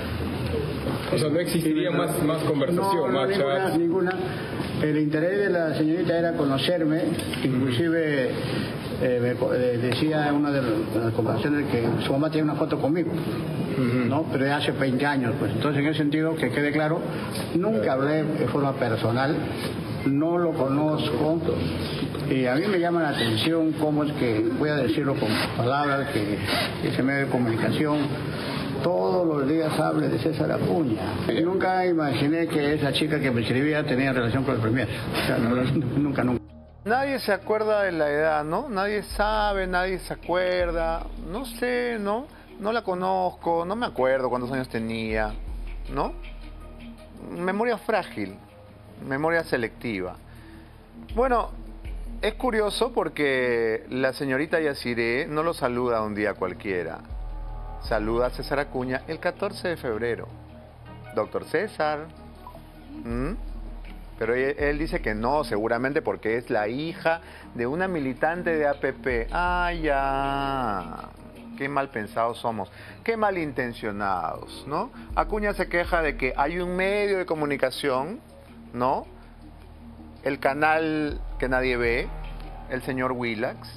O sea, no existiría más, más conversación, no, no, más ninguna, chats. ninguna. El interés de la señorita era conocerme, inclusive eh, me, eh, decía en una de las conversaciones que su mamá tiene una foto conmigo, ¿no? Pero ya hace veinte años, pues. Entonces, en ese sentido, que quede claro, nunca hablé de forma personal, no lo conozco, y a mí me llama la atención cómo es que, voy a decirlo con palabras, que ese medio de comunicación todos los días hable de César Acuña. Y nunca imaginé que esa chica que me escribía tenía relación con el Premier. O sea, no, nunca, nunca. Nadie se acuerda de la edad, ¿no? Nadie sabe, nadie se acuerda. No sé, ¿no? No la conozco, no me acuerdo cuántos años tenía, ¿no? Memoria frágil, memoria selectiva. Bueno, es curioso porque la señorita Yaciré no lo saluda un día cualquiera. Saluda a César Acuña el catorce de febrero. Doctor César. ¿Mm? Pero él, él dice que no, seguramente porque es la hija de una militante de A P P. Ah, ya. Qué mal pensados somos. Qué malintencionados, ¿no? Acuña se queja de que hay un medio de comunicación, ¿no? El canal que nadie ve, el señor Willax,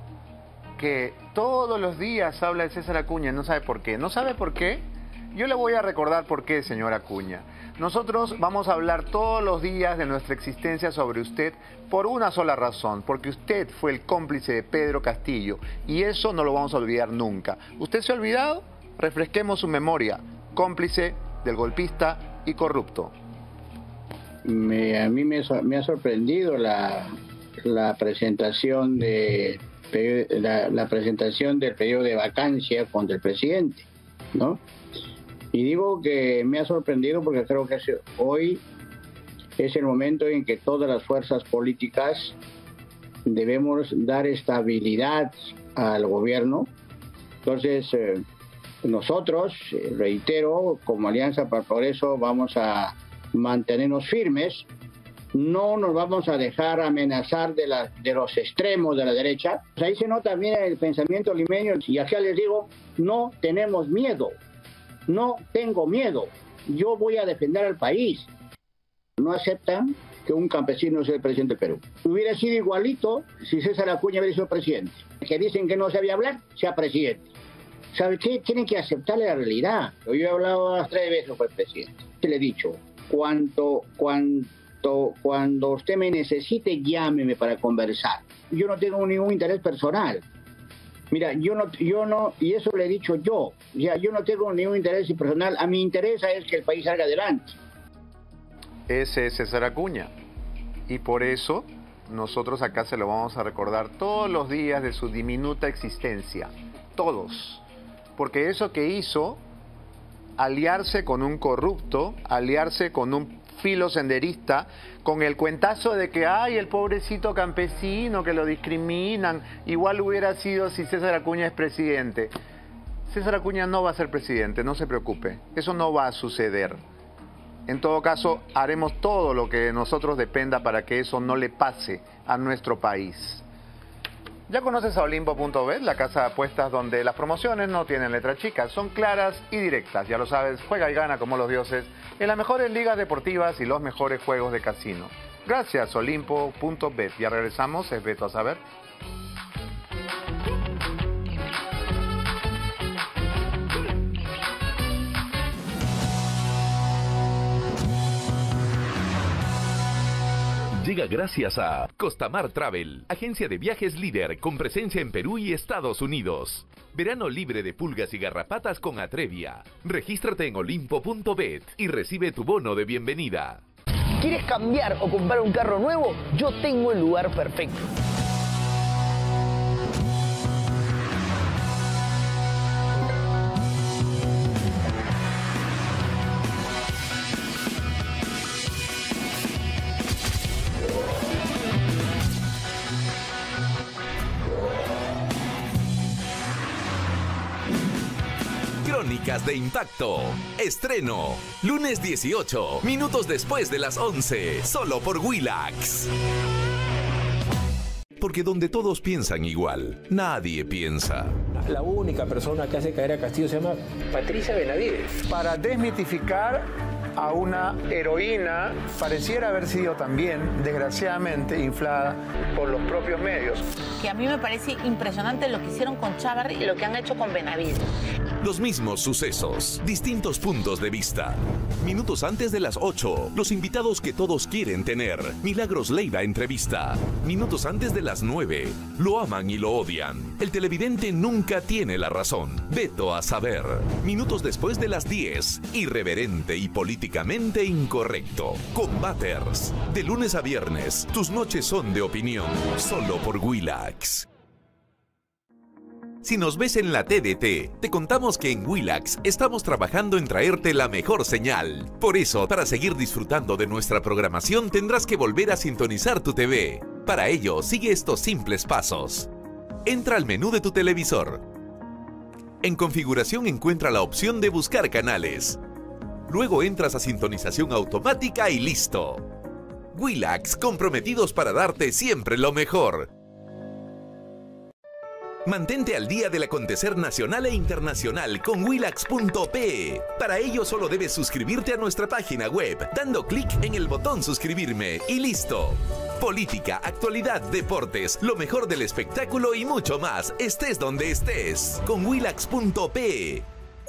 que todos los días habla de César Acuña, no sabe por qué. ¿No sabe por qué? Yo le voy a recordar por qué, señor Acuña. Nosotros vamos a hablar todos los días de nuestra existencia sobre usted por una sola razón, porque usted fue el cómplice de Pedro Castillo y eso no lo vamos a olvidar nunca. ¿Usted se ha olvidado? Refresquemos su memoria. Cómplice del golpista y corrupto. Me, a mí me, me ha sorprendido la, la presentación de... La, la presentación del periodo de vacancia contra el presidente, ¿no? Y digo que me ha sorprendido porque creo que hoy es el momento en que todas las fuerzas políticas debemos dar estabilidad al gobierno. Entonces, eh, nosotros, eh, reitero, como Alianza para el Progreso vamos a mantenernos firmes. No nos vamos a dejar amenazar de, la, de los extremos de la derecha. Pues ahí se nota bien el pensamiento limeño. Y acá les digo, no tenemos miedo. No tengo miedo. Yo voy a defender al país. No aceptan que un campesino sea el presidente del Perú. Hubiera sido igualito si César Acuña hubiera sido presidente. Que dicen que no sabía hablar, sea presidente. ¿Sabe qué? Tienen que aceptarle la realidad. Yo he hablado las tres veces con el presidente. Le he dicho, cuanto... cuanto cuando usted me necesite, llámeme para conversar. Yo no tengo ningún interés personal. Mira, yo no, yo no, y eso le he dicho yo, ya, yo no tengo ningún interés personal. A mí interesa es que el país salga adelante. Ese es César Acuña. Y por eso nosotros acá se lo vamos a recordar todos los días de su diminuta existencia. Todos. Porque eso que hizo, aliarse con un corrupto, aliarse con un filo senderista, con el cuentazo de que ay, el pobrecito campesino que lo discriminan, igual hubiera sido si César Acuña es presidente. César Acuña no va a ser presidente, no se preocupe, eso no va a suceder. En todo caso, haremos todo lo que de nosotros dependa para que eso no le pase a nuestro país. ¿Ya conoces a Olimpo punto bet, la casa de apuestas donde las promociones no tienen letra chica, son claras y directas? Ya lo sabes, juega y gana como los dioses en las mejores ligas deportivas y los mejores juegos de casino. Gracias, Olimpo punto bet. Ya regresamos, es Beto a Saber. Llega gracias a Costamar Travel, agencia de viajes líder con presencia en Perú y Estados Unidos. Verano libre de pulgas y garrapatas con Atrevia. Regístrate en Olimpo punto bet y recibe tu bono de bienvenida. ¿Quieres cambiar o comprar un carro nuevo? Yo tengo el lugar perfecto. Crónicas de Impacto. Estreno. Lunes dieciocho, minutos después de las once. Solo por Willax. Porque donde todos piensan igual, nadie piensa. La única persona que hace caer a Castillo se llama Patricia Benavides. Para desmitificar a una heroína, pareciera haber sido también, desgraciadamente, inflada por los propios medios. Que a mí me parece impresionante lo que hicieron con Chávarri y lo que han hecho con Benavides. Los mismos sucesos, distintos puntos de vista. Minutos antes de las ocho, los invitados que todos quieren tener. Milagros Leiva entrevista. Minutos antes de las nueve, lo aman y lo odian. El televidente nunca tiene la razón. Veto a saber. Minutos después de las diez, irreverente y políticamente incorrecto. Combaters. De lunes a viernes, tus noches son de opinión. Solo por Willax. Si nos ves en la T D T, te contamos que en Willax estamos trabajando en traerte la mejor señal. Por eso, para seguir disfrutando de nuestra programación, tendrás que volver a sintonizar tu T V. Para ello, sigue estos simples pasos. Entra al menú de tu televisor. En configuración encuentra la opción de buscar canales. Luego entras a sintonización automática y listo. Willax, comprometidos para darte siempre lo mejor. Mantente al día del acontecer nacional e internacional con Willax punto pe. Para ello solo debes suscribirte a nuestra página web, dando clic en el botón suscribirme y listo. Política, actualidad, deportes, lo mejor del espectáculo y mucho más, estés donde estés, con Willax punto pe.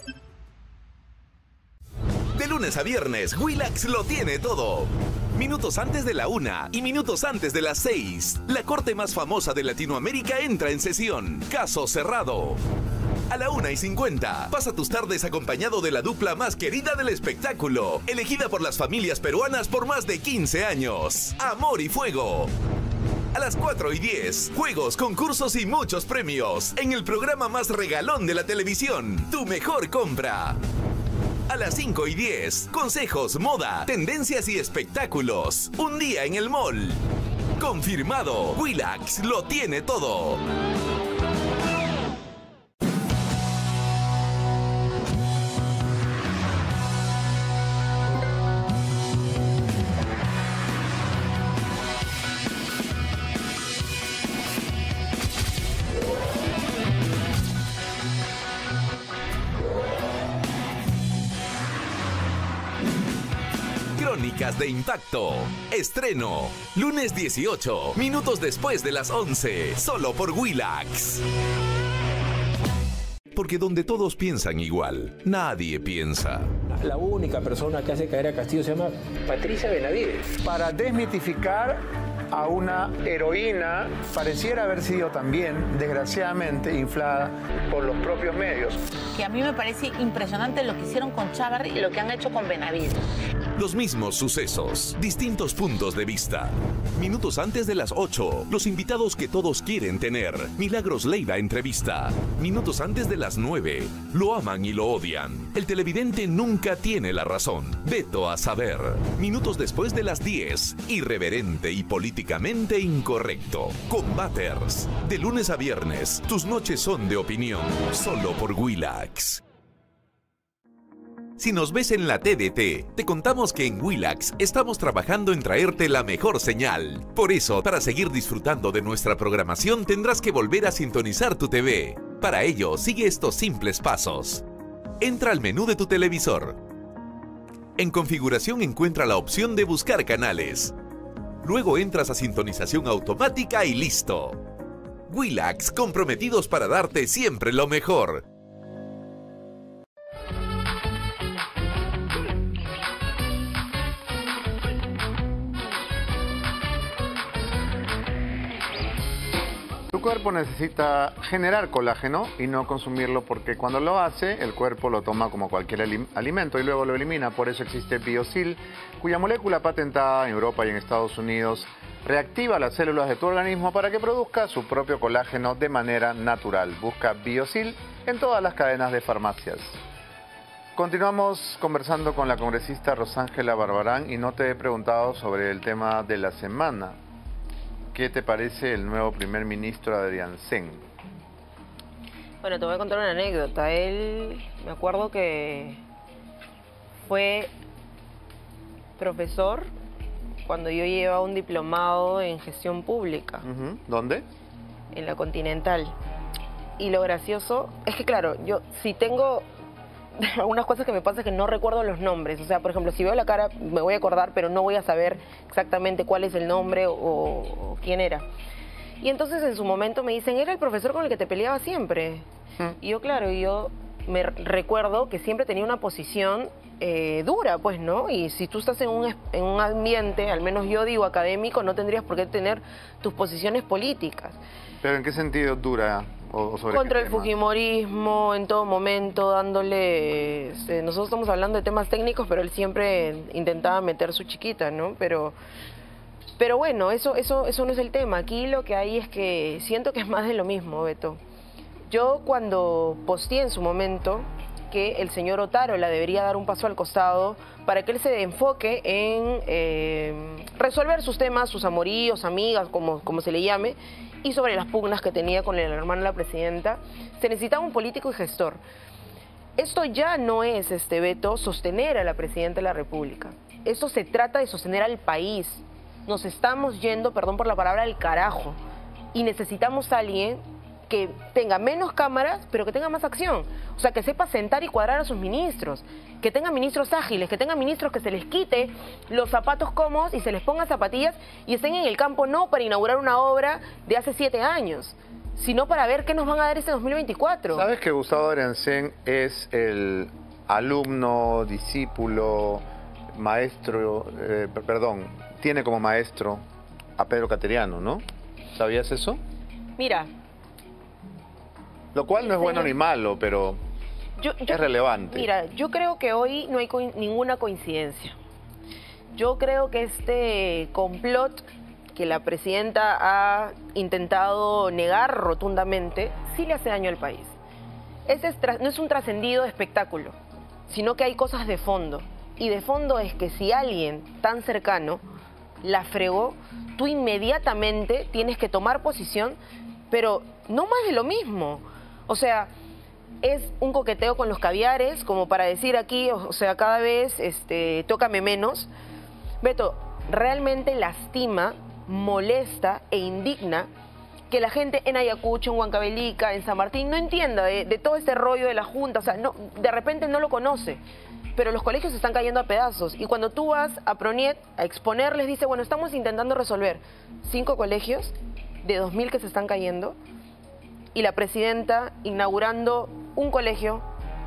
De lunes a viernes, Willax lo tiene todo. Minutos antes de la una y minutos antes de las seis, la corte más famosa de Latinoamérica entra en sesión. Caso cerrado. A la una y cincuenta, pasa tus tardes acompañado de la dupla más querida del espectáculo, elegida por las familias peruanas por más de quince años. Amor y Fuego. A las cuatro y diez, juegos, concursos y muchos premios en el programa más regalón de la televisión, Tu Mejor Compra. A las cinco y diez, consejos, moda, tendencias y espectáculos. Un día en el mall. Confirmado, Willax lo tiene todo. Crónicas de Impacto. Estreno. Lunes dieciocho, minutos después de las once. Solo por Willax. Porque donde todos piensan igual, nadie piensa. La única persona que hace caer a Castillo se llama Patricia Benavides. Para desmitificar a una heroína, pareciera haber sido también, desgraciadamente, inflada por los propios medios. Que a mí me parece impresionante lo que hicieron con Chávarri y lo que han hecho con Benavides. Los mismos sucesos, distintos puntos de vista. Minutos antes de las ocho, los invitados que todos quieren tener. Milagros Leiva entrevista. Minutos antes de las nueve, lo aman y lo odian. El televidente nunca tiene la razón. Veto a saber. Minutos después de las diez, irreverente y políticamente incorrecto. Combaters. De lunes a viernes, tus noches son de opinión. Solo por Willax. Si nos ves en la T D T, te contamos que en Willax estamos trabajando en traerte la mejor señal. Por eso, para seguir disfrutando de nuestra programación, tendrás que volver a sintonizar tu T V. Para ello, sigue estos simples pasos. Entra al menú de tu televisor. En configuración encuentra la opción de buscar canales. Luego entras a sintonización automática y listo. Willax, comprometidos para darte siempre lo mejor. Tu cuerpo necesita generar colágeno y no consumirlo porque cuando lo hace, el cuerpo lo toma como cualquier alimento y luego lo elimina. Por eso existe Biosil, cuya molécula patentada en Europa y en Estados Unidos reactiva las células de tu organismo para que produzca su propio colágeno de manera natural. Busca Biosil en todas las cadenas de farmacias. Continuamos conversando con la congresista Rosángela Barbarán y no te he preguntado sobre el tema de la semana. ¿Qué te parece el nuevo primer ministro Adrián Sen? Bueno, te voy a contar una anécdota. Él, me acuerdo que fue profesor cuando yo llevaba un diplomado en gestión pública. Uh-huh. ¿Dónde? En la Continental. Y lo gracioso es que, claro, yo si tengo algunas cosas que me pasa es que no recuerdo los nombres. O sea, por ejemplo, si veo la cara me voy a acordar, pero no voy a saber exactamente cuál es el nombre o, o quién era. Y entonces en su momento me dicen, era el profesor con el que te peleaba siempre. ¿Mm? Y yo, claro, yo me recuerdo que siempre tenía una posición eh, dura, pues, ¿no? Y si tú estás en un, en un ambiente, al menos yo digo académico, no tendrías por qué tener tus posiciones políticas. ¿Pero en qué sentido dura? O, o sobre Contra qué el tema? fujimorismo, en todo momento, dándole... Este, nosotros estamos hablando de temas técnicos, pero él siempre intentaba meter su chiquita, ¿no? Pero... Pero bueno, eso, eso, eso no es el tema. Aquí lo que hay es que siento que es más de lo mismo, Beto. Yo cuando posteé en su momento que el señor Otárola debería dar un paso al costado para que él se enfoque en eh, resolver sus temas, sus amoríos, amigas, como, como se le llame, y sobre las pugnas que tenía con el hermano de la presidenta, se necesitaba un político y gestor. Esto ya no es, este Beto, sostener a la presidenta de la República. Esto se trata de sostener al país. Nos estamos yendo, perdón por la palabra, al carajo. Y necesitamos a alguien que tenga menos cámaras, pero que tenga más acción. O sea, que sepa sentar y cuadrar a sus ministros. Que tenga ministros ágiles, que tenga ministros que se les quite los zapatos cómodos y se les ponga zapatillas y estén en el campo no para inaugurar una obra de hace siete años, sino para ver qué nos van a dar este dos mil veinticuatro. ¿Sabes que Gustavo Adriancén es el alumno, discípulo, maestro, eh, perdón, tiene como maestro a Pedro Cateriano, ¿no? ¿Sabías eso? Mira. Lo cual no es bueno ni malo, pero yo, yo, es relevante. Mira, yo creo que hoy no hay co ninguna coincidencia. Yo creo que este complot que la presidenta ha intentado negar rotundamente, sí le hace daño al país. Ese es no es un trascendido espectáculo, sino que hay cosas de fondo. Y de fondo es que si alguien tan cercano la fregó, tú inmediatamente tienes que tomar posición, pero no más de lo mismo. O sea, es un coqueteo con los caviares, como para decir aquí, o sea, cada vez este, tócame menos. Beto, realmente lastima, molesta e indigna que la gente en Ayacucho, en Huancavelica, en San Martín, no entienda de, de todo este rollo de la Junta. O sea, no, de repente no lo conoce. Pero los colegios se están cayendo a pedazos. Y cuando tú vas a Proniet a exponerles, dice, bueno, estamos intentando resolver cinco colegios de dos mil que se están cayendo y la presidenta inaugurando un colegio.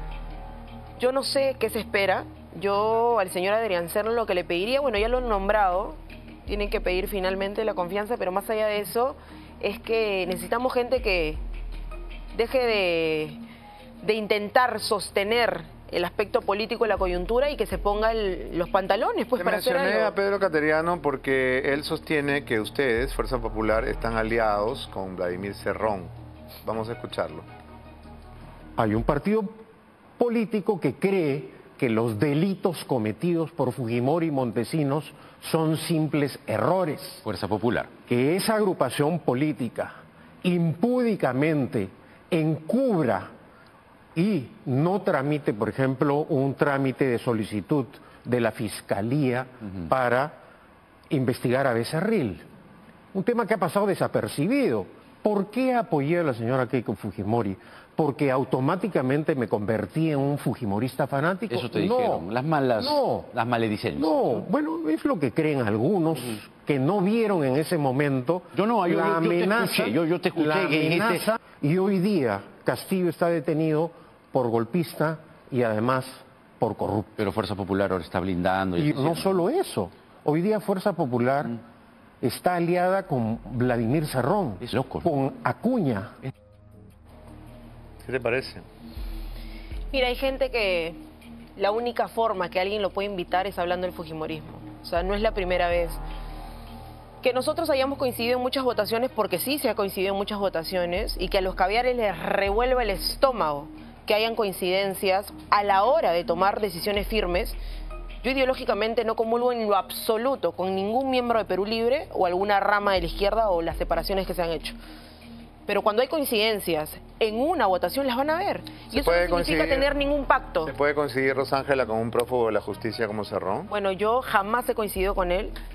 Yo no sé qué se espera. Yo al señor Adriancén lo que le pediría, bueno, ya lo han nombrado, tienen que pedir finalmente la confianza, pero más allá de eso, es que necesitamos gente que deje de, de intentar sostener el aspecto político de la coyuntura y que se ponga el, los pantalones, pues, Te para hacer mencioné algo. a Pedro Cateriano porque él sostiene que ustedes, Fuerza Popular, están aliados con Vladimir Cerrón. Vamos a escucharlo. Hay un partido político que cree que los delitos cometidos por Fujimori y Montesinos son simples errores. Fuerza Popular. Que esa agrupación política impúdicamente encubra y no tramite, por ejemplo, un trámite de solicitud de la Fiscalía uh-huh. para investigar a Becerril. Un tema que ha pasado desapercibido. ¿Por qué apoyé a la señora Keiko Fujimori? ¿Porque automáticamente me convertí en un fujimorista fanático? Eso te no, dijeron, las malas, no, las maledicencias. No, bueno, es lo que creen algunos uh-huh. que no vieron en ese momento yo no, yo, la yo, amenaza, yo te escuché, yo, yo te escuché la que en amenaza, este... y hoy día Castillo está detenido por golpista y además por corrupto. Pero Fuerza Popular ahora está blindando. Y, y no solo eso, hoy día Fuerza Popular mm. está aliada con Vladimir Cerrón, es loco, ¿no? Con Acuña. ¿Qué te parece? Mira, hay gente que la única forma que alguien lo puede invitar es hablando del fujimorismo. O sea, no es la primera vez. Que nosotros hayamos coincidido en muchas votaciones, porque sí se ha coincidido en muchas votaciones, y que a los caviares les revuelva el estómago que hayan coincidencias a la hora de tomar decisiones firmes. Yo ideológicamente no comulgo en lo absoluto con ningún miembro de Perú Libre o alguna rama de la izquierda o las separaciones que se han hecho. Pero cuando hay coincidencias en una votación las van a ver. Y eso no significa tener ningún pacto. ¿Se puede coincidir, Rosángela, con un prófugo de la justicia como Cerrón? Bueno, yo jamás he coincidido con él.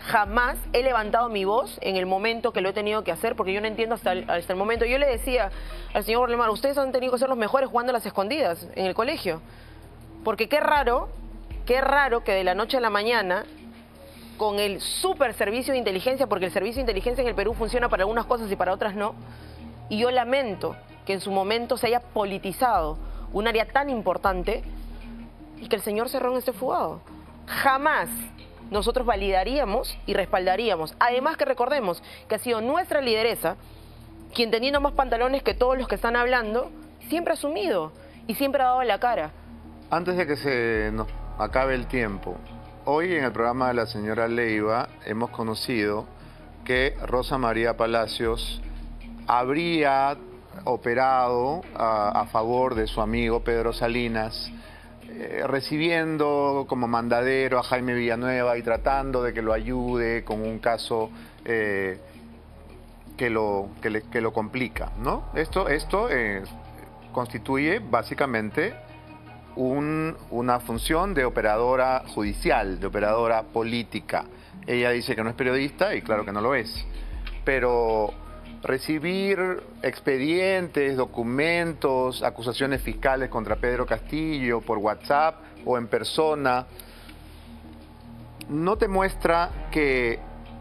jamás he levantado mi voz en el momento que lo he tenido que hacer, porque yo no entiendo hasta el, hasta el momento. Yo le decía al señor Borlemar, ustedes han tenido que ser los mejores jugando a las escondidas en el colegio. Porque qué raro, qué raro que de la noche a la mañana, con el super servicio de inteligencia, porque el servicio de inteligencia en el Perú funciona para algunas cosas y para otras no, y yo lamento que en su momento se haya politizado un área tan importante y que el señor Cerrón esté fugado. Jamás nosotros validaríamos y respaldaríamos. Además que recordemos que ha sido nuestra lideresa quien, teniendo más pantalones que todos los que están hablando, siempre ha asumido y siempre ha dado la cara. Antes de que se nos acabe el tiempo, hoy en el programa de la señora Leiva hemos conocido que Rosa María Palacios habría operado a, a favor de su amigo Pedro Salinas, eh, recibiendo como mandadero a Jaime Villanueva y tratando de que lo ayude con un caso eh, que, lo, que, le, que lo complica, ¿no? Esto, esto eh, constituye básicamente un, una función de operadora judicial, de operadora política. Ella dice que no es periodista y claro que no lo es, pero recibir expedientes, documentos, acusaciones fiscales contra Pedro Castillo por WhatsApp o en persona, ¿no te muestra que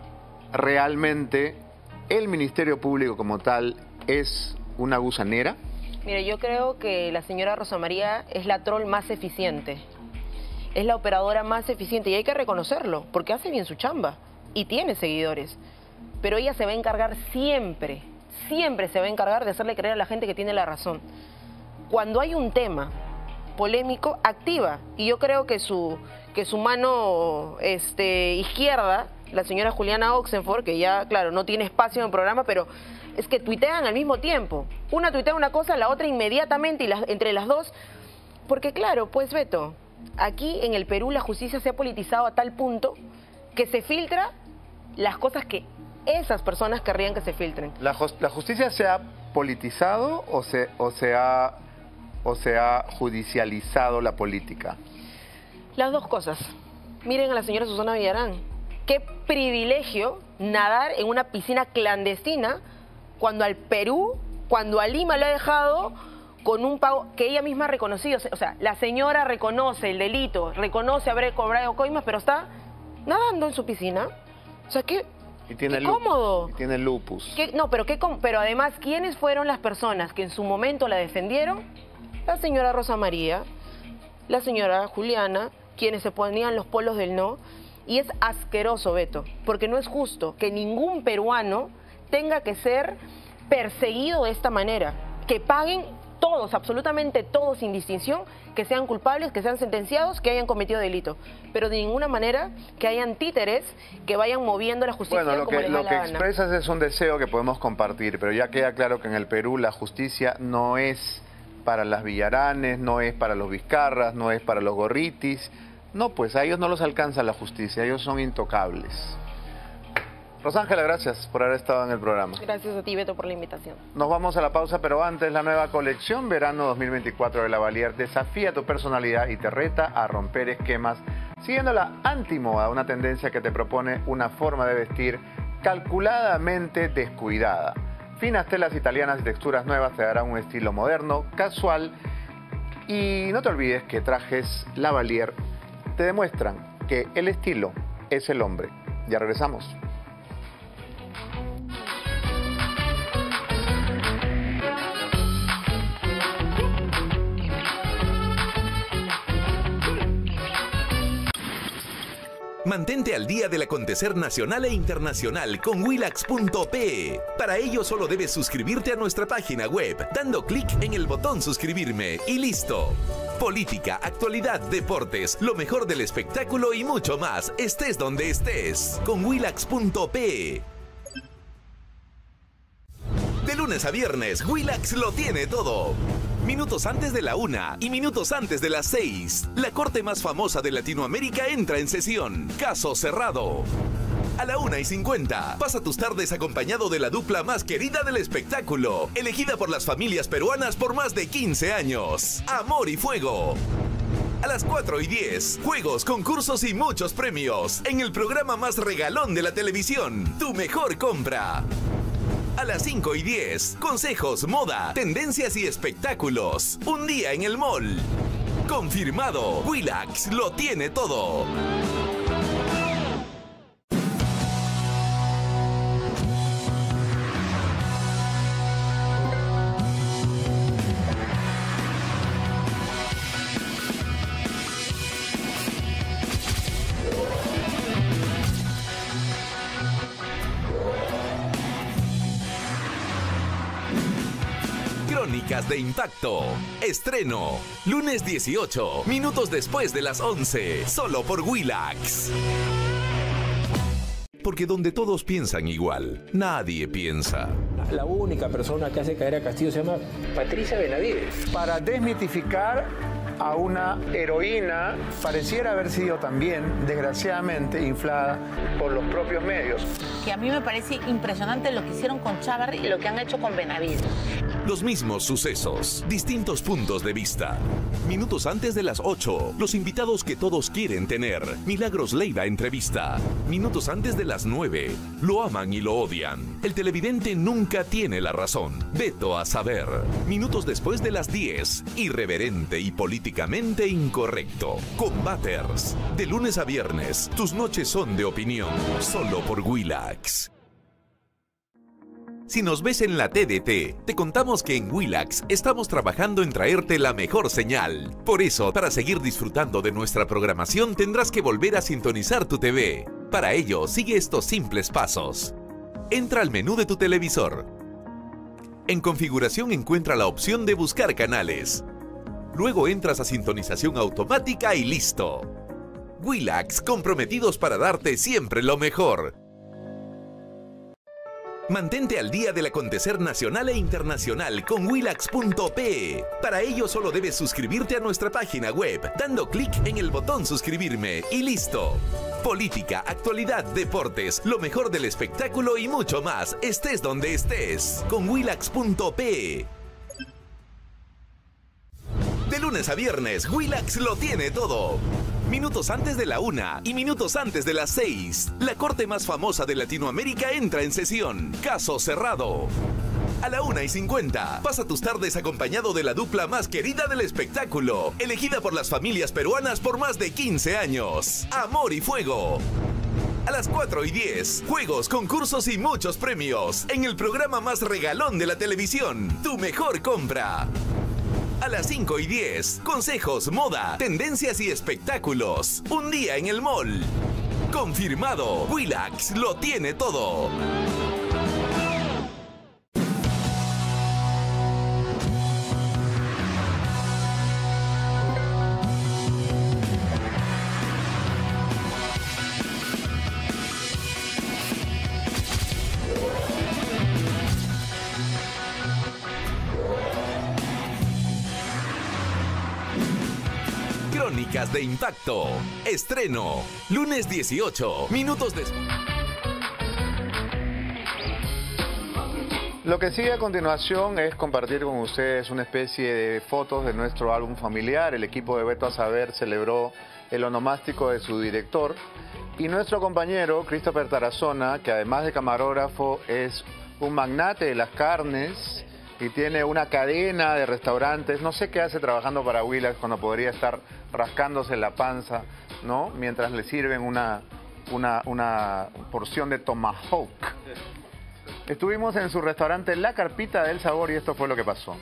realmente el Ministerio Público como tal es una gusanera? Mire, yo creo que la señora Rosa María es la troll más eficiente, es la operadora más eficiente y hay que reconocerlo, porque hace bien su chamba y tiene seguidores. Pero ella se va a encargar siempre, siempre se va a encargar de hacerle creer a la gente que tiene la razón. Cuando hay un tema polémico, activa. Y yo creo que su, que su mano este, izquierda, la señora Juliana Oxenford, que ya, claro, no tiene espacio en el programa, pero es que tuitean al mismo tiempo. Una tuitea una cosa, la otra inmediatamente, y las, entre las dos. Porque claro, pues Beto, aquí en el Perú la justicia se ha politizado a tal punto que se filtra las cosas que esas personas querrían que se filtren. ¿La, la justicia se ha politizado o se, o, se ha, o se ha judicializado la política? Las dos cosas. Miren a la señora Susana Villarán. Qué privilegio nadar en una piscina clandestina cuando al Perú, cuando a Lima lo ha dejado con un pago que ella misma ha reconocido. O sea, la señora reconoce el delito, reconoce haber cobrado coimas, pero está nadando en su piscina. O sea, qué... Y tiene qué cómodo. Y tiene lupus. ¿Qué? No, pero, qué, pero además, ¿quiénes fueron las personas que en su momento la defendieron? La señora Rosa María, la señora Juliana, quienes se ponían los polos del no. Y es asqueroso, Beto, porque no es justo que ningún peruano tenga que ser perseguido de esta manera. Que paguen todos, absolutamente todos, sin distinción, que sean culpables, que sean sentenciados, que hayan cometido delito. Pero de ninguna manera que hayan títeres que vayan moviendo la justicia bueno, lo como que, les da lo la que gana. expresas es un deseo que podemos compartir, pero ya queda claro que en el Perú la justicia no es para las Villaranes, no es para los Vizcarras, no es para los Gorritis. No, pues a ellos no los alcanza la justicia, ellos son intocables. Rosángela, gracias por haber estado en el programa. Gracias a ti, Beto, por la invitación. Nos vamos a la pausa, pero antes la nueva colección Verano dos mil veinticuatro de Lavalier desafía tu personalidad y te reta a romper esquemas, siguiendo la antimoda, una tendencia que te propone una forma de vestir calculadamente descuidada. Finas telas italianas y texturas nuevas te darán un estilo moderno, casual, y no te olvides que trajes Lavalier te demuestran que el estilo es el hombre. Ya regresamos. Mantente al día del acontecer nacional e internacional con Willax punto pe. Para ello solo debes suscribirte a nuestra página web, dando clic en el botón suscribirme y listo. Política, actualidad, deportes, lo mejor del espectáculo y mucho más, estés donde estés, con Willax punto pe. De lunes a viernes, Willax lo tiene todo. Minutos antes de la una y minutos antes de las seis. La corte más famosa de Latinoamérica entra en sesión. Caso cerrado. A la una y cincuenta, pasa tus tardes acompañado de la dupla más querida del espectáculo, elegida por las familias peruanas por más de quince años. Amor y Fuego. A las cuatro y diez, juegos, concursos y muchos premios en el programa más regalón de la televisión, Tu Mejor Compra. A las cinco y diez, consejos, moda, tendencias y espectáculos. Un día en el mall. Confirmado, Willax lo tiene todo. Crónicas de Impacto. Estreno. Lunes dieciocho, minutos después de las once. Solo por Willax. Porque donde todos piensan igual, nadie piensa. La única persona que hace caer a Castillo se llama Patricia Benavides. Para desmitificar a una heroína, pareciera haber sido también, desgraciadamente, inflada por los propios medios. Que a mí me parece impresionante lo que hicieron con Chávarri y lo que han hecho con Benavides. Los mismos sucesos, distintos puntos de vista. Minutos antes de las ocho, los invitados que todos quieren tener. Milagros Leiva entrevista. Minutos antes de las nueve, lo aman y lo odian. El televidente nunca tiene la razón. Veto a saber. Minutos después de las diez, irreverente y políticamente incorrecto. Combaters. De lunes a viernes, tus noches son de opinión. Solo por Willax. Si nos ves en la T D T, te contamos que en Willax estamos trabajando en traerte la mejor señal. Por eso, para seguir disfrutando de nuestra programación, tendrás que volver a sintonizar tu T V. Para ello, sigue estos simples pasos. Entra al menú de tu televisor. En configuración encuentra la opción de buscar canales. Luego entras a sintonización automática y listo. Willax, comprometidos para darte siempre lo mejor. Mantente al día del acontecer nacional e internacional con Willax punto pe. Para ello solo debes suscribirte a nuestra página web, dando clic en el botón suscribirme y listo. Política, actualidad, deportes, lo mejor del espectáculo y mucho más, estés donde estés, con Willax punto pe. De lunes a viernes, Willax lo tiene todo. Minutos antes de la una y minutos antes de las seis. La corte más famosa de Latinoamérica entra en sesión. Caso cerrado. A la una y cincuenta, pasa tus tardes acompañado de la dupla más querida del espectáculo, elegida por las familias peruanas por más de quince años. Amor y Fuego. A las cuatro y diez, juegos, concursos y muchos premios en el programa más regalón de la televisión, Tu Mejor Compra. A las cinco y diez, consejos, moda, tendencias y espectáculos. Un día en el mall. Confirmado, Willax lo tiene todo. Crónicas de Impacto. Estreno. Lunes dieciocho, minutos después. Lo que sigue a continuación es compartir con ustedes una especie de fotos de nuestro álbum familiar. El equipo de Veto a Saber celebró el onomástico de su director. Y nuestro compañero, Christopher Tarazona, que además de camarógrafo es un magnate de las carnes y tiene una cadena de restaurantes. No sé qué hace trabajando para Willax cuando podría estar rascándose la panza, ¿no? Mientras le sirven una, una, una porción de tomahawk. Estuvimos en su restaurante La Carpita del Sabor y esto fue lo que pasó.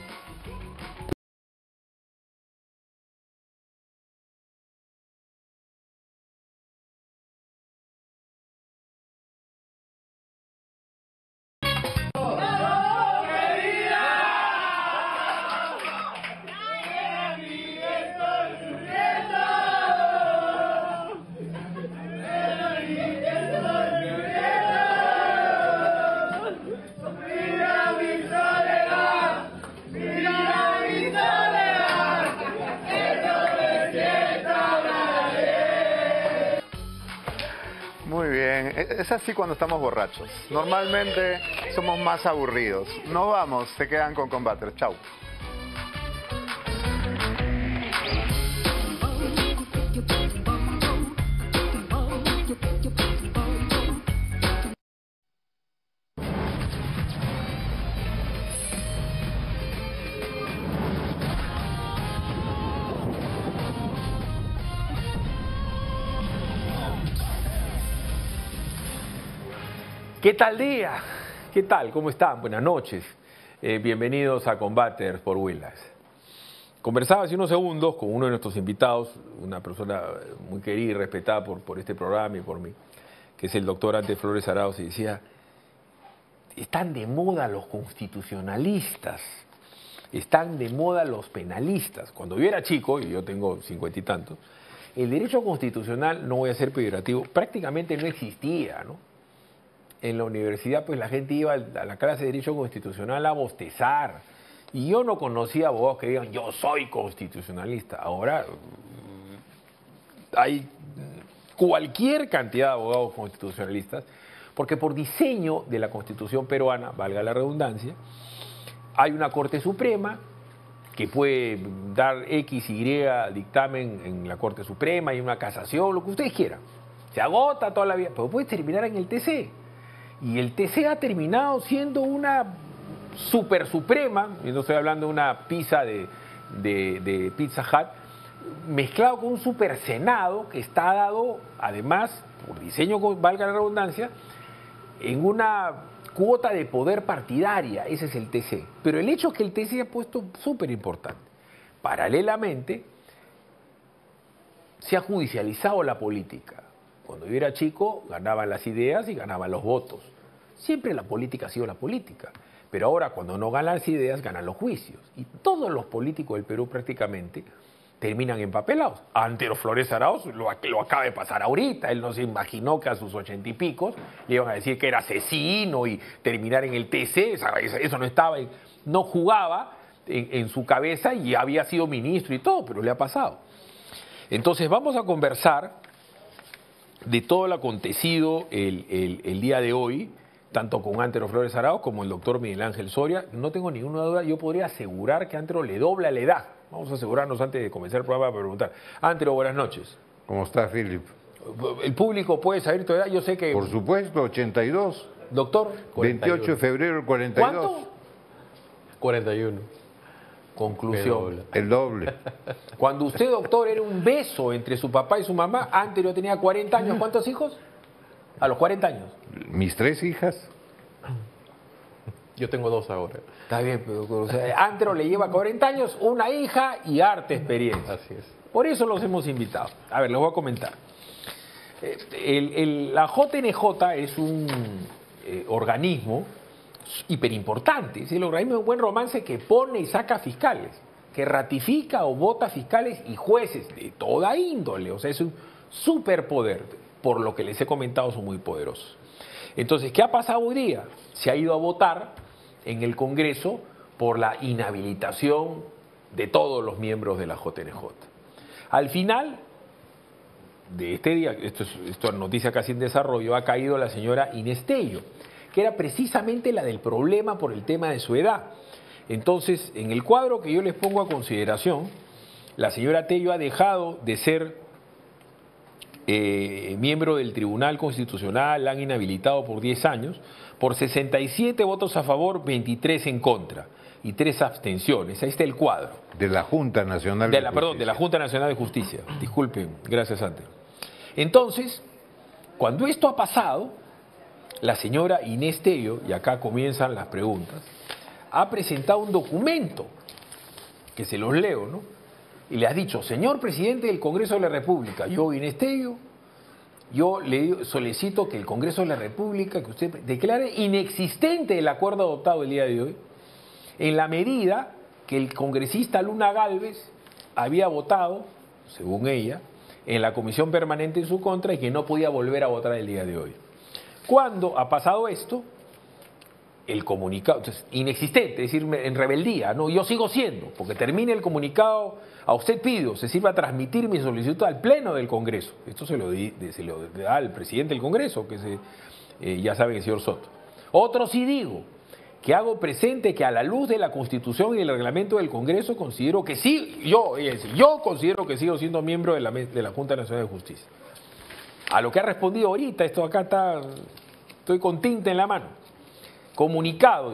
Muy bien, es así cuando estamos borrachos. Normalmente somos más aburridos. Nos vamos, se quedan con Combaters. Chau. ¿Qué tal día? ¿Qué tal? ¿Cómo están? Buenas noches. Eh, bienvenidos a Combaters por Willax. Conversaba hace unos segundos con uno de nuestros invitados, una persona muy querida y respetada por, por este programa y por mí, que es el doctor Ante Flores Arauz, y decía, están de moda los constitucionalistas, están de moda los penalistas. Cuando yo era chico, y yo tengo cincuenta y tantos, el derecho constitucional, no voy a ser peyorativo, prácticamente no existía, ¿no? En la universidad, pues la gente iba a la clase de Derecho Constitucional a bostezar. Y yo no conocía abogados que digan, yo soy constitucionalista. Ahora hay cualquier cantidad de abogados constitucionalistas, porque por diseño de la Constitución peruana, valga la redundancia, hay una Corte Suprema que puede dar X, Y dictamen en la Corte Suprema, hay una casación, lo que ustedes quieran. Se agota toda la vida, pero puede terminar en el T C. Y el T C ha terminado siendo una super suprema, y no estoy hablando de una pizza de, de, de Pizza Hut, mezclado con un super senado que está dado, además, por diseño, valga la redundancia, en una cuota de poder partidaria. Ese es el T C. Pero el hecho es que el T C ha puesto súper importante. Paralelamente, se ha judicializado la política. Cuando yo era chico, ganaban las ideas y ganaban los votos. Siempre la política ha sido la política. Pero ahora, cuando no ganan las ideas, ganan los juicios. Y todos los políticos del Perú prácticamente terminan empapelados. Antero Flores Arauz lo, lo acaba de pasar ahorita. Él no se imaginó que a sus ochenta y picos le iban a decir que era asesino y terminar en el T C. Eso no estaba, no jugaba en, en su cabeza y había sido ministro y todo, pero le ha pasado. Entonces vamos a conversar de todo lo acontecido el, el, el día de hoy, tanto con Antero Flores Arauz como el doctor Miguel Ángel Soria. No tengo ninguna duda, yo podría asegurar que Antero le dobla la edad. Vamos a asegurarnos antes de comenzar el programa para preguntar. Antero, buenas noches. ¿Cómo está, Philip? ¿El público puede saber tu edad? Yo sé que... Por supuesto, ochenta y dos. Doctor. veintiocho de febrero, cuarenta y dos. ¿Cuánto? cuarenta y uno. Conclusión. El doble. Cuando usted, doctor, era un beso entre su papá y su mamá, Antero tenía cuarenta años. ¿Cuántos hijos? A los cuarenta años. Mis tres hijas. Yo tengo dos ahora. Está bien, pero o sea, Antero le lleva cuarenta años, una hija y harta experiencia. Así es. Por eso los hemos invitado. A ver, les voy a comentar. El, el, la J N J es un eh, organismo hiperimportante. Es el organismo de buen romance que pone y saca fiscales, que ratifica o vota fiscales y jueces de toda índole. O sea, es un superpoder. Por lo que les he comentado, son muy poderosos. Entonces, ¿qué ha pasado hoy día? Se ha ido a votar en el Congreso por la inhabilitación de todos los miembros de la J N J. Al final de este día, esto es, esto es noticia casi en desarrollo, ha caído la señora Inés Tello, que era precisamente la del problema por el tema de su edad. Entonces, en el cuadro que yo les pongo a consideración, la señora Tello ha dejado de ser Eh, miembro del Tribunal Constitucional, la han inhabilitado por diez años, por sesenta y siete votos a favor, veintitrés en contra y tres abstenciones. Ahí está el cuadro. De la Junta Nacional de, de la, Perdón, de la Junta Nacional de Justicia. Disculpen, gracias, Antero. Entonces, cuando esto ha pasado, la señora Inés Tello, y acá comienzan las preguntas, ha presentado un documento, que se los leo, ¿no? Y le has dicho, señor presidente del Congreso de la República, yo, Inés Tello, yo le solicito que el Congreso de la República, que usted declare inexistente el acuerdo adoptado el día de hoy, en la medida que el congresista Luna Gálvez había votado, según ella, en la comisión permanente en su contra y que no podía volver a votar el día de hoy. Cuando ha pasado esto, el comunicado, entonces, inexistente, es decir, en rebeldía, no, yo sigo siendo, porque termine el comunicado, a usted pido, se sirva a transmitir mi solicitud al Pleno del Congreso. Esto se lo, di, se lo da al presidente del Congreso, que se, eh, ya saben, el señor Soto. Otro sí digo, que hago presente que a la luz de la Constitución y el reglamento del Congreso considero que sí, yo, yo considero que sigo siendo miembro de la, de la Junta Nacional de Justicia. A lo que ha respondido ahorita, esto acá está, estoy con tinta en la mano. Comunicado, dice,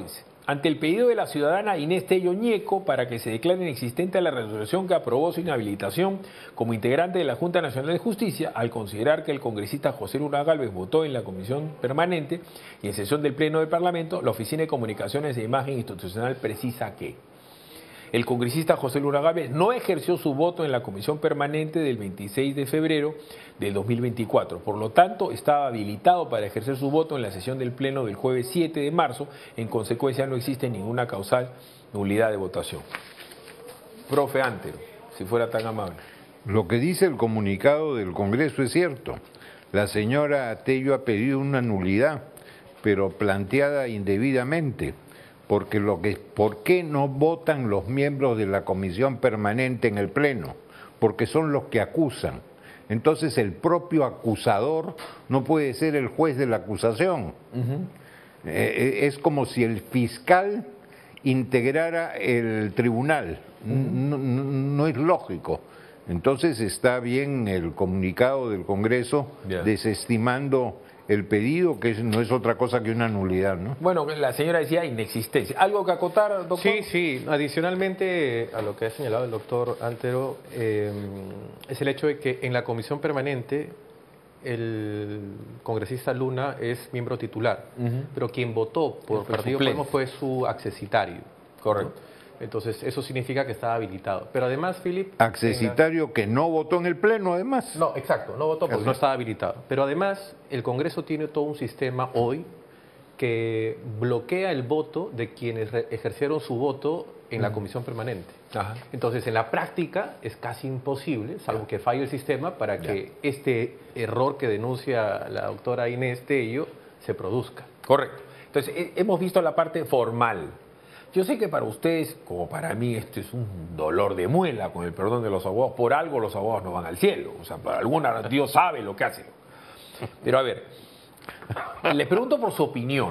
ante el pedido de la ciudadana Inés Tello Ñeco para que se declare inexistente la resolución que aprobó su inhabilitación como integrante de la Junta Nacional de Justicia, al considerar que el congresista José Luna Gálvez votó en la comisión permanente y en sesión del Pleno del Parlamento, la Oficina de Comunicaciones e Imagen Institucional precisa que el congresista José Luna Gálvez no ejerció su voto en la comisión permanente del veintiséis de febrero del dos mil veinticuatro. Por lo tanto, estaba habilitado para ejercer su voto en la sesión del Pleno del jueves siete de marzo. En consecuencia, no existe ninguna causal nulidad de votación. Profe Antero, si fuera tan amable. Lo que dice el comunicado del Congreso es cierto. La señora Tello ha pedido una nulidad, pero planteada indebidamente. Porque lo que, ¿por qué no votan los miembros de la comisión permanente en el Pleno? Porque son los que acusan. Entonces el propio acusador no puede ser el juez de la acusación. Uh-huh. eh, es como si el fiscal integrara el tribunal. Uh-huh. no, no, no es lógico. Entonces está bien el comunicado del Congreso yeah. desestimando el pedido, que no es otra cosa que una nulidad, ¿no? Bueno, la señora decía inexistencia. ¿Algo que acotar, doctor? Sí, sí. Adicionalmente a lo que ha señalado el doctor Antero, eh, es el hecho de que en la comisión permanente el congresista Luna es miembro titular, uh-huh. pero quien votó por el Partido Podemos fue su accesitario. Correcto. ¿no? Entonces, eso significa que estaba habilitado. Pero además, Philip... Accesitario la... que no votó en el Pleno, además. No, exacto, no votó porque no estaba habilitado. Pero además, el Congreso tiene todo un sistema hoy que bloquea el voto de quienes ejercieron su voto en la comisión permanente. Ajá. Entonces, en la práctica, es casi imposible, salvo que falle el sistema, para que ya. este error que denuncia la doctora Inés Tello se produzca. Correcto. Entonces, hemos visto la parte formal. Yo sé que para ustedes, como para mí, esto es un dolor de muela, con el perdón de los abogados. Por algo los abogados no van al cielo. O sea, para alguna, Dios sabe lo que hace. Pero a ver, le pregunto por su opinión.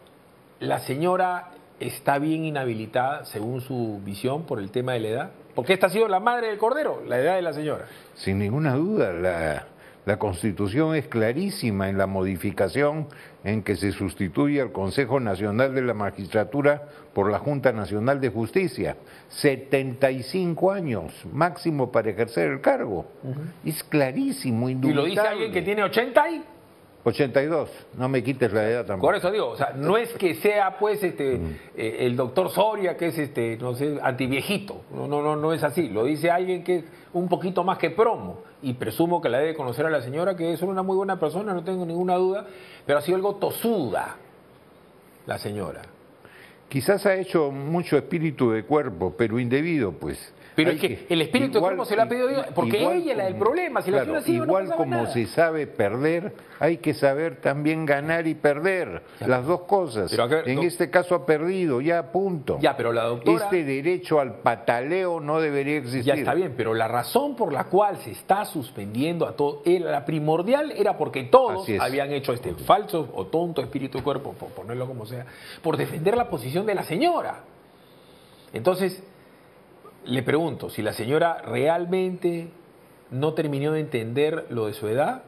¿La señora está bien inhabilitada, según su visión, por el tema de la edad? Porque esta ha sido la madre del cordero, la edad de la señora. Sin ninguna duda, la... La Constitución es clarísima en la modificación en que se sustituye al Consejo Nacional de la Magistratura por la Junta Nacional de Justicia. setenta y cinco años máximo para ejercer el cargo. Uh-huh. Es clarísimo, indubitable. ¿Y lo dice alguien que tiene ochenta y? ochenta y dos, no me quites la edad tampoco. Por eso digo, o sea, no es que sea pues este mm. eh, el doctor Soria, que es este, no sé, antiviejito. No, no, no, no es así. Lo dice alguien que es un poquito más que promo. Y presumo que la debe conocer a la señora, que es una muy buena persona, no tengo ninguna duda, pero ha sido algo tosuda la señora. Quizás ha hecho mucho espíritu de cuerpo, pero indebido, pues. Pero es que el espíritu igual, de cuerpo se lo ha pedido Dios, porque igual ella es la del problema. Si claro, la señora igual no como nada. se sabe perder, hay que saber también ganar y perder, ya. las dos cosas. Pero acá, en no, este caso ha perdido, ya punto. Ya, pero la doctora... Este derecho al pataleo no debería existir. Ya está bien, pero la razón por la cual se está suspendiendo a todos, la primordial era porque todos habían hecho este falso o tonto espíritu de cuerpo, por ponerlo como sea, por defender la posición de la señora. Entonces... Le pregunto, si la señora realmente no terminó de entender lo de su edad,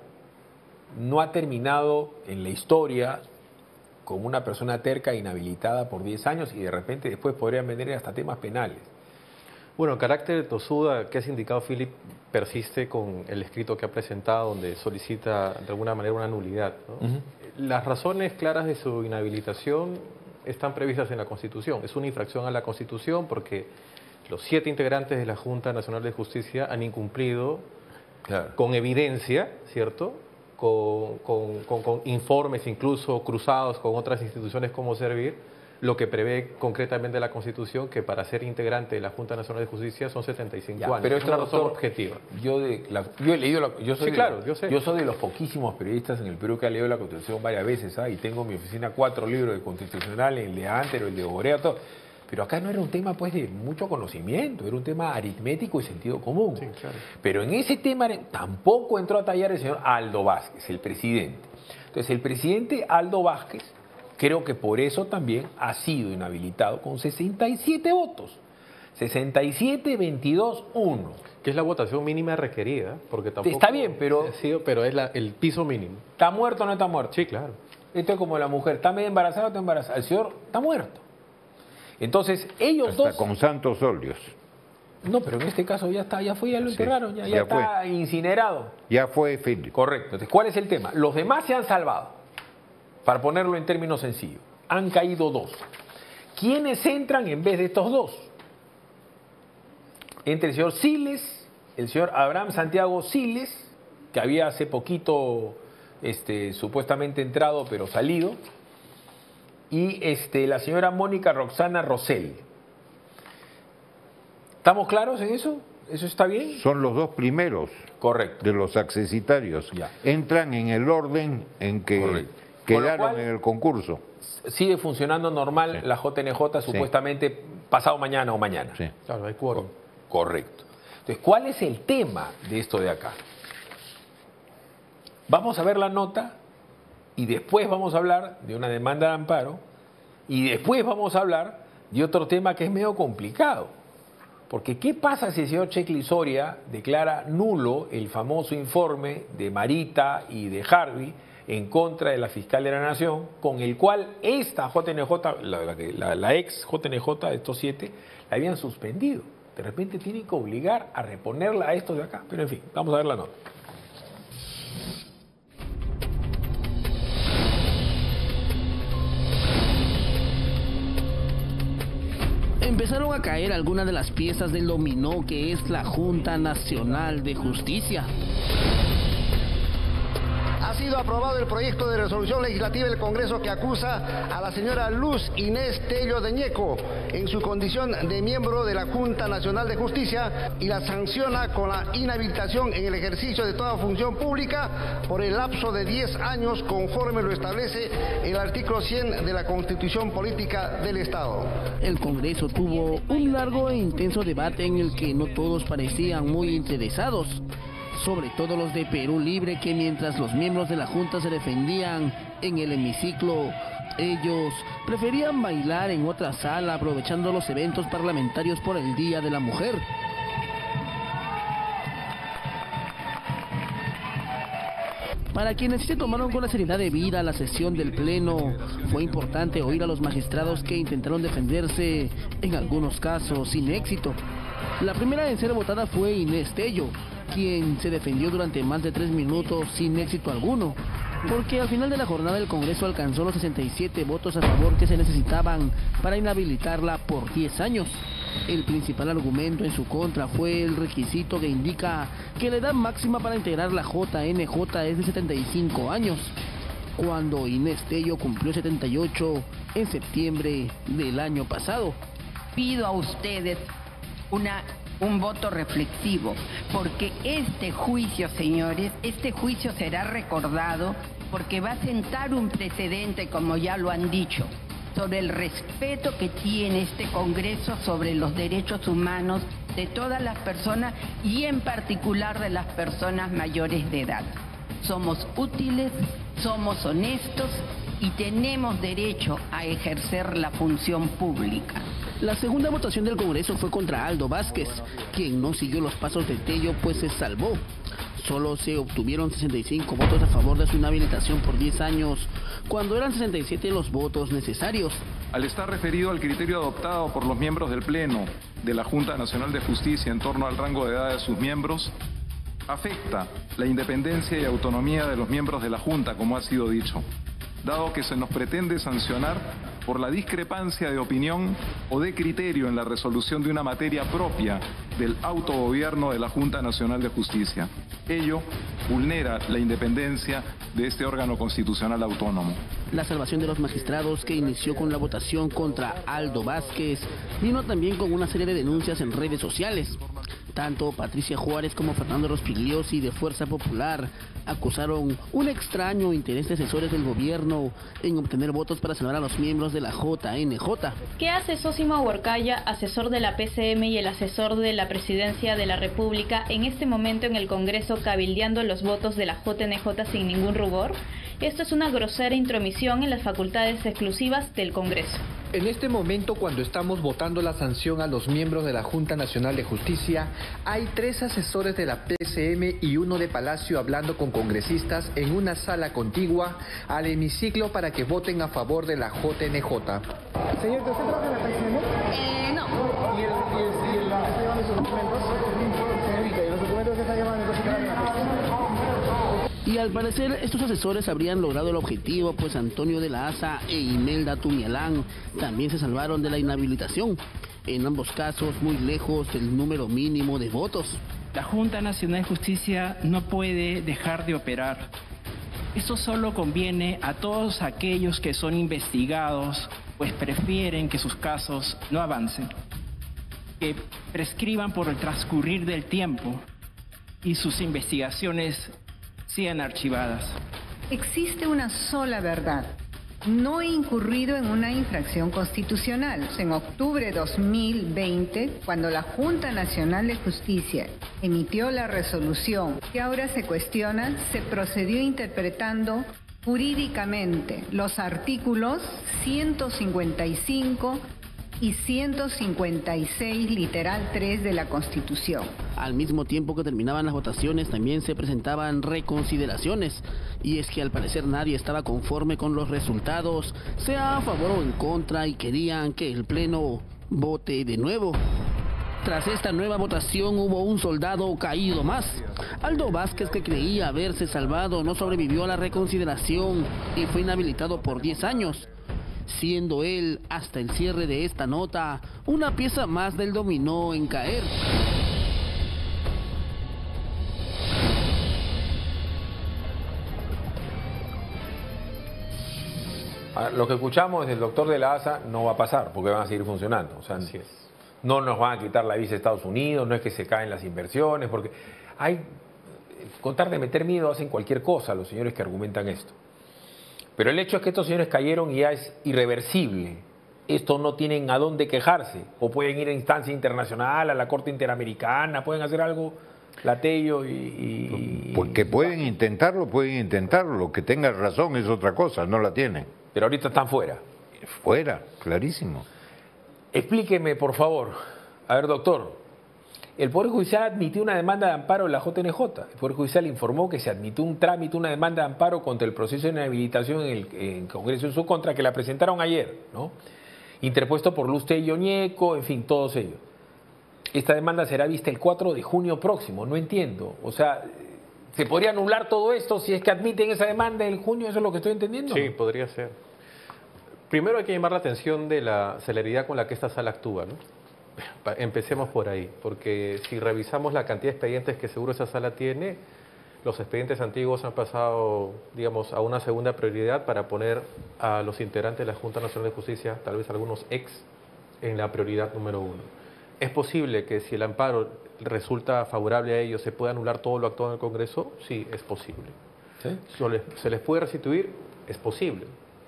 no ha terminado en la historia como una persona terca, inhabilitada por diez años y de repente después podrían venir hasta temas penales. Bueno, el carácter de tosuda que has indicado, Philip, persiste con el escrito que ha presentado donde solicita de alguna manera una nulidad, ¿no? Uh-huh. Las razones claras de su inhabilitación están previstas en la Constitución. Es una infracción a la Constitución porque los siete integrantes de la Junta Nacional de Justicia han incumplido claro. con evidencia, ¿cierto? Con, con, con, con informes incluso cruzados con otras instituciones como Servir, lo que prevé concretamente la Constitución, que para ser integrante de la Junta Nacional de Justicia son setenta y cinco ya, años. Pero es una razón objetiva. Yo, de la, yo he leído la, yo soy sí, claro, de, yo sé. Yo soy de los poquísimos periodistas en el Perú que ha leído la Constitución varias veces, ¿sabes? Y tengo en mi oficina cuatro libros de constitucional, el de Antero, el de Borea, todo. Pero acá no era un tema pues de mucho conocimiento, era un tema aritmético y sentido común. Sí, claro. Pero en ese tema tampoco entró a tallar el señor Aldo Vázquez, el presidente. Entonces el presidente Aldo Vázquez, creo que por eso también ha sido inhabilitado con sesenta y siete votos. sesenta y siete, veintidós, uno. Que es la votación mínima requerida, porque tampoco... Está bien, pero... Ha sido, pero es la, el piso mínimo. ¿Está muerto o no está muerto? Sí, claro. Esto es como la mujer, ¿está medio embarazada o está embarazada? El señor está muerto. Entonces, ellos Hasta dos... con santos óleos. No, pero en este caso ya está, ya fue, ya lo Sí, enterraron, ya, ya, ya está fue. incinerado. Ya fue, Philip. Correcto. Entonces, ¿cuál es el tema? Los demás se han salvado. Para ponerlo en términos sencillos, han caído dos. ¿Quiénes entran en vez de estos dos? Entre el señor Siles, el señor Abraham Santiago Siles, que había hace poquito este, supuestamente entrado pero salido, y este, la señora Mónica Roxana Rosell. ¿Estamos claros en eso? ¿Eso está bien? Son los dos primeros. Correcto. De los accesitarios. Ya. Entran en el orden en que Correcto. quedaron Con lo cual, en el concurso. Sigue funcionando normal Sí. la J N J supuestamente pasado mañana o mañana. Sí. Claro, hay quórum. Correcto. Entonces, ¿cuál es el tema de esto de acá? Vamos a ver la nota y después vamos a hablar de una demanda de amparo y después vamos a hablar de otro tema que es medio complicado. Porque ¿qué pasa si el señor Checli Soria declara nulo el famoso informe de Marita y de Harvey en contra de la fiscal de la Nación, con el cual esta J N J, la, la, la, la ex J N J de estos siete, la habían suspendido? De repente tienen que obligar a reponerla a estos de acá. Pero en fin, vamos a ver la nota. Empezaron a caer algunas de las piezas del dominó que es la Junta Nacional de Justicia. Ha sido aprobado el proyecto de resolución legislativa del Congreso que acusa a la señora Luz Inés Tello de Ñeco en su condición de miembro de la Junta Nacional de Justicia y la sanciona con la inhabilitación en el ejercicio de toda función pública por el lapso de diez años conforme lo establece el artículo cien de la Constitución Política del Estado. El Congreso tuvo un largo e intenso debate en el que no todos parecían muy interesados. Sobre todo los de Perú Libre, que mientras los miembros de la Junta se defendían en el hemiciclo, ellos preferían bailar en otra sala aprovechando los eventos parlamentarios por el Día de la Mujer. Para quienes se tomaron con la seriedad debida la sesión del Pleno, fue importante oír a los magistrados que intentaron defenderse, en algunos casos sin éxito. La primera en ser votada fue Inés Tello, quien se defendió durante más de tres minutos sin éxito alguno, porque al final de la jornada el Congreso alcanzó los sesenta y siete votos a favor que se necesitaban para inhabilitarla por diez años. El principal argumento en su contra fue el requisito que indica que la edad máxima para integrar la J N J es de setenta y cinco años, cuando Inés Tello cumplió setenta y ocho en septiembre del año pasado. Pido a ustedes una un voto reflexivo, porque este juicio, señores, este juicio será recordado porque va a sentar un precedente, como ya lo han dicho, sobre el respeto que tiene este Congreso sobre los derechos humanos de todas las personas y en particular de las personas mayores de edad. Somos útiles, somos honestos y tenemos derecho a ejercer la función pública. La segunda votación del Congreso fue contra Aldo Vázquez, quien no siguió los pasos de Tello, pues se salvó. Solo se obtuvieron sesenta y cinco votos a favor de su inhabilitación por diez años, cuando eran sesenta y siete los votos necesarios. Al estar referido al criterio adoptado por los miembros del Pleno de la Junta Nacional de Justicia en torno al rango de edad de sus miembros, afecta la independencia y autonomía de los miembros de la Junta, como ha sido dicho, dado que se nos pretende sancionar por la discrepancia de opinión o de criterio en la resolución de una materia propia del autogobierno de la Junta Nacional de Justicia. Ello vulnera la independencia de este órgano constitucional autónomo. La salvación de los magistrados, que inició con la votación contra Aldo Vázquez, vino también con una serie de denuncias en redes sociales. Tanto Patricia Juárez como Fernando Rospigliosi de Fuerza Popular acusaron un extraño interés de asesores del gobierno en obtener votos para salvar a los miembros de la J N J. ¿Qué hace Sósimo Huarcaya, asesor de la P C M y el asesor de la Presidencia de la República, en este momento en el Congreso cabildeando los votos de la J N J sin ningún rubor? Esto es una grosera intromisión en las facultades exclusivas del Congreso. En este momento, cuando estamos votando la sanción a los miembros de la Junta Nacional de Justicia, hay tres asesores de la P C M y uno de Palacio hablando con congresistas en una sala contigua al hemiciclo para que voten a favor de la J N J. Señor, ¿usted trabaja en la P C M? Eh, no. ¿Y el, y el, y el, está llevando sus documentos? Señorita, ¿y los documentos que está llevando entonces quedan en la P C M? Y al parecer estos asesores habrían logrado el objetivo, pues Antonio de la Asa e Imelda Tumialán también se salvaron de la inhabilitación. En ambos casos muy lejos del número mínimo de votos. La Junta Nacional de Justicia no puede dejar de operar. Esto solo conviene a todos aquellos que son investigados, pues prefieren que sus casos no avancen, que prescriban por el transcurrir del tiempo y sus investigaciones sean archivadas. Existe una sola verdad. No he incurrido en una infracción constitucional. En octubre de dos mil veinte, cuando la Junta Nacional de Justicia emitió la resolución que ahora se cuestiona, se procedió interpretando jurídicamente los artículos ciento cincuenta y cinco y ciento cincuenta y seis, literal tres de la Constitución. Al mismo tiempo que terminaban las votaciones, también se presentaban reconsideraciones. Y es que al parecer nadie estaba conforme con los resultados, sea a favor o en contra, y querían que el Pleno vote de nuevo. Tras esta nueva votación hubo un soldado caído más. Aldo Vázquez, que creía haberse salvado, no sobrevivió a la reconsideración y fue inhabilitado por diez años. Siendo él, hasta el cierre de esta nota, una pieza más del dominó en caer. Lo que escuchamos del doctor de la ASA no va a pasar, porque van a seguir funcionando. O sea, Así es. No nos van a quitar la visa de Estados Unidos, no es que se caen las inversiones, porque hay, contar de meter miedo hacen cualquier cosa los señores que argumentan esto. Pero el hecho es que estos señores cayeron y ya es irreversible. Estos no tienen a dónde quejarse. O pueden ir a instancia internacional, a la Corte Interamericana, pueden hacer algo, Latello y... y... Porque pueden intentarlo, pueden intentarlo. Lo que tengan razón es otra cosa, no la tienen. Pero ahorita están fuera. Fuera, clarísimo. Explíqueme, por favor. A ver, doctor. El Poder Judicial admitió una demanda de amparo en la J N J. El Poder Judicial informó que se admitió un trámite, una demanda de amparo contra el proceso de inhabilitación en el en Congreso en su contra, que la presentaron ayer, ¿no? Interpuesto por Luz Tello Ñeco, en fin, todos ellos. Esta demanda será vista el cuatro de junio próximo, no entiendo. O sea, ¿se podría anular todo esto si es que admiten esa demanda en junio? ¿Eso es lo que estoy entendiendo? Sí, podría ser. Primero hay que llamar la atención de la celeridad con la que esta sala actúa, ¿no? Empecemos por ahí, porque si revisamos la cantidad de expedientes que seguro esa sala tiene, los expedientes antiguos han pasado, digamos, a una segunda prioridad para poner a los integrantes de la Junta Nacional de Justicia, tal vez algunos ex, en la prioridad número uno. ¿Es posible que si el amparo resulta favorable a ellos se pueda anular todo lo actuado en el Congreso? Sí, es posible. ¿Sí? ¿Se les puede restituir? Es posible.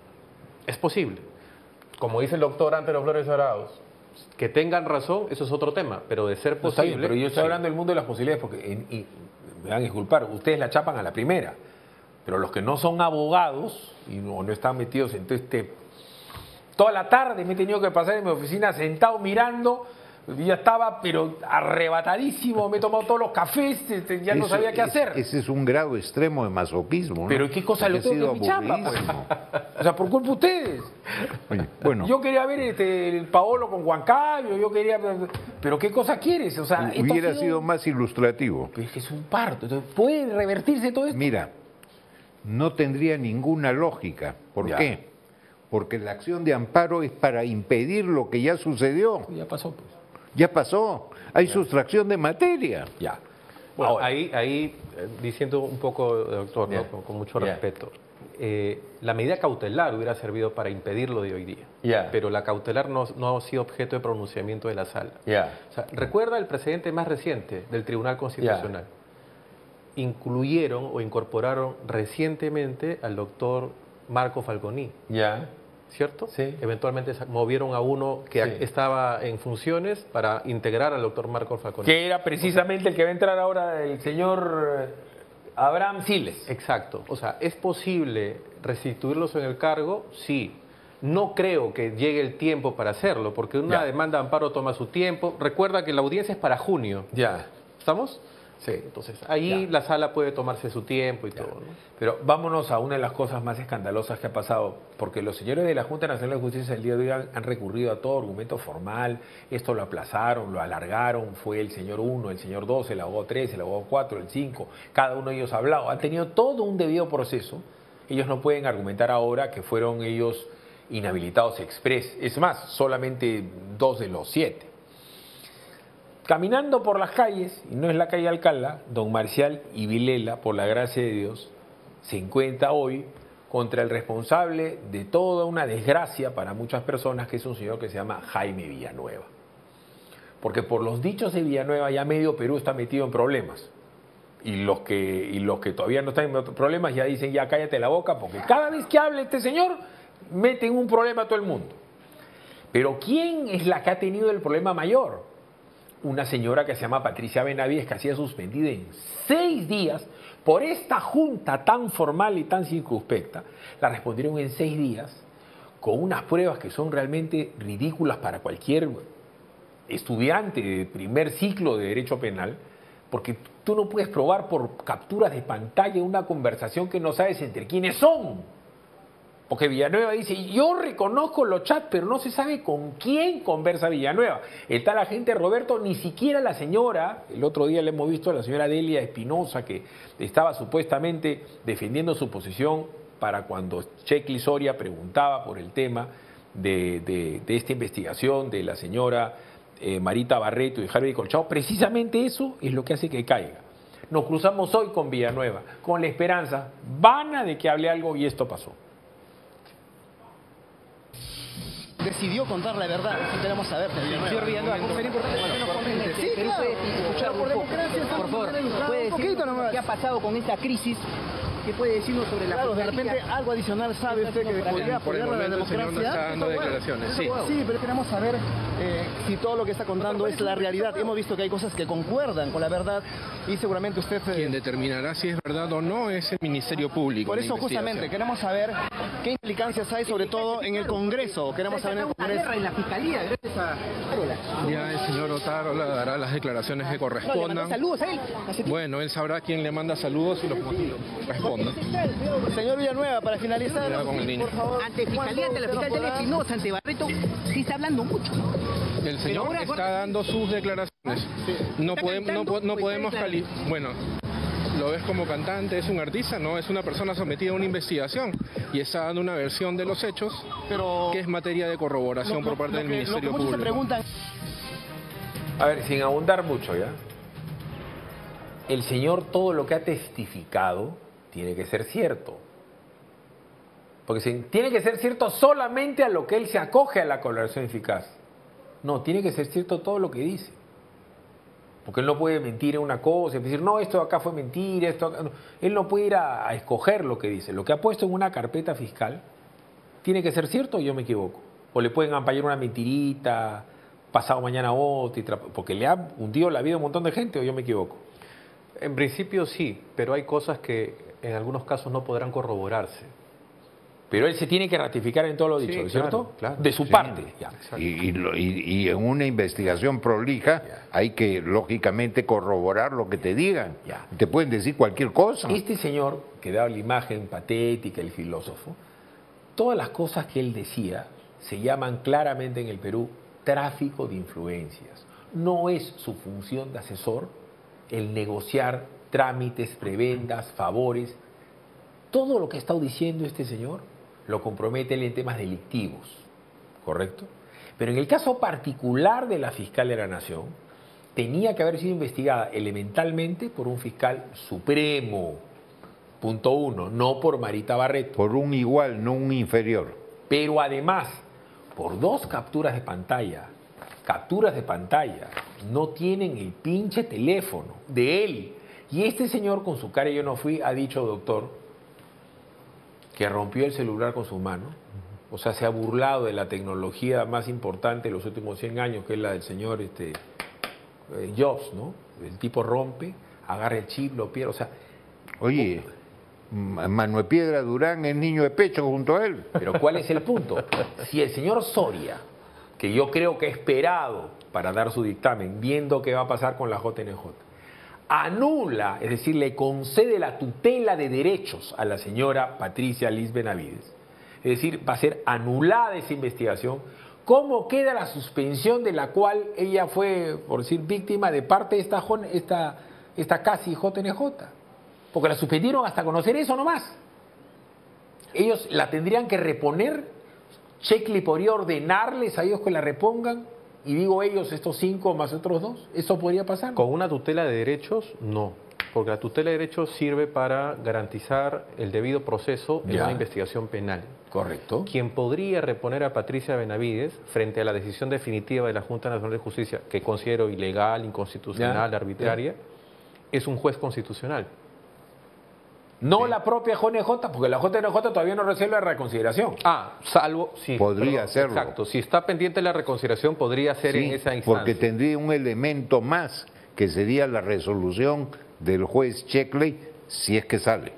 Es posible. Como dice el doctor Antero Flores Arauz, que tengan razón, eso es otro tema, pero de ser posible... No, bien, pero yo estoy sí. hablando del mundo de las posibilidades, porque, y, y, me van a disculpar, ustedes la chapan a la primera, pero los que no son abogados y no, no están metidos en todo este... Toda la tarde me he tenido que pasar en mi oficina sentado mirando, ya estaba pero arrebatadísimo, me he tomado todos los cafés, ya no Eso, sabía qué hacer. Ese es un grado extremo de masoquismo, ¿no? Pero ¿qué cosa lo tengo que mi chamba, pues? O sea, por culpa de ustedes. Oye, bueno. Yo quería ver este, el Paolo con Huancayo, yo quería... Pero ¿qué cosa quieres? O sea, hubiera ha sido... sido más ilustrativo. Pero es que es un parto. Entonces, ¿puede revertirse todo esto? Mira, no tendría ninguna lógica. ¿Por ya. qué? Porque la acción de amparo es para impedir lo que ya sucedió. Ya pasó, pues. Ya pasó. Hay ya. sustracción de materia. Ya. Bueno, Ahora. ahí, ahí eh, diciendo un poco, doctor, ¿no? con, con mucho yeah. respeto, eh, la medida cautelar hubiera servido para impedirlo de hoy día, yeah. pero la cautelar no, no ha sido objeto de pronunciamiento de la sala. Yeah. O sea, recuerda el precedente más reciente del Tribunal Constitucional. Yeah. Incluyeron o incorporaron recientemente al doctor Marco Falconi. Ya. ¿Cierto? Sí. Eventualmente movieron a uno que sí. estaba en funciones para integrar al doctor Marco Falconi. Que era precisamente el que va a entrar ahora el señor Abraham Siles. Exacto. O sea, ¿es posible restituirlos en el cargo? Sí. No creo que llegue el tiempo para hacerlo, porque una Ya. demanda de amparo toma su tiempo. Recuerda que la audiencia es para junio. Ya. ¿Estamos? Sí. Entonces, ahí la sala puede tomarse su tiempo y todo, ¿no? Pero vámonos a una de las cosas más escandalosas que ha pasado, porque los señores de la Junta Nacional de Justicia el día de hoy han, han recurrido a todo argumento formal, esto lo aplazaron, lo alargaron, fue el señor uno, el señor dos, el abogado tres, el abogado cuatro, el cinco, cada uno de ellos ha hablado, han tenido todo un debido proceso, ellos no pueden argumentar ahora que fueron ellos inhabilitados express, es más, solamente dos de los siete. Caminando por las calles, y no es la calle Alcalá, don Marcial y Vilela, por la gracia de Dios, se encuentra hoy contra el responsable de toda una desgracia para muchas personas, que es un señor que se llama Jaime Villanueva. Porque por los dichos de Villanueva ya medio Perú está metido en problemas. Y los que, y los que todavía no están en problemas ya dicen ya cállate la boca, porque cada vez que hable este señor mete en un problema a todo el mundo. Pero ¿quién es la que ha tenido el problema mayor? Una señora que se llama Patricia Benavides, que ha sido suspendida en seis días por esta junta tan formal y tan circunspecta. La respondieron en seis días con unas pruebas que son realmente ridículas para cualquier estudiante de primer ciclo de Derecho Penal, porque tú no puedes probar por capturas de pantalla una conversación que no sabes entre quiénes son. Porque Villanueva dice, yo reconozco los chats, pero no se sabe con quién conversa Villanueva. El tal agente Roberto, ni siquiera la señora, el otro día le hemos visto a la señora Delia Espinosa, que estaba supuestamente defendiendo su posición para cuando Chequi Soria preguntaba por el tema de, de, de esta investigación de la señora eh, Marita Barreto y Harvey Colchado. Precisamente eso es lo que hace que caiga. Nos cruzamos hoy con Villanueva, con la esperanza vana de que hable algo, y esto pasó. Decidió contar la verdad, eso queremos saber. Señor Villanueva, ¿cómo sería importante que nos comente? Sí, Perú claro. puede escuchar Por un poco. democracia, Por favor, puede un poquito decir nomás. qué ha pasado con esta crisis, qué puede decirnos sobre la Claro, de fiscalía? repente algo adicional sabe usted que podría apoyar la democracia. Sí, sí, pero queremos saber eh, si todo lo que está contando es la realidad. Hemos visto que hay cosas que concuerdan con la verdad y seguramente usted... Eh... Quien determinará si es verdad o no es el Ministerio Público. Por eso justamente queremos saber qué implicancias hay, sobre todo en el Congreso. Queremos saber en el Congreso. En la fiscalía, gracias a Carola. Ya el señor Otárola dará las declaraciones que correspondan. Saludos a él. Bueno, él sabrá quién le manda saludos y los motivos responda. Señor Villanueva, para finalizar, Cuidado con el niño. por favor. Ante Fiscalía, ante la Fiscal de Espinosa, ante Barreto, sí está hablando mucho. El señor ahora, está ahora- dando sus declaraciones. No ¿Está podemos, no, cantando po- no o está podemos declarando? cali- Bueno, lo ves como cantante, es un artista, no es una persona sometida a una investigación y está dando una versión de los hechos Pero que es materia de corroboración lo- por parte lo del que- Ministerio Lo que muchos se Público. preguntan... A ver, sin abundar mucho ya. El señor, todo lo que ha testificado tiene que ser cierto. Porque si- tiene que ser cierto solamente a lo que él se acoge a la colaboración eficaz. No, tiene que ser cierto todo lo que dice. Porque él no puede mentir en una cosa y decir, no, esto de acá fue mentira, esto acá... no. Él no puede ir a, a escoger lo que dice. Lo que ha puesto en una carpeta fiscal tiene que ser cierto o yo me equivoco. O le pueden ampallar una mentirita, pasado mañana otra, y tra- porque le ha hundido la vida a un montón de gente o yo me equivoco. En principio sí, pero hay cosas que en algunos casos no podrán corroborarse. Pero él se tiene que ratificar en todo lo Sí, dicho, claro, ¿cierto? claro. De su Sí. parte. Ya. Y, y lo- y- y en una investigación prolija hay que, lógicamente, corroborar lo que te digan. Ya. Te pueden decir cualquier cosa. Este señor, que daba la imagen patética, el filósofo, todas las cosas que él decía se llaman claramente en el Perú tráfico de influencias. No es su función de asesor el negociar trámites, prebendas, favores. Todo lo que está diciendo este señor lo compromete él en temas delictivos, ¿correcto? Pero en el caso particular de la fiscal de la Nación, tenía que haber sido investigada elementalmente por un fiscal supremo, punto uno, no por Marita Barreto. Por un igual, no un inferior. Pero además, por dos capturas de pantalla, capturas de pantalla, no tienen el pinche teléfono de él. Y este señor con su cara yo no fui ha dicho, doctor, que rompió el celular con su mano. O sea, se ha burlado de la tecnología más importante de los últimos cien años, que es la del señor este, eh, Jobs, ¿no? El tipo rompe, agarra el chip, lo pierde, o sea... Oye, Manuel Piedra Durán es niño de pecho junto a él. Pero ¿cuál es el punto? Si el señor Soria, que yo creo que ha esperado para dar su dictamen, viendo qué va a pasar con la J N J, anula, es decir, le concede la tutela de derechos a la señora Patricia Liz Benavides, es decir, va a ser anulada esa investigación, ¿cómo queda la suspensión de la cual ella fue, por decir, víctima de parte de esta, esta, esta casi J N J? Porque la suspendieron hasta conocer eso nomás. Ellos la tendrían que reponer, Checli podría ordenarles a ellos que la repongan, y digo ellos, estos cinco más otros dos, ¿eso podría pasar? Con una tutela de derechos, no. Porque la tutela de derechos sirve para garantizar el debido proceso en Ya. una investigación penal. Correcto. Quien podría reponer a Patricia Benavides frente a la decisión definitiva de la Junta Nacional de Justicia, que considero ilegal, inconstitucional, Ya. arbitraria, es un juez constitucional. No la propia J N J, porque la J N J todavía no resuelve la reconsideración. Ah, salvo... Sí, Podría perdón, hacerlo. Exacto. Si está pendiente la reconsideración, podría ser Sí, en esa instancia. porque tendría un elemento más, que sería la resolución del juez Checkley, si es que sale.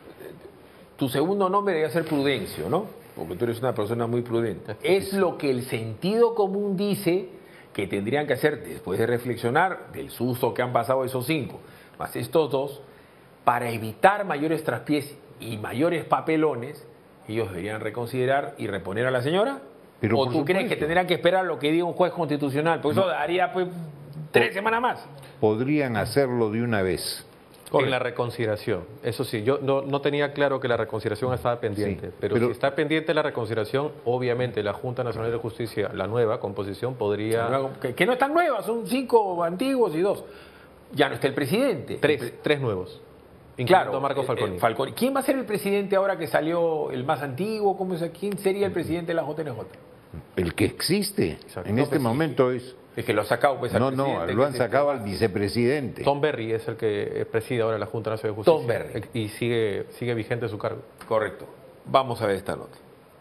Tu segundo nombre debería ser Prudencio, ¿no? Porque tú eres una persona muy prudente. Es lo que el sentido común dice que tendrían que hacer después de reflexionar del susto que han pasado esos cinco, más estos dos, para evitar mayores traspiés y mayores papelones. Ellos deberían reconsiderar y reponer a la señora. Pero ¿O por tú crees supuesto. que tendrán que esperar lo que diga un juez constitucional? Porque eso No. daría pues tres semanas más. Podrían hacerlo de una vez. En la reconsideración. Eso sí, yo no, no tenía claro que la reconsideración estaba pendiente, Sí, pero, pero- si está pendiente la reconsideración, obviamente la Junta Nacional de Justicia, la nueva composición, podría... Que, que no están nuevas, son cinco antiguos y dos. Ya no está el presidente. Tres, El pre- tres nuevos. Incluyendo Claro, a Marco eh, eh, Falconi. Falconi. ¿Quién va a ser el presidente ahora que salió el más antiguo? ¿Cómo es? ¿Quién sería el presidente de la J N J? El que existe en No, este pues, momento es... Es que lo ha sacado pues al No, no, presidente, lo que han es sacado este- al vicepresidente. Tom Berry es el que preside ahora la Junta Nacional de Justicia. Tom Berry. Y sigue, sigue vigente su cargo. Correcto. Vamos a ver esta nota.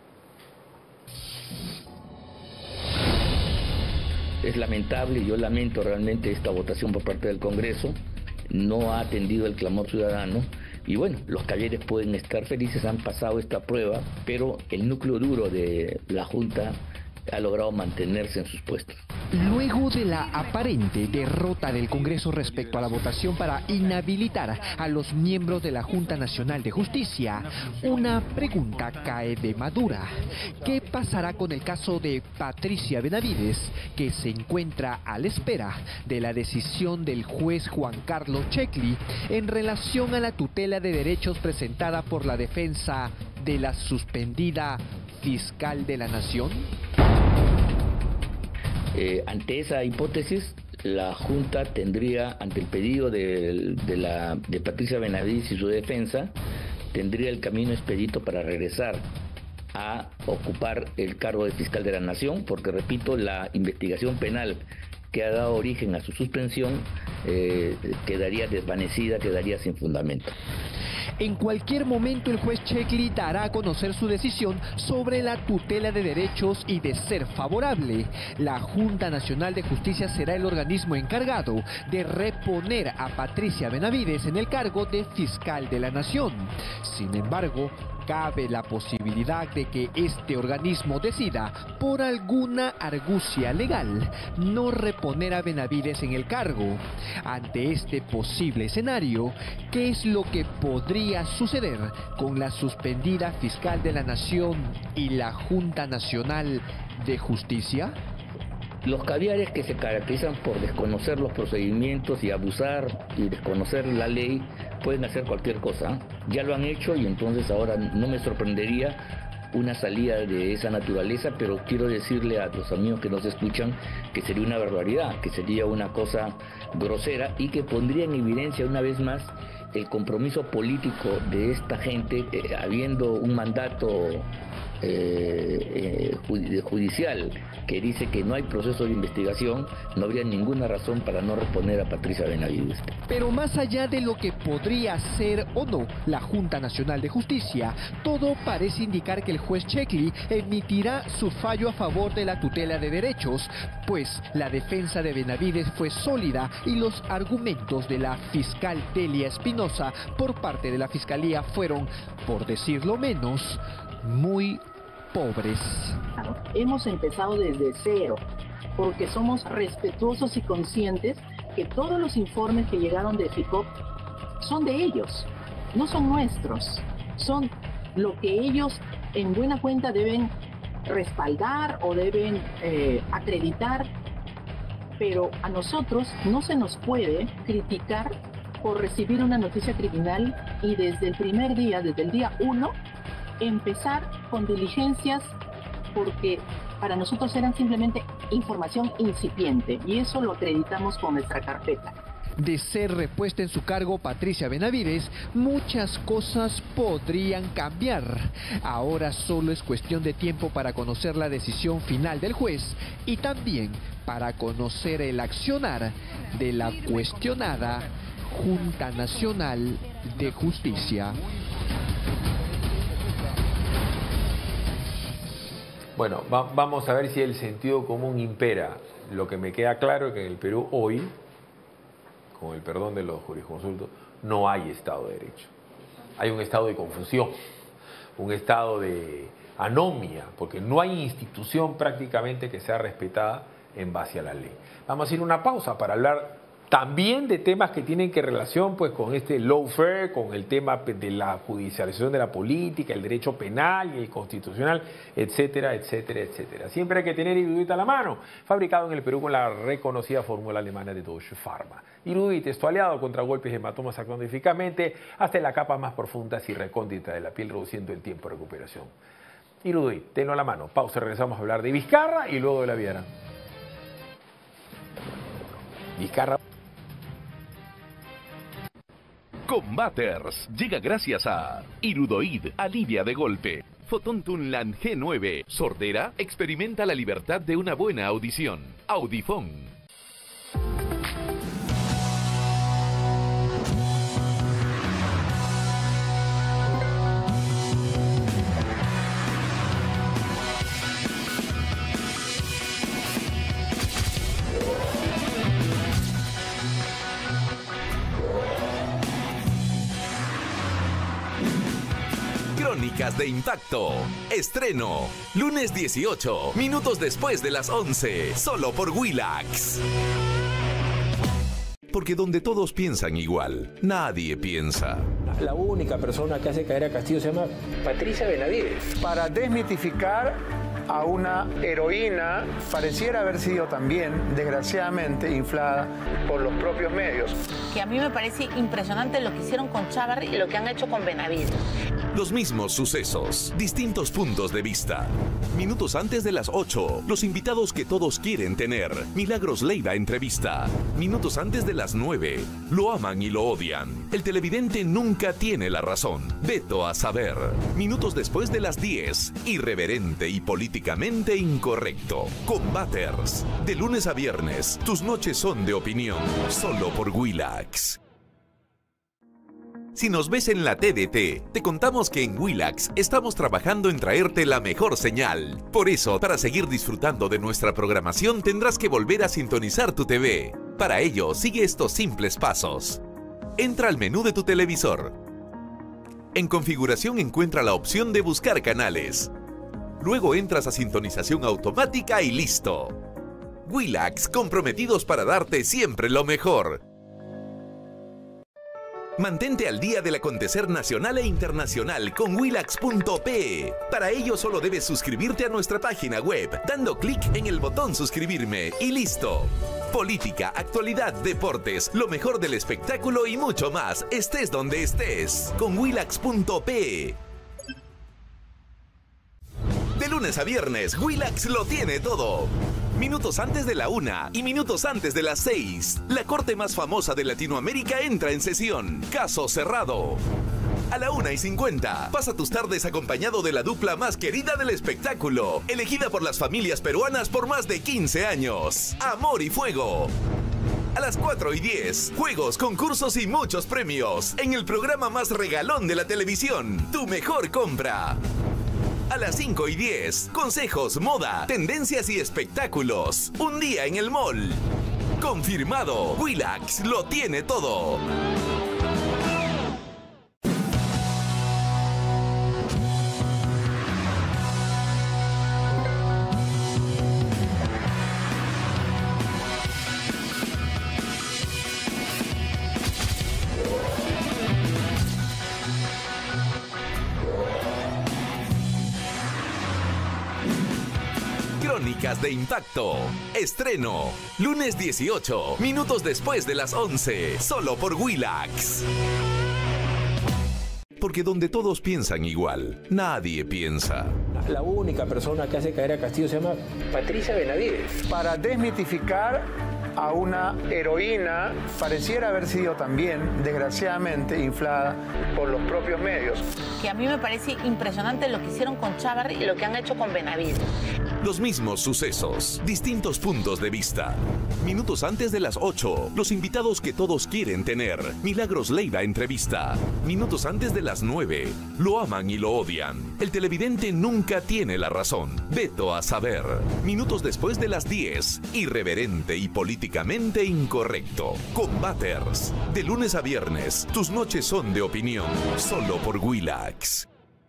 Es lamentable, yo lamento realmente esta votación por parte del Congreso, no ha atendido el clamor ciudadano y bueno, los caballeros pueden estar felices, han pasado esta prueba, pero el núcleo duro de la Junta ha logrado mantenerse en sus puestos. Luego de la aparente derrota del Congreso respecto a la votación para inhabilitar a los miembros de la Junta Nacional de Justicia, una pregunta cae de madura. ¿Qué pasará con el caso de Patricia Benavides, que se encuentra a la espera de la decisión del juez Juan Carlos Checli en relación a la tutela de derechos presentada por la defensa de la suspendida fiscal de la Nación? Eh, ante esa hipótesis, la Junta tendría, ante el pedido de, de, la, de Patricia Benavides y su defensa, tendría el camino expedito para regresar a ocupar el cargo de fiscal de la Nación, porque repito, la investigación penal que ha dado origen a su suspensión eh, quedaría desvanecida, quedaría sin fundamento. En cualquier momento el juez Checli dará a conocer su decisión sobre la tutela de derechos y, de ser favorable, la Junta Nacional de Justicia será el organismo encargado de reponer a Patricia Benavides en el cargo de fiscal de la Nación. Sin embargo, cabe la posibilidad de que este organismo decida, por alguna argucia legal, no reponer a Benavides en el cargo. Ante este posible escenario, ¿qué es lo que podría suceder con la suspendida fiscal de la Nación y la Junta Nacional de Justicia? Los caviares que se caracterizan por desconocer los procedimientos y abusar y desconocer la ley pueden hacer cualquier cosa. Ya lo han hecho y entonces ahora no me sorprendería una salida de esa naturaleza, pero quiero decirle a los amigos que nos escuchan que sería una barbaridad, que sería una cosa grosera y que pondría en evidencia una vez más el compromiso político de esta gente, eh, habiendo un mandato eh, eh, judicial que dice que no hay proceso de investigación, no habría ninguna razón para no reponer a Patricia Benavides. Pero más allá de lo que podría ser o no la Junta Nacional de Justicia, todo parece indicar que el juez Checli emitirá su fallo a favor de la tutela de derechos, pues la defensa de Benavides fue sólida y los argumentos de la fiscal Delia Espinosa por parte de la Fiscalía fueron, por decirlo menos, muy pobres. Hemos empezado desde cero, porque somos respetuosos y conscientes que todos los informes que llegaron de FICOP son de ellos, no son nuestros, son lo que ellos en buena cuenta deben respaldar o deben eh, acreditar, pero a nosotros no se nos puede criticar por recibir una noticia criminal y desde el primer día, desde el día uno, empezar con diligencias porque para nosotros eran simplemente información incipiente y eso lo acreditamos con nuestra carpeta. De ser repuesta en su cargo Patricia Benavides, muchas cosas podrían cambiar. Ahora solo es cuestión de tiempo para conocer la decisión final del juez y también para conocer el accionar de la cuestionada Junta Nacional de Justicia. Bueno, va, vamos a ver si el sentido común impera. Lo que me queda claro es que en el Perú hoy, con el perdón de los jurisconsultos, no hay Estado de Derecho. Hay un estado de confusión, un estado de anomia, porque no hay institución prácticamente que sea respetada en base a la ley. Vamos a ir a una pausa para hablar también de temas que tienen que relación pues con este lawfare, con el tema de la judicialización de la política, el derecho penal y el constitucional, etcétera, etcétera, etcétera. Siempre hay que tener Irudit a la mano, fabricado en el Perú con la reconocida fórmula alemana de Deutsche Pharma. Irudit es tu aliado contra golpes y hematomas, actuando eficazmente hasta en las capas más profundas y recónditas de la piel, reduciendo el tiempo de recuperación. Irudit, tenlo a la mano. Pausa, regresamos a hablar de Vizcarra y luego de la Viara. Vizcarra. Combaters llega gracias a Irudoid, alivia de golpe. Fotontunland G nueve, sordera, experimenta la libertad de una buena audición. Audifón. Crónicas de Impacto. Estreno. Lunes dieciocho. Minutos después de las once. Solo por Willax. Porque donde todos piensan igual, nadie piensa. La única persona que hace caer a Castillo se llama Patricia Benavides. Para desmitificar a una heroína, pareciera haber sido también, desgraciadamente, inflada por los propios medios. Que a mí me parece impresionante lo que hicieron con Chávarri y lo que han hecho con Benavides. Los mismos sucesos, distintos puntos de vista. Minutos antes de las ocho, los invitados que todos quieren tener. Milagros Leiva entrevista. Minutos antes de las nueve, lo aman y lo odian. El televidente nunca tiene la razón. Veto a saber. Minutos después de las diez, irreverente y políticamente incorrecto. Combaters. De lunes a viernes, tus noches son de opinión. Solo por Willax. Si nos ves en la T D T, te contamos que en Willax estamos trabajando en traerte la mejor señal. Por eso, para seguir disfrutando de nuestra programación, tendrás que volver a sintonizar tu T V. Para ello, sigue estos simples pasos. Entra al menú de tu televisor. En configuración encuentra la opción de buscar canales. Luego entras a sintonización automática y listo. Willax, comprometidos para darte siempre lo mejor. Mantente al día del acontecer nacional e internacional con Willax punto pe. Para ello solo debes suscribirte a nuestra página web, dando clic en el botón suscribirme y listo. Política, actualidad, deportes, lo mejor del espectáculo y mucho más, estés donde estés, con Willax punto pe. De lunes a viernes, Willax lo tiene todo. Minutos antes de la una y minutos antes de las seis. La corte más famosa de Latinoamérica entra en sesión. Caso cerrado. A la una y cincuenta, pasa tus tardes acompañado de la dupla más querida del espectáculo, elegida por las familias peruanas por más de quince años. Amor y Fuego. A las cuatro y diez, juegos, concursos y muchos premios en el programa más regalón de la televisión, Tu Mejor Compra. A las cinco y diez, consejos, moda, tendencias y espectáculos. Un día en el mall. Confirmado. Willax lo tiene todo. Crónicas de Impacto. Estreno. Lunes dieciocho. Minutos después de las once. Solo por Willax. Porque donde todos piensan igual, nadie piensa. La única persona que hace caer a Castillo se llama Patricia Benavides. Para desmitificar a una heroína, pareciera haber sido también, desgraciadamente, inflada por los propios medios. Que a mí me parece impresionante lo que hicieron con Chávarri y lo que han hecho con Benavides. Los mismos sucesos, distintos puntos de vista. Minutos antes de las ocho, los invitados que todos quieren tener. Milagros Leiva entrevista. Minutos antes de las nueve, lo aman y lo odian. El televidente nunca tiene la razón. Veto a saber. Minutos después de las diez, irreverente y políticamente incorrecto. Combaters. De lunes a viernes, tus noches son de opinión. Solo por Willax.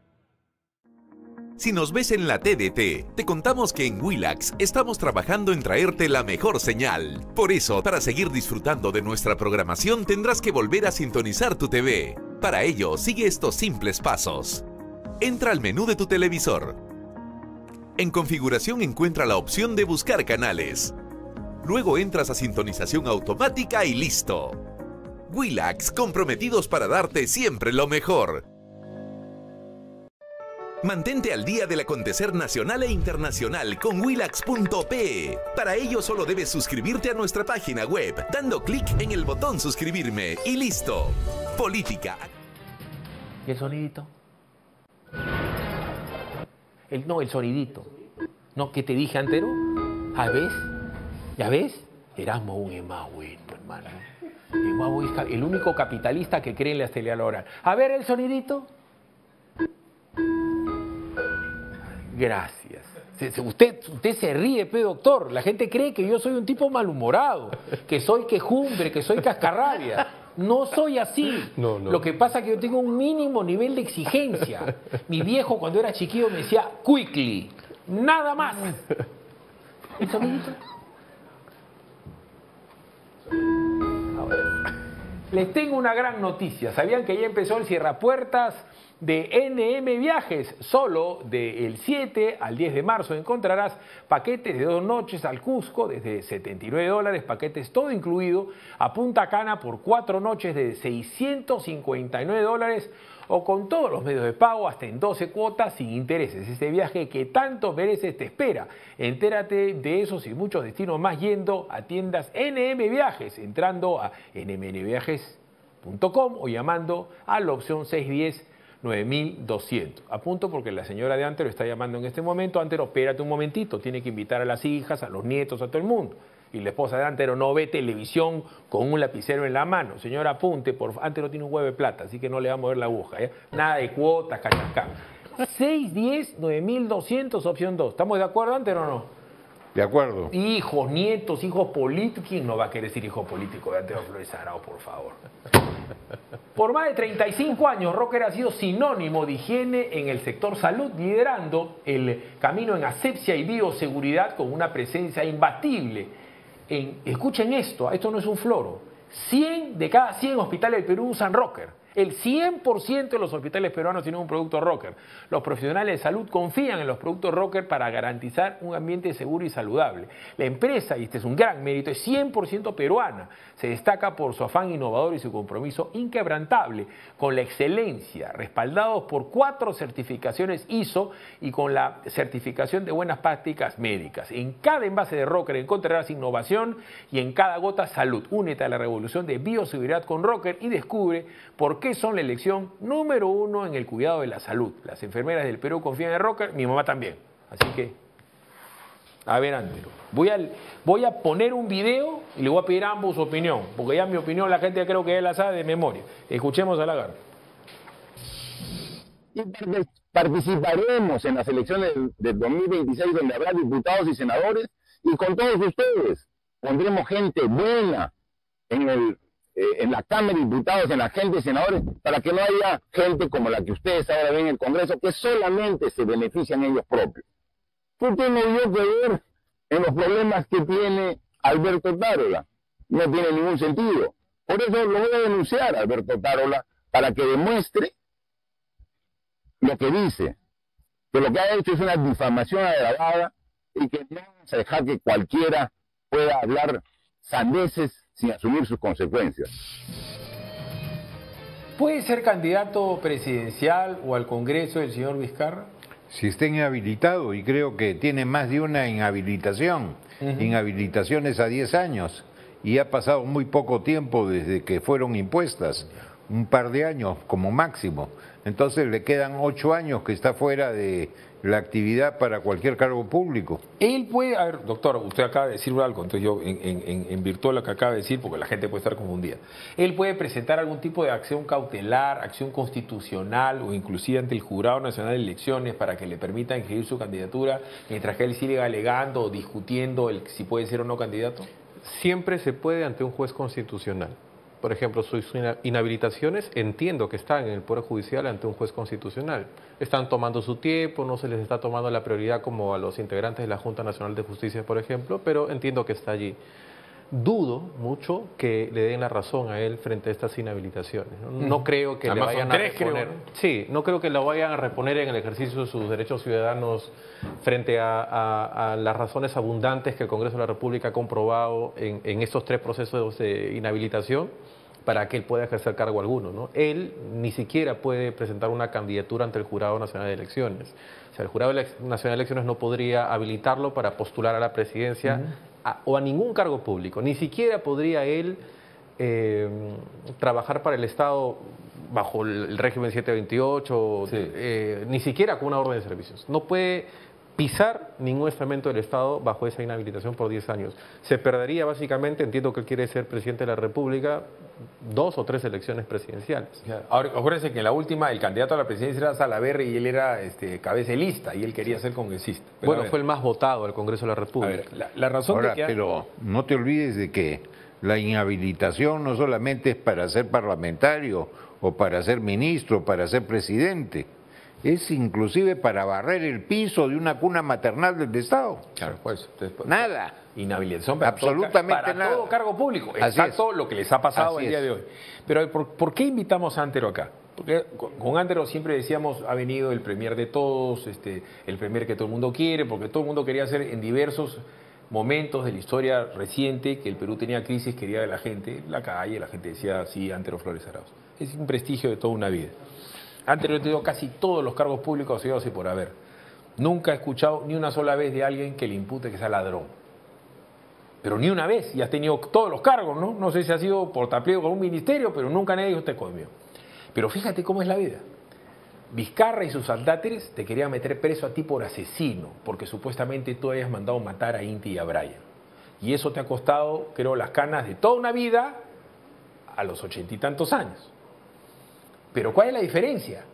Si nos ves en la T D T, te contamos que en Willax estamos trabajando en traerte la mejor señal. Por eso, para seguir disfrutando de nuestra programación, tendrás que volver a sintonizar tu T V. Para ello, sigue estos simples pasos. Entra al menú de tu televisor. En configuración encuentra la opción de buscar canales. Luego entras a sintonización automática y listo. Willax, comprometidos para darte siempre lo mejor. Mantente al día del acontecer nacional e internacional con Willax punto pe. Para ello solo debes suscribirte a nuestra página web, dando clic en el botón suscribirme y listo. Política. ¿Y el sonidito? El, no, el sonidito. ¿No? ¿Qué te dije, Antero? ¿Ya ves? ¿Ya ves? Erasmo un emagüino, hermano. Emagüino es el único capitalista que cree en la estabilidad laboral. A ver el sonidito. Gracias. Usted, usted se ríe, pe doctor. La gente cree que yo soy un tipo malhumorado, que soy quejumbre, que soy cascarrabia. No soy así. No, no. Lo que pasa es que yo tengo un mínimo nivel de exigencia. Mi viejo cuando era chiquillo me decía quickly, nada más. ¿El sonidito? Les tengo una gran noticia. ¿Sabían que ya empezó el cierrapuertas de N M Viajes? Solo del siete al diez de marzo encontrarás paquetes de dos noches al Cusco desde setenta y nueve dólares, paquetes todo incluido, a Punta Cana por cuatro noches de seiscientos cincuenta y nueve dólares o con todos los medios de pago hasta en doce cuotas sin intereses. Este viaje que tanto mereces te espera. Entérate de esos y muchos destinos más yendo a tiendas N M Viajes, entrando a ene eme ene viajes punto com o llamando a la opción seis uno cero nueve mil doscientos. Apunto porque la señora de Antero está llamando en este momento. Antero, espérate un momentito, tiene que invitar a las hijas, a los nietos, a todo el mundo. Y la esposa de Antero no ve televisión con un lapicero en la mano. Señora, apunte, por Antero tiene un huevo de plata, así que no le va a mover la aguja, ¿ya? Nada de cuotas, cachacá. seis uno cero nueve mil doscientos, opción dos. ¿Estamos de acuerdo, Antero, o no? De acuerdo. Hijos, nietos, hijos políticos. ¿Quién no va a querer ser hijo político de Antero Flores Arao, por favor? Por más de treinta y cinco años, Rocker ha sido sinónimo de higiene en el sector salud, liderando el camino en asepsia y bioseguridad con una presencia imbatible. En, escuchen esto, esto no es un floro. cien de cada cien hospitales del Perú usan Rocker. El cien por ciento de los hospitales peruanos tienen un producto Rocker. Los profesionales de salud confían en los productos Rocker para garantizar un ambiente seguro y saludable. La empresa, y este es un gran mérito, es cien por ciento peruana. Se destaca por su afán innovador y su compromiso inquebrantable con la excelencia, respaldados por cuatro certificaciones I S O y con la certificación de buenas prácticas médicas. En cada envase de Rocker encontrarás innovación y en cada gota salud. Únete a la revolución de bioseguridad con Rocker y descubre por qué son la elección número uno en el cuidado de la salud. Las enfermeras del Perú confían en Rocker, mi mamá también. Así que, a ver, Antero, voy a, voy a poner un video y le voy a pedir a ambos su opinión, porque ya mi opinión la gente creo que ya la sabe de memoria. Escuchemos a Lagarde. Participaremos en las elecciones del dos mil veintiséis, donde habrá diputados y senadores, y con todos ustedes. pondremos gente buena en, el, eh, en la Cámara de Diputados, en la gente de senadores, para que no haya gente como la que ustedes ahora ven en el Congreso, que solamente se benefician ellos propios. ¿Qué tengo yo que ver en los problemas que tiene Alberto Tarola? No tiene ningún sentido. Por eso lo voy a denunciar a Alberto Tarola, para que demuestre lo que dice, que lo que ha hecho es una difamación agravada y que no vamos a dejar que cualquiera pueda hablar sandeces sin asumir sus consecuencias. ¿Puede ser candidato presidencial o al Congreso el señor Vizcarra? Si está inhabilitado, y creo que tiene más de una inhabilitación, uh-huh. inhabilitaciones a diez años, y ha pasado muy poco tiempo desde que fueron impuestas, un par de años como máximo. Entonces le quedan ocho años que está fuera de la actividad para cualquier cargo público. Él puede, a ver, doctor, usted acaba de decir algo, entonces yo en, en, en virtud de lo que acaba de decir, porque la gente puede estar confundida. Él puede presentar algún tipo de acción cautelar, acción constitucional o inclusive ante el Jurado Nacional de Elecciones para que le permitan elegir su candidatura, mientras que él siga alegando o discutiendo el, si puede ser o no candidato. Siempre se puede ante un juez constitucional. Por ejemplo, sus inhabilitaciones entiendo que están en el Poder Judicial ante un juez constitucional. Están tomando su tiempo, no se les está tomando la prioridad como a los integrantes de la Junta Nacional de Justicia, por ejemplo, pero entiendo que está allí. Dudo mucho que le den la razón a él frente a estas inhabilitaciones. No, no creo que Además, le vayan tres, a reponer. Creo, ¿no? Sí, no creo que lo vayan a reponer en el ejercicio de sus derechos ciudadanos frente a, a, a las razones abundantes que el Congreso de la República ha comprobado en, en estos tres procesos de inhabilitación para que él pueda ejercer cargo alguno, ¿no? Él ni siquiera puede presentar una candidatura ante el Jurado Nacional de Elecciones. O sea, el Jurado Nacional de Elecciones no podría habilitarlo para postular a la presidencia uh-huh. a, o a ningún cargo público. Ni siquiera podría él eh, trabajar para el Estado bajo el régimen setecientos veintiocho, sí. eh, ni siquiera con una orden de servicios. No puede pisar ningún estamento del Estado bajo esa inhabilitación por diez años. Se perdería básicamente, entiendo que él quiere ser presidente de la República, dos o tres elecciones presidenciales. Ahora, acuérdense que en la última el candidato a la presidencia era Salaverry y él era este, cabeza de lista y él quería ser congresista. Pero bueno, fue el más votado al Congreso de la República. A ver, la, la razón Ahora, de que... pero no te olvides de que la inhabilitación no solamente es para ser parlamentario o para ser ministro, para ser presidente. Es inclusive para barrer el piso de una cuna maternal del Estado. Claro, pues, después, nada. Inhabilitación para, absolutamente para nada. todo cargo público. Así Exacto es. Lo que les ha pasado Así el día es. de hoy. Pero ¿por, ¿por qué invitamos a Antero acá? Porque con Antero siempre decíamos, ha venido el premier de todos, este, el premier que todo el mundo quiere, porque todo el mundo quería hacer en diversos momentos de la historia reciente que el Perú tenía crisis, quería de la gente, la calle, la gente decía, sí, Antero Flores Arauz. Es un prestigio de toda una vida. Antes lo he tenido casi todos los cargos públicos así por haber. Nunca he escuchado ni una sola vez de alguien que le impute que sea ladrón. Pero ni una vez, y has tenido todos los cargos, ¿no? No sé si ha sido por tapleo con un ministerio, pero nunca nadie dijo usted comió. Pero fíjate cómo es la vida. Vizcarra y sus aldáteres te querían meter preso a ti por asesino, porque supuestamente tú hayas mandado matar a Inti y a Brian. Y eso te ha costado, creo, las canas de toda una vida a los ochenta y tantos años. Pero ¿cuál es la diferencia?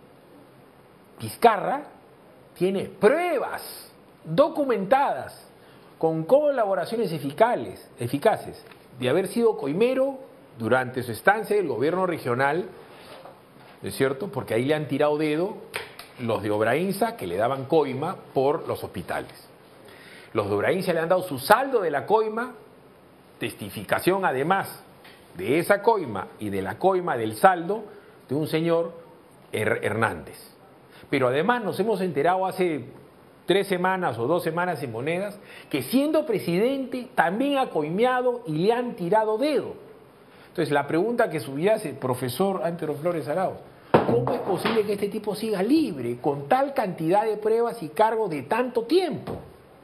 Vizcarra tiene pruebas documentadas con colaboraciones eficaces, eficaces de haber sido coimero durante su estancia del gobierno regional, ¿no es cierto? Porque ahí le han tirado dedo los de Obrainsa que le daban coima por los hospitales. Los de Obrainsa le han dado su saldo de la coima, testificación además de esa coima y de la coima del saldo de un señor Hernández. Pero además nos hemos enterado hace tres semanas o dos semanas en Monedas que siendo presidente también ha coimeado y le han tirado dedo. Entonces la pregunta que subyace, profesor Antero Flores Arauz, ¿cómo es posible que este tipo siga libre con tal cantidad de pruebas y cargos de tanto tiempo?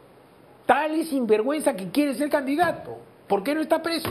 Tal es sinvergüenza que quiere ser candidato. ¿Por qué no está preso?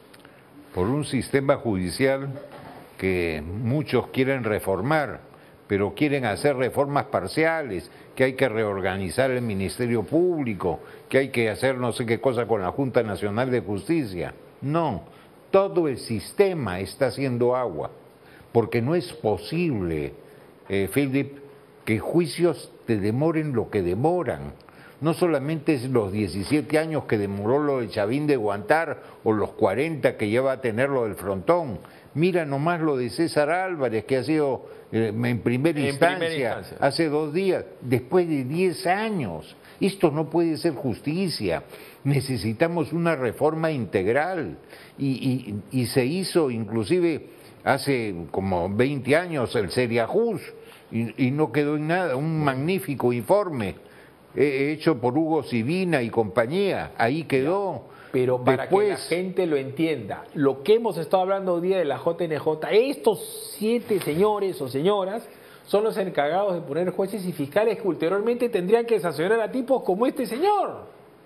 Por un sistema judicial que muchos quieren reformar, pero quieren hacer reformas parciales, que hay que reorganizar el Ministerio Público, que hay que hacer no sé qué cosa con la Junta Nacional de Justicia. No, todo el sistema está haciendo agua, porque no es posible, eh, Philip, que juicios te demoren lo que demoran. no solamente es los diecisiete años que demoró lo de Chavín de Guantar o los cuarenta que lleva a tener lo del Frontón. Mira nomás lo de César Álvarez, que ha sido eh, en, primera, en instancia, primera instancia, hace dos días, después de diez años. Esto no puede ser justicia. Necesitamos una reforma integral. Y, y, y se hizo inclusive hace como veinte años el Seriajus, y, y no quedó en nada, un magnífico informe eh, hecho por Hugo Sibina y compañía, ahí quedó. Pero para Después, que la gente lo entienda, lo que hemos estado hablando hoy día de la J N J, estos siete señores o señoras son los encargados de poner jueces y fiscales que ulteriormente tendrían que sancionar a tipos como este señor.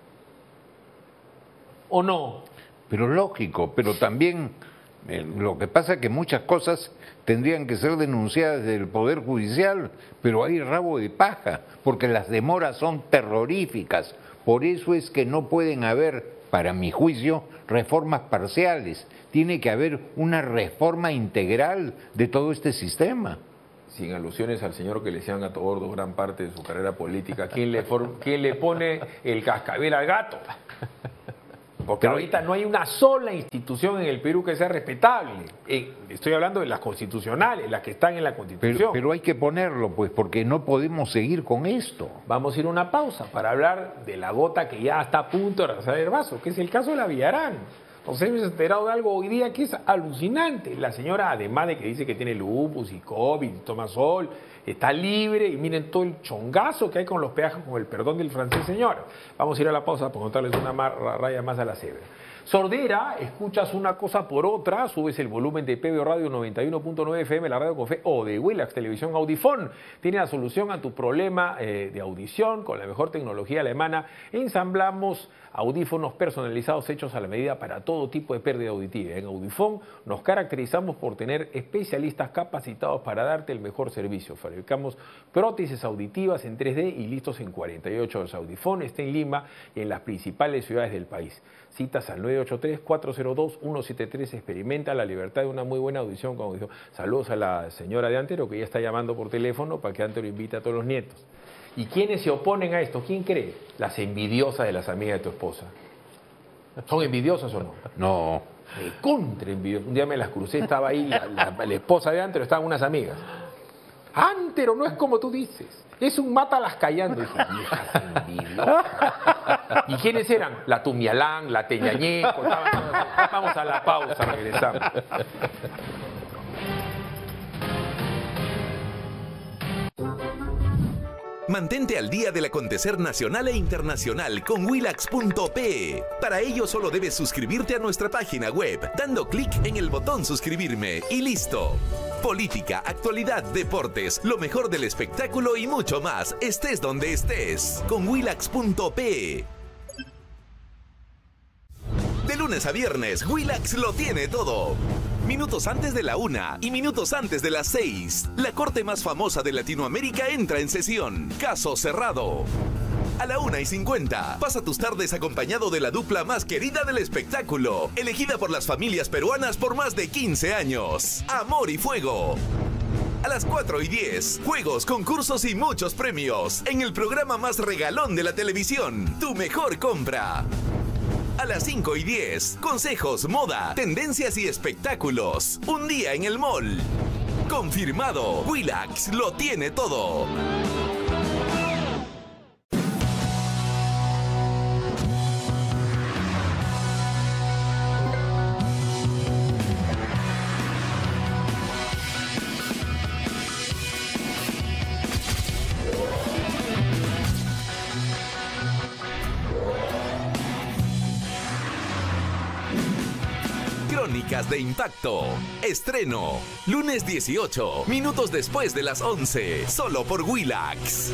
¿O no? Pero lógico, pero también eh, lo que pasa es que muchas cosas tendrían que ser denunciadas del Poder Judicial, pero hay rabo de paja, porque las demoras son terroríficas. Por eso es que no pueden haber, para mi juicio, reformas parciales. Tiene que haber una reforma integral de todo este sistema. Sin alusiones al señor que le decían Gato Gordo gran parte de su carrera política, ¿quién le, for, ¿quién le pone el cascabel al gato? Porque ahorita no hay una sola institución en el Perú que sea respetable. Eh, estoy hablando de las constitucionales, las que están en la Constitución. Pero, pero hay que ponerlo, pues, porque no podemos seguir con esto. Vamos a ir a una pausa para hablar de la gota que ya está a punto de rebasar el vaso, que es el caso de la Villarán. Nos hemos enterado de algo hoy día que es alucinante. La señora, además de que dice que tiene lupus y COVID, toma sol, está libre, y miren todo el chongazo que hay con los peajes, con el perdón del francés, señora. Vamos a ir a la pausa para contarles una mar, raya más a la cebra. Sordera, escuchas una cosa por otra, subes el volumen de P B O Radio noventa y uno punto nueve F M, la radio con fe, o de Willax Televisión Audifón. Tiene la solución a tu problema eh, de audición con la mejor tecnología alemana. Ensamblamos audífonos personalizados hechos a la medida para todo tipo de pérdida auditiva. En Audifón nos caracterizamos por tener especialistas capacitados para darte el mejor servicio. Fabricamos prótesis auditivas en tres D y listos en cuarenta y ocho horas. Audifón está en Lima y en las principales ciudades del país. Citas al nueve ocho tres, cuatro cero dos, uno siete tres. Experimenta la libertad de una muy buena audición con Audifón. Saludos a la señora de Antero, que ya está llamando por teléfono para que Antero invite a todos los nietos. ¿Y quiénes se oponen a esto? ¿Quién cree? Las envidiosas de las amigas de tu esposa. ¿Son envidiosas o no? No. Me contra envidiosas. Un día me las crucé, estaba ahí la, la, la esposa de Antero, estaban unas amigas. Antero no es como tú dices, es un mátalas callando. Dije, viejas envidiosas. ¿Y quiénes eran? La Tumialán, la Teñañeco. Vamos a la pausa, regresamos. Mantente al día del acontecer nacional e internacional con Willax punto pe. Para ello solo debes suscribirte a nuestra página web, dando clic en el botón suscribirme y listo. Política, actualidad, deportes, lo mejor del espectáculo y mucho más, estés donde estés, con Willax punto pe. De lunes a viernes, Willax lo tiene todo. Minutos antes de la una y minutos antes de las seis. La corte más famosa de Latinoamérica entra en sesión. Caso cerrado. A la una y cincuenta, pasa tus tardes acompañado de la dupla más querida del espectáculo, elegida por las familias peruanas por más de quince años. Amor y Fuego. A las cuatro y diez, juegos, concursos y muchos premios en el programa más regalón de la televisión, Tu Mejor Compra. A las cinco y diez, consejos, moda, tendencias y espectáculos. Un día en el mall. Confirmado, Willax lo tiene todo. Crónicas de Impacto. Estreno. Lunes dieciocho, minutos después de las once. Solo por Willax.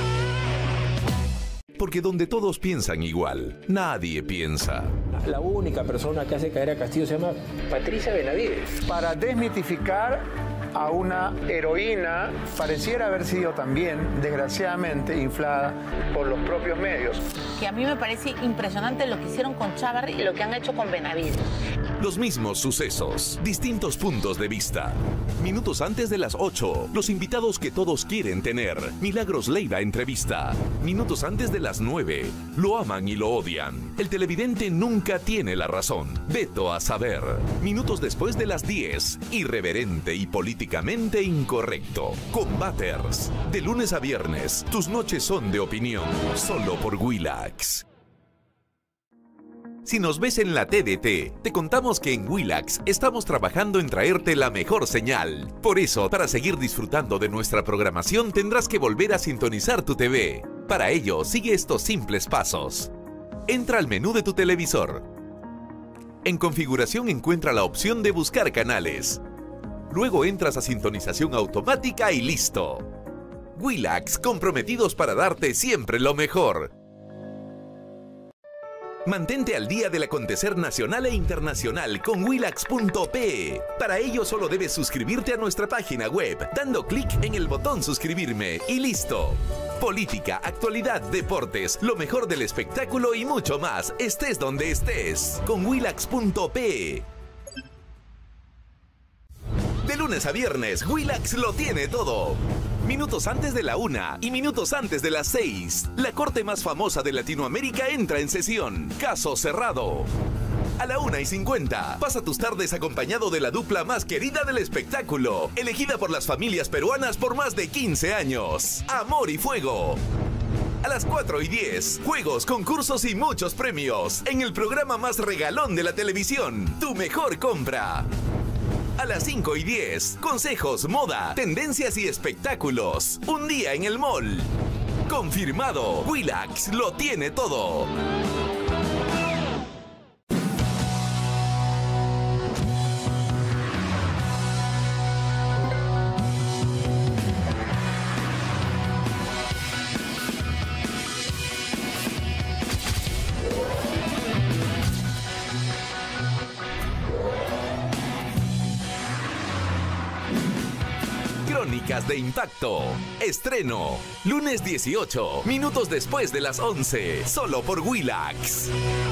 Porque donde todos piensan igual, nadie piensa. La única persona que hace caer a Castillo se llama Patricia Benavides. Para desmitificar a una heroína, pareciera haber sido también, desgraciadamente, inflada por los propios medios. Que a mí me parece impresionante lo que hicieron con Chávarri y lo que han hecho con Benavides. Los mismos sucesos, distintos puntos de vista. Minutos antes de las ocho, los invitados que todos quieren tener. Milagros Leiva entrevista. Minutos antes de las nueve, lo aman y lo odian. El televidente nunca tiene la razón. Veto a saber. Minutos después de las diez, irreverente y políticamente incorrecto. Combaters. De lunes a viernes, tus noches son de opinión. Solo por Willax. Si nos ves en la T D T, te contamos que en Willax estamos trabajando en traerte la mejor señal. Por eso, para seguir disfrutando de nuestra programación, tendrás que volver a sintonizar tu T V. Para ello, sigue estos simples pasos. Entra al menú de tu televisor. En configuración encuentra la opción de buscar canales. Luego entras a sintonización automática y listo. Willax, comprometidos para darte siempre lo mejor. Mantente al día del acontecer nacional e internacional con Willax punto pe. Para ello solo debes suscribirte a nuestra página web, dando clic en el botón suscribirme y listo. Política, actualidad, deportes, lo mejor del espectáculo y mucho más, estés donde estés, con Willax punto pe. De lunes a viernes, Willax lo tiene todo. Minutos antes de la una y minutos antes de las seis, la corte más famosa de Latinoamérica entra en sesión. Caso cerrado. A la una y cincuenta, pasa tus tardes acompañado de la dupla más querida del espectáculo, elegida por las familias peruanas por más de quince años. Amor y Fuego. A las cuatro y diez, juegos, concursos y muchos premios, en el programa más regalón de la televisión, Tu Mejor Compra. A las cinco y diez, consejos, moda, tendencias y espectáculos. Un día en el mall. Confirmado, Willax lo tiene todo. Crónicas de Impacto. Estreno. Lunes dieciocho, minutos después de las once. Solo por Willax.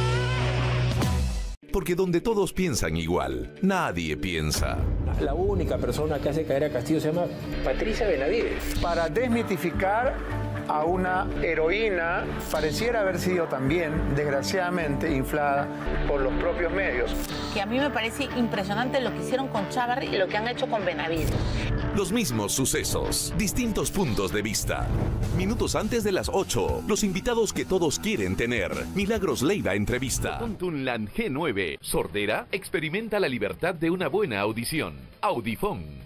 Porque donde todos piensan igual, nadie piensa. La única persona que hace caer a Castillo se llama Patricia Benavides. Para desmitificar a una heroína, pareciera haber sido también, desgraciadamente, inflada por los propios medios. Que a mí me parece impresionante lo que hicieron con Chávarri y lo que han hecho con Benavides. Los mismos sucesos, distintos puntos de vista. Minutos antes de las ocho, los invitados que todos quieren tener. Milagros Leiva entrevista. Con Tunland G nueve, sordera, experimenta la libertad de una buena audición. Audifón.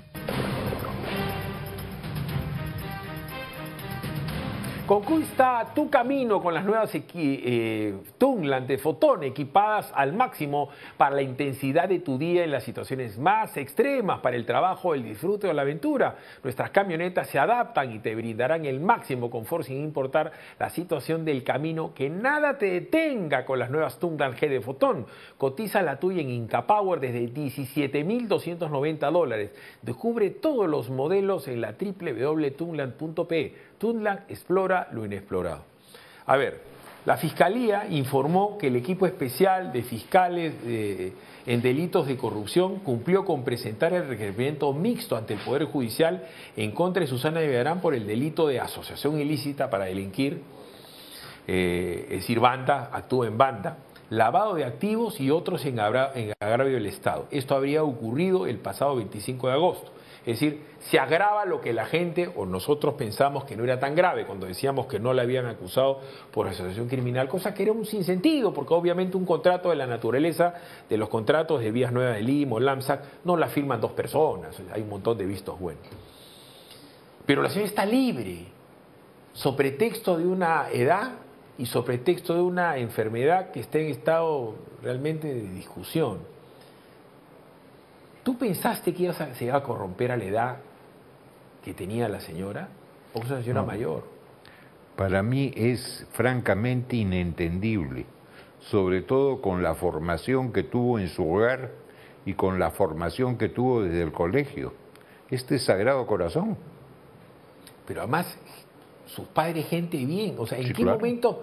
Conquista tu camino con las nuevas eh, Tunland de Fotón, equipadas al máximo para la intensidad de tu día en las situaciones más extremas, para el trabajo, el disfrute o la aventura. Nuestras camionetas se adaptan y te brindarán el máximo confort sin importar la situación del camino. Que nada te detenga con las nuevas Tunland G de Fotón. Cotiza la tuya en Inca Power desde diecisiete mil doscientos noventa dólares. Descubre todos los modelos en la doble u doble u doble u punto tunland punto pe. Tunland explora lo inexplorado. A ver, la Fiscalía informó que el equipo especial de fiscales eh, en delitos de corrupción cumplió con presentar el requerimiento mixto ante el Poder Judicial en contra de Susana Villarán por el delito de asociación ilícita para delinquir, eh, es decir, banda, actúa en banda, lavado de activos y otros en, agra en agravio del Estado. Esto habría ocurrido el pasado veinticinco de agosto. Es decir, se agrava lo que la gente o nosotros pensamos que no era tan grave cuando decíamos que no la habían acusado por asociación criminal, cosa que era un sinsentido, porque obviamente un contrato de la naturaleza de los contratos de Vías Nuevas de Lima o LAMSAC no la firman dos personas, hay un montón de vistos buenos. Pero la señora está libre, sobre pretexto de una edad y sobre pretexto de una enfermedad que está en estado realmente de discusión. ¿Tú pensaste que se iba a corromper a la edad que tenía la señora? ¿O es una señora no. mayor? Para mí es francamente inentendible, sobre todo con la formación que tuvo en su hogar y con la formación que tuvo desde el colegio. Este es Sagrado Corazón. Pero además, sus padres gente bien. O sea, ¿en sí, qué claro. momento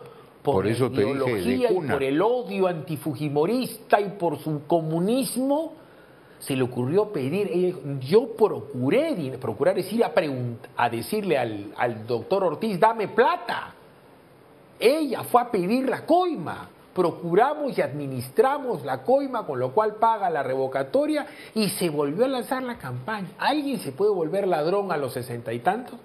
por, por eso la te dije de ideología y cuna. por el odio antifujimorista y por su comunismo, se le ocurrió pedir, ella dijo, yo procuré, procurar es ir a, a decirle al, al doctor Ortiz, dame plata. Ella fue a pedir la coima. Procuramos y administramos la coima, con lo cual paga la revocatoria, y se volvió a lanzar la campaña. ¿Alguien se puede volver ladrón a los sesenta y tantos?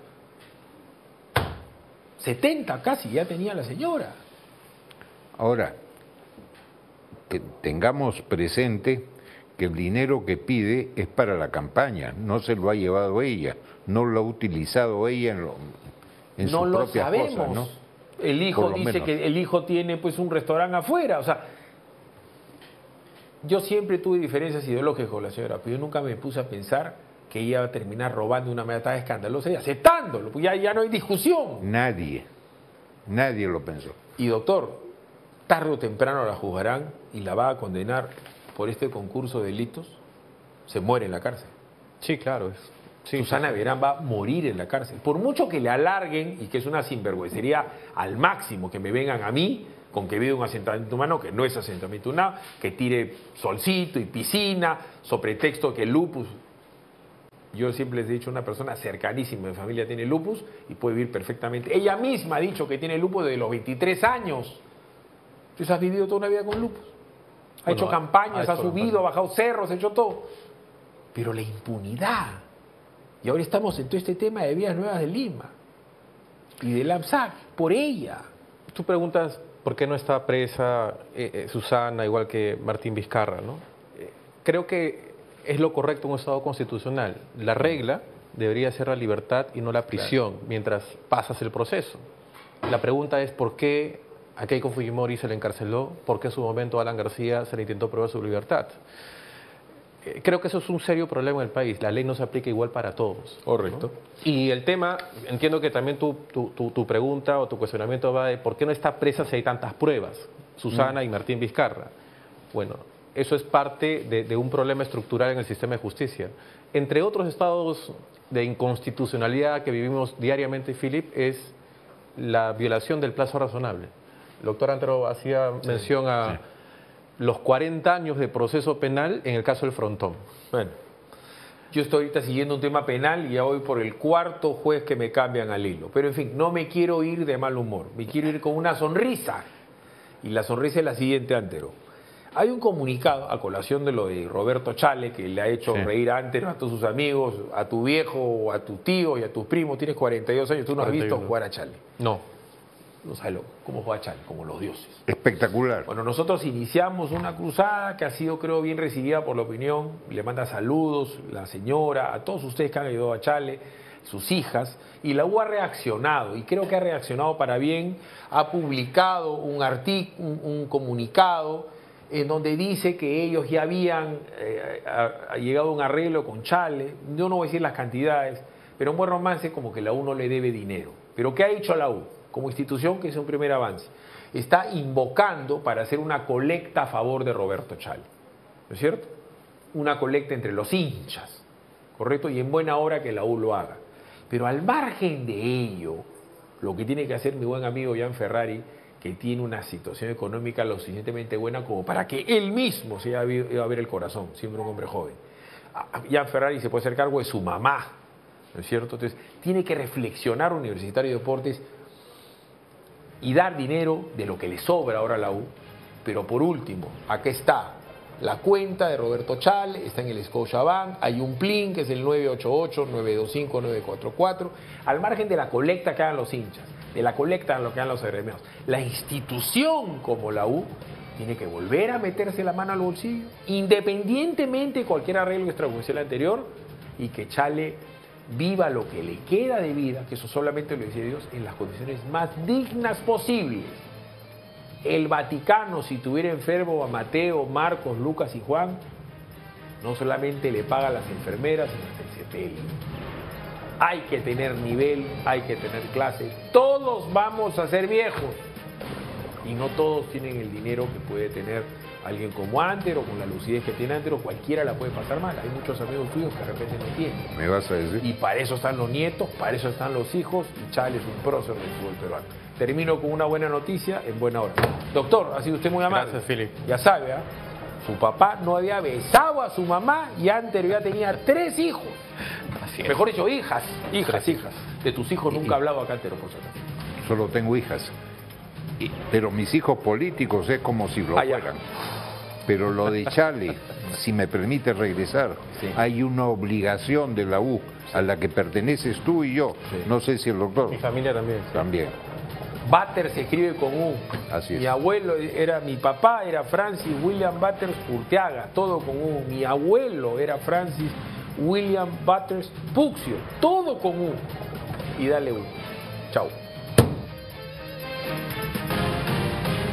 Setenta casi ya tenía la señora. Ahora, que tengamos presente que el dinero que pide es para la campaña, no se lo ha llevado ella, no lo ha utilizado ella en, lo, en no sus lo propias sabemos. cosas, ¿no? El hijo Por lo dice menos. que el hijo tiene pues un restaurante afuera, o sea, yo siempre tuve diferencias ideológicas con la señora, pero yo nunca me puse a pensar que ella iba a terminar robando de una manera tan escandalosa y aceptándolo, pues ya, ya no hay discusión. Nadie, nadie lo pensó. Y doctor, tarde o temprano la juzgarán y la va a condenar por este concurso de delitos, se muere en la cárcel. Sí, claro. Es, sí, Susana sí. Verán va a morir en la cárcel. Por mucho que le alarguen, y que es una sinvergüencería al máximo, que me vengan a mí con que vive un asentamiento humano, que no es asentamiento humano, que tire solcito y piscina, sobre pretexto que el lupus. Yo siempre les he dicho, una persona cercanísima de mi familia tiene lupus y puede vivir perfectamente. Ella misma ha dicho que tiene lupus desde los veintitrés años. Entonces has vivido toda una vida con lupus. Ha Bueno, hecho campañas, ha ha, hecho subido, campaña. ha bajado cerros, ha hecho todo. Pero la impunidad. Y ahora estamos en todo este tema de Vías Nuevas de Lima y del AMSAC, por ella. Tú preguntas por qué no está presa eh, eh, Susana, igual que Martín Vizcarra, ¿no? Eh, creo que es lo correcto en un Estado constitucional. La regla debería ser la libertad y no la prisión, claro, mientras pasas el proceso. La pregunta es por qué a Keiko Fujimori se le encarceló, por qué en su momento a Alan García se le intentó probar su libertad. Eh, creo que eso es un serio problema en el país. La ley no se aplica igual para todos. Correcto. ¿No? Y el tema, entiendo que también tu, tu, tu, tu pregunta o tu cuestionamiento va de por qué no está presa si hay tantas pruebas, Susana mm. y Martín Vizcarra. Bueno, eso es parte de, de un problema estructural en el sistema de justicia. Entre otros estados de inconstitucionalidad que vivimos diariamente, Philip, es la violación del plazo razonable. El doctor Antero hacía sí, mención a sí. los cuarenta años de proceso penal en el caso del Frontón. Bueno, yo estoy ahorita siguiendo un tema penal y ya voy por el cuarto juez que me cambian al hilo. Pero en fin, no me quiero ir de mal humor, me quiero ir con una sonrisa. Y la sonrisa es la siguiente, Antero. Hay un comunicado a colación de lo de Roberto Chale, que le ha hecho sí. reír a Antero, a todos sus amigos, a tu viejo, a tu tío y a tus primos. Tienes cuarenta y dos años, tú no has visto jugar a Chale. No. No sabes lo, cómo juega Chale, como los dioses. Espectacular. Bueno, nosotros iniciamos una cruzada que ha sido, creo, bien recibida por la opinión. Le manda saludos la señora, a todos ustedes que han ayudado a Chale, sus hijas, y la U ha reaccionado, y creo que ha reaccionado para bien. Ha publicado un artículo, un, un comunicado, en donde dice que ellos ya habían eh, a, a llegado a un arreglo con Chale. Yo no voy a decir las cantidades, pero en buen romance como que la U no le debe dinero. ¿Pero qué ha hecho la U? Como institución, que es un primer avance, está invocando para hacer una colecta a favor de Roberto Chale, ¿no es cierto? Una colecta entre los hinchas, ¿correcto? Y en buena hora que la U lo haga. Pero al margen de ello, lo que tiene que hacer mi buen amigo Jan Ferrari, que tiene una situación económica lo suficientemente buena como para que él mismo se iba a ver el corazón, siendo un hombre joven. Jan Ferrari se puede hacer cargo de su mamá, ¿no es cierto? Entonces, tiene que reflexionar Universitario de Deportes y dar dinero de lo que le sobra ahora a la U. Pero por último, acá está la cuenta de Roberto Chale, está en el Scotiabank, hay un plin que es el nueve ocho ocho, nueve dos cinco, nueve cuatro cuatro, al margen de la colecta que hagan los hinchas, de la colecta lo que hagan los agremiados. La institución como la U tiene que volver a meterse la mano al bolsillo, independientemente de cualquier arreglo extrajudicial anterior, y que Chale viva lo que le queda de vida, que eso solamente lo dice Dios, en las condiciones más dignas posibles. El Vaticano, si tuviera enfermo a Mateo, Marcos, Lucas y Juan, no solamente le paga a las enfermeras, sino hasta el sepelio. Hay que tener nivel, hay que tener clases. Todos vamos a ser viejos y no todos tienen el dinero que puede tener Alguien como Antero, con la lucidez que tiene Antero, cualquiera la puede pasar mal. Hay muchos amigos tuyos que de repente no tienen. ¿Me vas a decir? Y para eso están los nietos, para eso están los hijos, y Chale es un prócer del fútbol peruano. Termino con una buena noticia en buena hora. Doctor, ha sido usted muy amable. Gracias, Philip. Ya sabe, ¿eh? Su papá no había besado a su mamá y Antero ya tenía tres hijos. Así es. Mejor dicho, hijas. Hijas, hijas. De tus hijos nunca ha hablado acá, Antero, por si acaso. Solo tengo hijas. Pero mis hijos políticos es como si lo Ah, ya. fueran. Pero lo de Chale, si me permite regresar, Sí. hay una obligación de la U a la que perteneces tú y yo. Sí. No sé si el doctor. Mi familia también. También. Butters se escribe con U. Así es. Mi abuelo era, mi papá era Francis William Butters Urteaga, todo con U. Mi abuelo era Francis William Butters Puxio, todo con U. Y dale U. Chao.